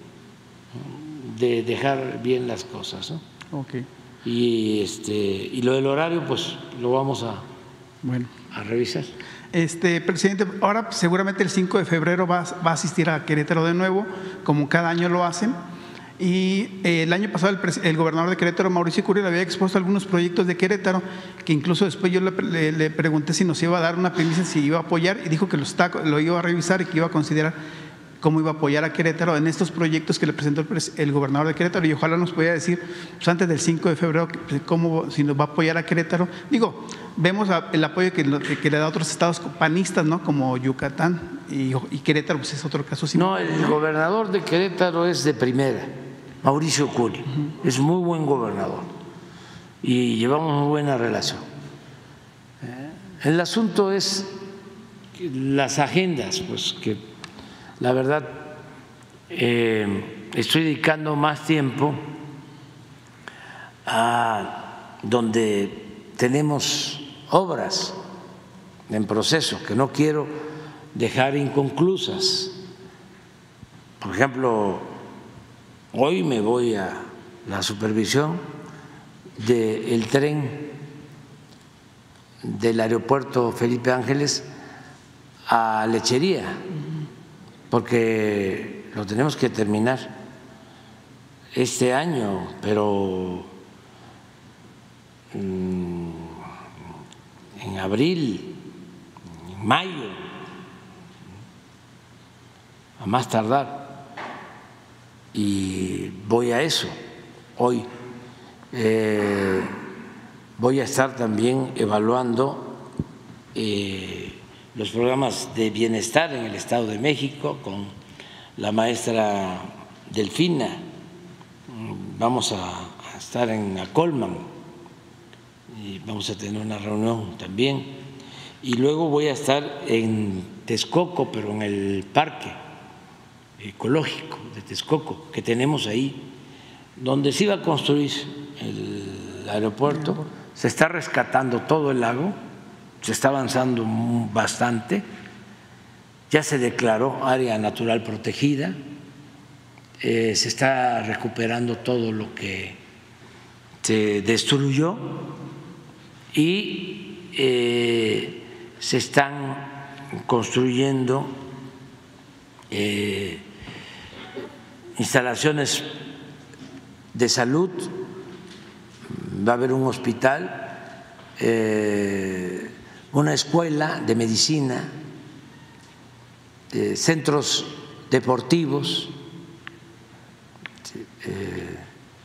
de dejar bien las cosas, ¿no? Okay. Y este y lo del horario, pues lo vamos a, bueno. a revisar. Este, presidente, ahora seguramente el cinco de febrero va, va a asistir a Querétaro de nuevo, como cada año lo hacen. Y eh, el año pasado el, el gobernador de Querétaro, Mauricio Curi, le había expuesto algunos proyectos de Querétaro, que incluso después yo le, le, le pregunté si nos iba a dar una premisa, si iba a apoyar, y dijo que lo, está, lo iba a revisar y que iba a considerar cómo iba a apoyar a Querétaro en estos proyectos que le presentó el, el gobernador de Querétaro, y ojalá nos pudiera decir pues, antes del cinco de febrero cómo, si nos va a apoyar a Querétaro. Digo, vemos el apoyo que, que le da a otros estados panistas, ¿no?, como Yucatán y, y Querétaro, pues es otro caso. No, el gobernador de Querétaro es de primera, Mauricio Curi, uh-huh. es muy buen gobernador y llevamos muy buena relación. El asunto es las agendas, pues que la verdad, eh, estoy dedicando más tiempo a donde tenemos obras en proceso que no quiero dejar inconclusas. Por ejemplo, hoy me voy a la supervisión del tren del aeropuerto Felipe Ángeles a Lechería, porque lo tenemos que terminar este año, pero en abril, en mayo a más tardar. Y voy a eso hoy. Eh, voy a estar también evaluando eh, los programas de bienestar en el Estado de México con la maestra Delfina. Vamos a, a estar en Acolman y vamos a tener una reunión también. Y luego voy a estar en Texcoco, pero en el parque ecológico de Texcoco que tenemos ahí, donde se iba a construir el aeropuerto. Se está rescatando todo el lago, se está avanzando bastante, ya se declaró área natural protegida, eh, se está recuperando todo lo que se destruyó y eh, se están construyendo eh, instalaciones de salud, va a haber un hospital, eh, una escuela de medicina, eh, centros deportivos eh,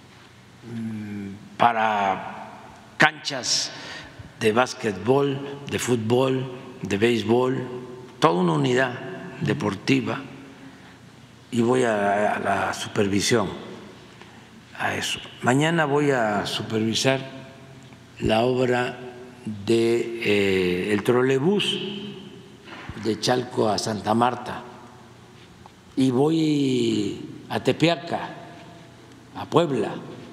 para canchas de básquetbol, de fútbol, de béisbol, toda una unidad deportiva, y voy a, a la supervisión a eso. Mañana voy a supervisar la obra de eh, el trolebús de Chalco a Santa Marta, y voy a Tepeaca, a Puebla.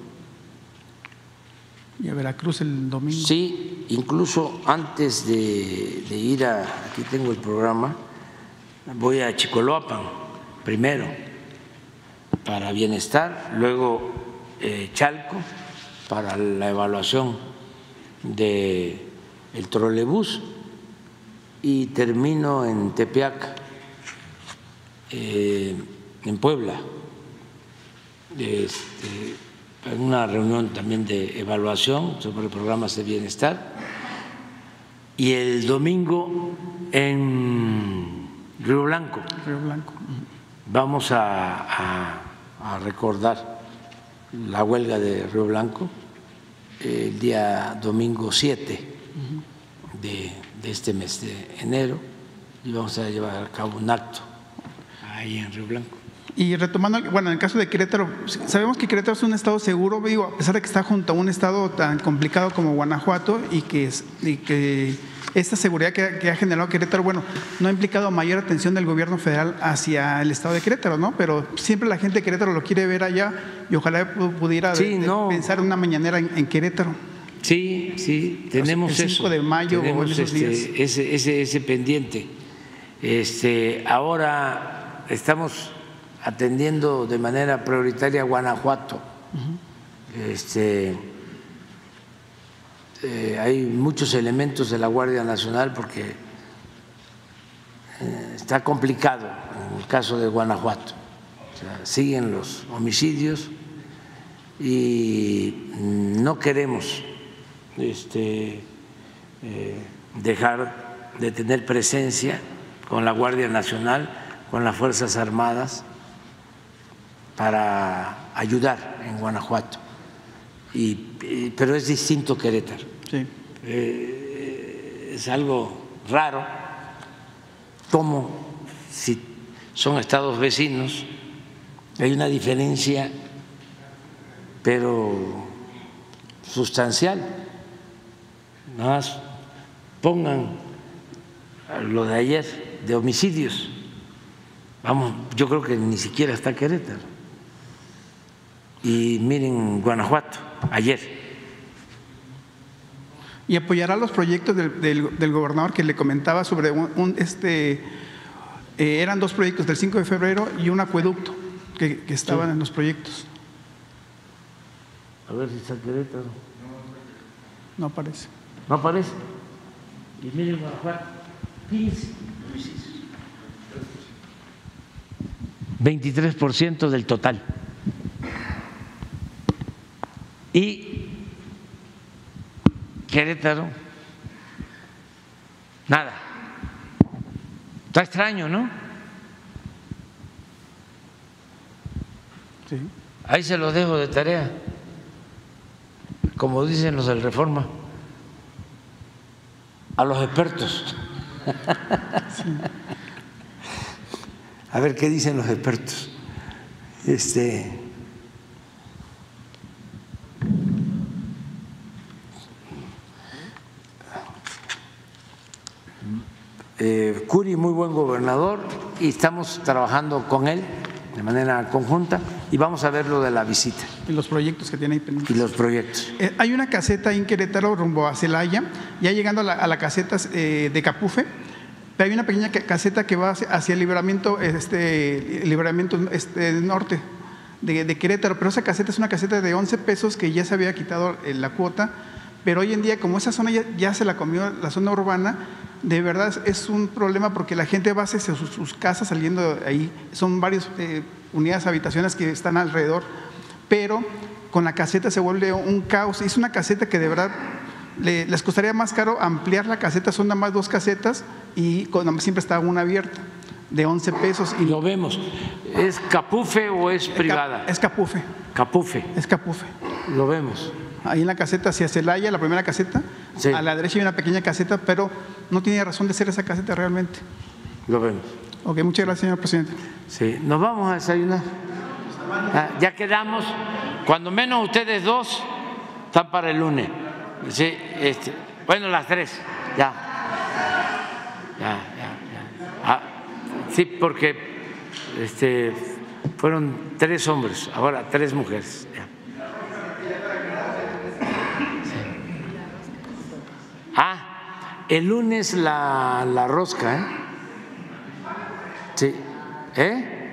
Y a Veracruz el domingo. Sí, incluso antes de, de ir a, aquí tengo el programa, voy a Chicoloapan primero para bienestar, luego eh, Chalco para la evaluación del trolebús y termino en Tepeaca, eh, en Puebla, este, en una reunión también de evaluación sobre programas de bienestar, y el domingo en Río Blanco. Río Blanco. Vamos a, a, a recordar la huelga de Río Blanco el día domingo siete de, de este mes de enero, y vamos a llevar a cabo un acto ahí en Río Blanco. Y retomando, bueno, en el caso de Querétaro, sabemos que Querétaro es un estado seguro, digo, a pesar de que está junto a un estado tan complicado como Guanajuato, y que, es, y que esta seguridad que, que ha generado Querétaro, bueno, no ha implicado mayor atención del gobierno federal hacia el estado de Querétaro, ¿no? Pero siempre la gente de Querétaro lo quiere ver allá, y ojalá pudiera sí, de, no. de pensar una mañanera en, en Querétaro. Sí, sí, tenemos el cinco eso. de mayo tenemos o en esos este, días. Ese, ese, ese pendiente. Este, ahora estamos atendiendo de manera prioritaria a Guanajuato. Uh-huh. Este, eh, hay muchos elementos de la Guardia Nacional porque eh, está complicado en el caso de Guanajuato. O sea, siguen los homicidios y no queremos este, eh, dejar de tener presencia con la Guardia Nacional, con las Fuerzas Armadas, para ayudar en Guanajuato, y, y, pero es distinto Querétaro. Sí. Eh, es algo raro, como si son estados vecinos, hay una diferencia, pero sustancial. Nada más pongan lo de ayer de homicidios. Vamos, yo creo que ni siquiera está Querétaro. Y miren Guanajuato, ayer. ¿Y apoyará los proyectos del, del, del gobernador que le comentaba sobre un, un este, eh, eran dos proyectos del cinco de febrero y un acueducto que, que estaban sí. en los proyectos? A ver si está Querétaro. No aparece. No aparece. Y miren Guanajuato, quince homicidios. veintitrés por ciento del total. Y Querétaro, nada. Está extraño, ¿no? Sí. Ahí se los dejo de tarea, como dicen los del Reforma, a los expertos. Sí. A ver qué dicen los expertos. Este, eh, Curi, muy buen gobernador, y estamos trabajando con él de manera conjunta y vamos a ver lo de la visita. Y los proyectos que tiene ahí pendientes. Y los proyectos. Eh, hay una caseta ahí en Querétaro rumbo a Celaya, ya llegando a la, a la caseta eh, de Capufe. Hay una pequeña caseta que va hacia, hacia el libramiento, este, el libramiento este, norte de, de Querétaro, pero esa caseta es una caseta de once pesos que ya se había quitado la cuota, pero hoy en día como esa zona ya, ya se la comió la zona urbana, de verdad es un problema porque la gente va hacia sus, sus casas saliendo de ahí, son varias eh, unidades habitacionales que están alrededor, pero con la caseta se vuelve un caos. Es una caseta que de verdad le, les costaría más caro ampliar la caseta, son nada más dos casetas y con, siempre está una abierta de once pesos. Y lo vemos. ¿Es Capufe o es privada? Es Capufe. Capufe. Es Capufe. Lo vemos. Ahí en la caseta hacia Celaya, la primera caseta, sí. A la derecha hay una pequeña caseta, pero no tiene razón de ser esa caseta realmente. Lo vemos. Ok, muchas gracias, señor presidente. Sí, nos vamos a desayunar. Ah, ya quedamos, cuando menos ustedes dos están para el lunes. Sí, este, bueno, las tres, ya. Ya, ya, ya. Ah, sí, porque este, fueron tres hombres, ahora tres mujeres. Ya. Ah, el lunes la, la rosca, ¿eh? Sí. ¿Eh?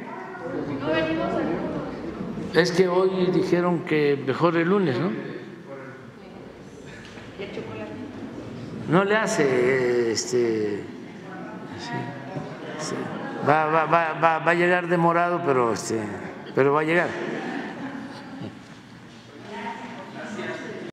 Es que hoy dijeron que mejor el lunes, ¿no? No le hace, este, sí, sí. Va, va, va, va, va a llegar demorado, pero, este, pero va a llegar.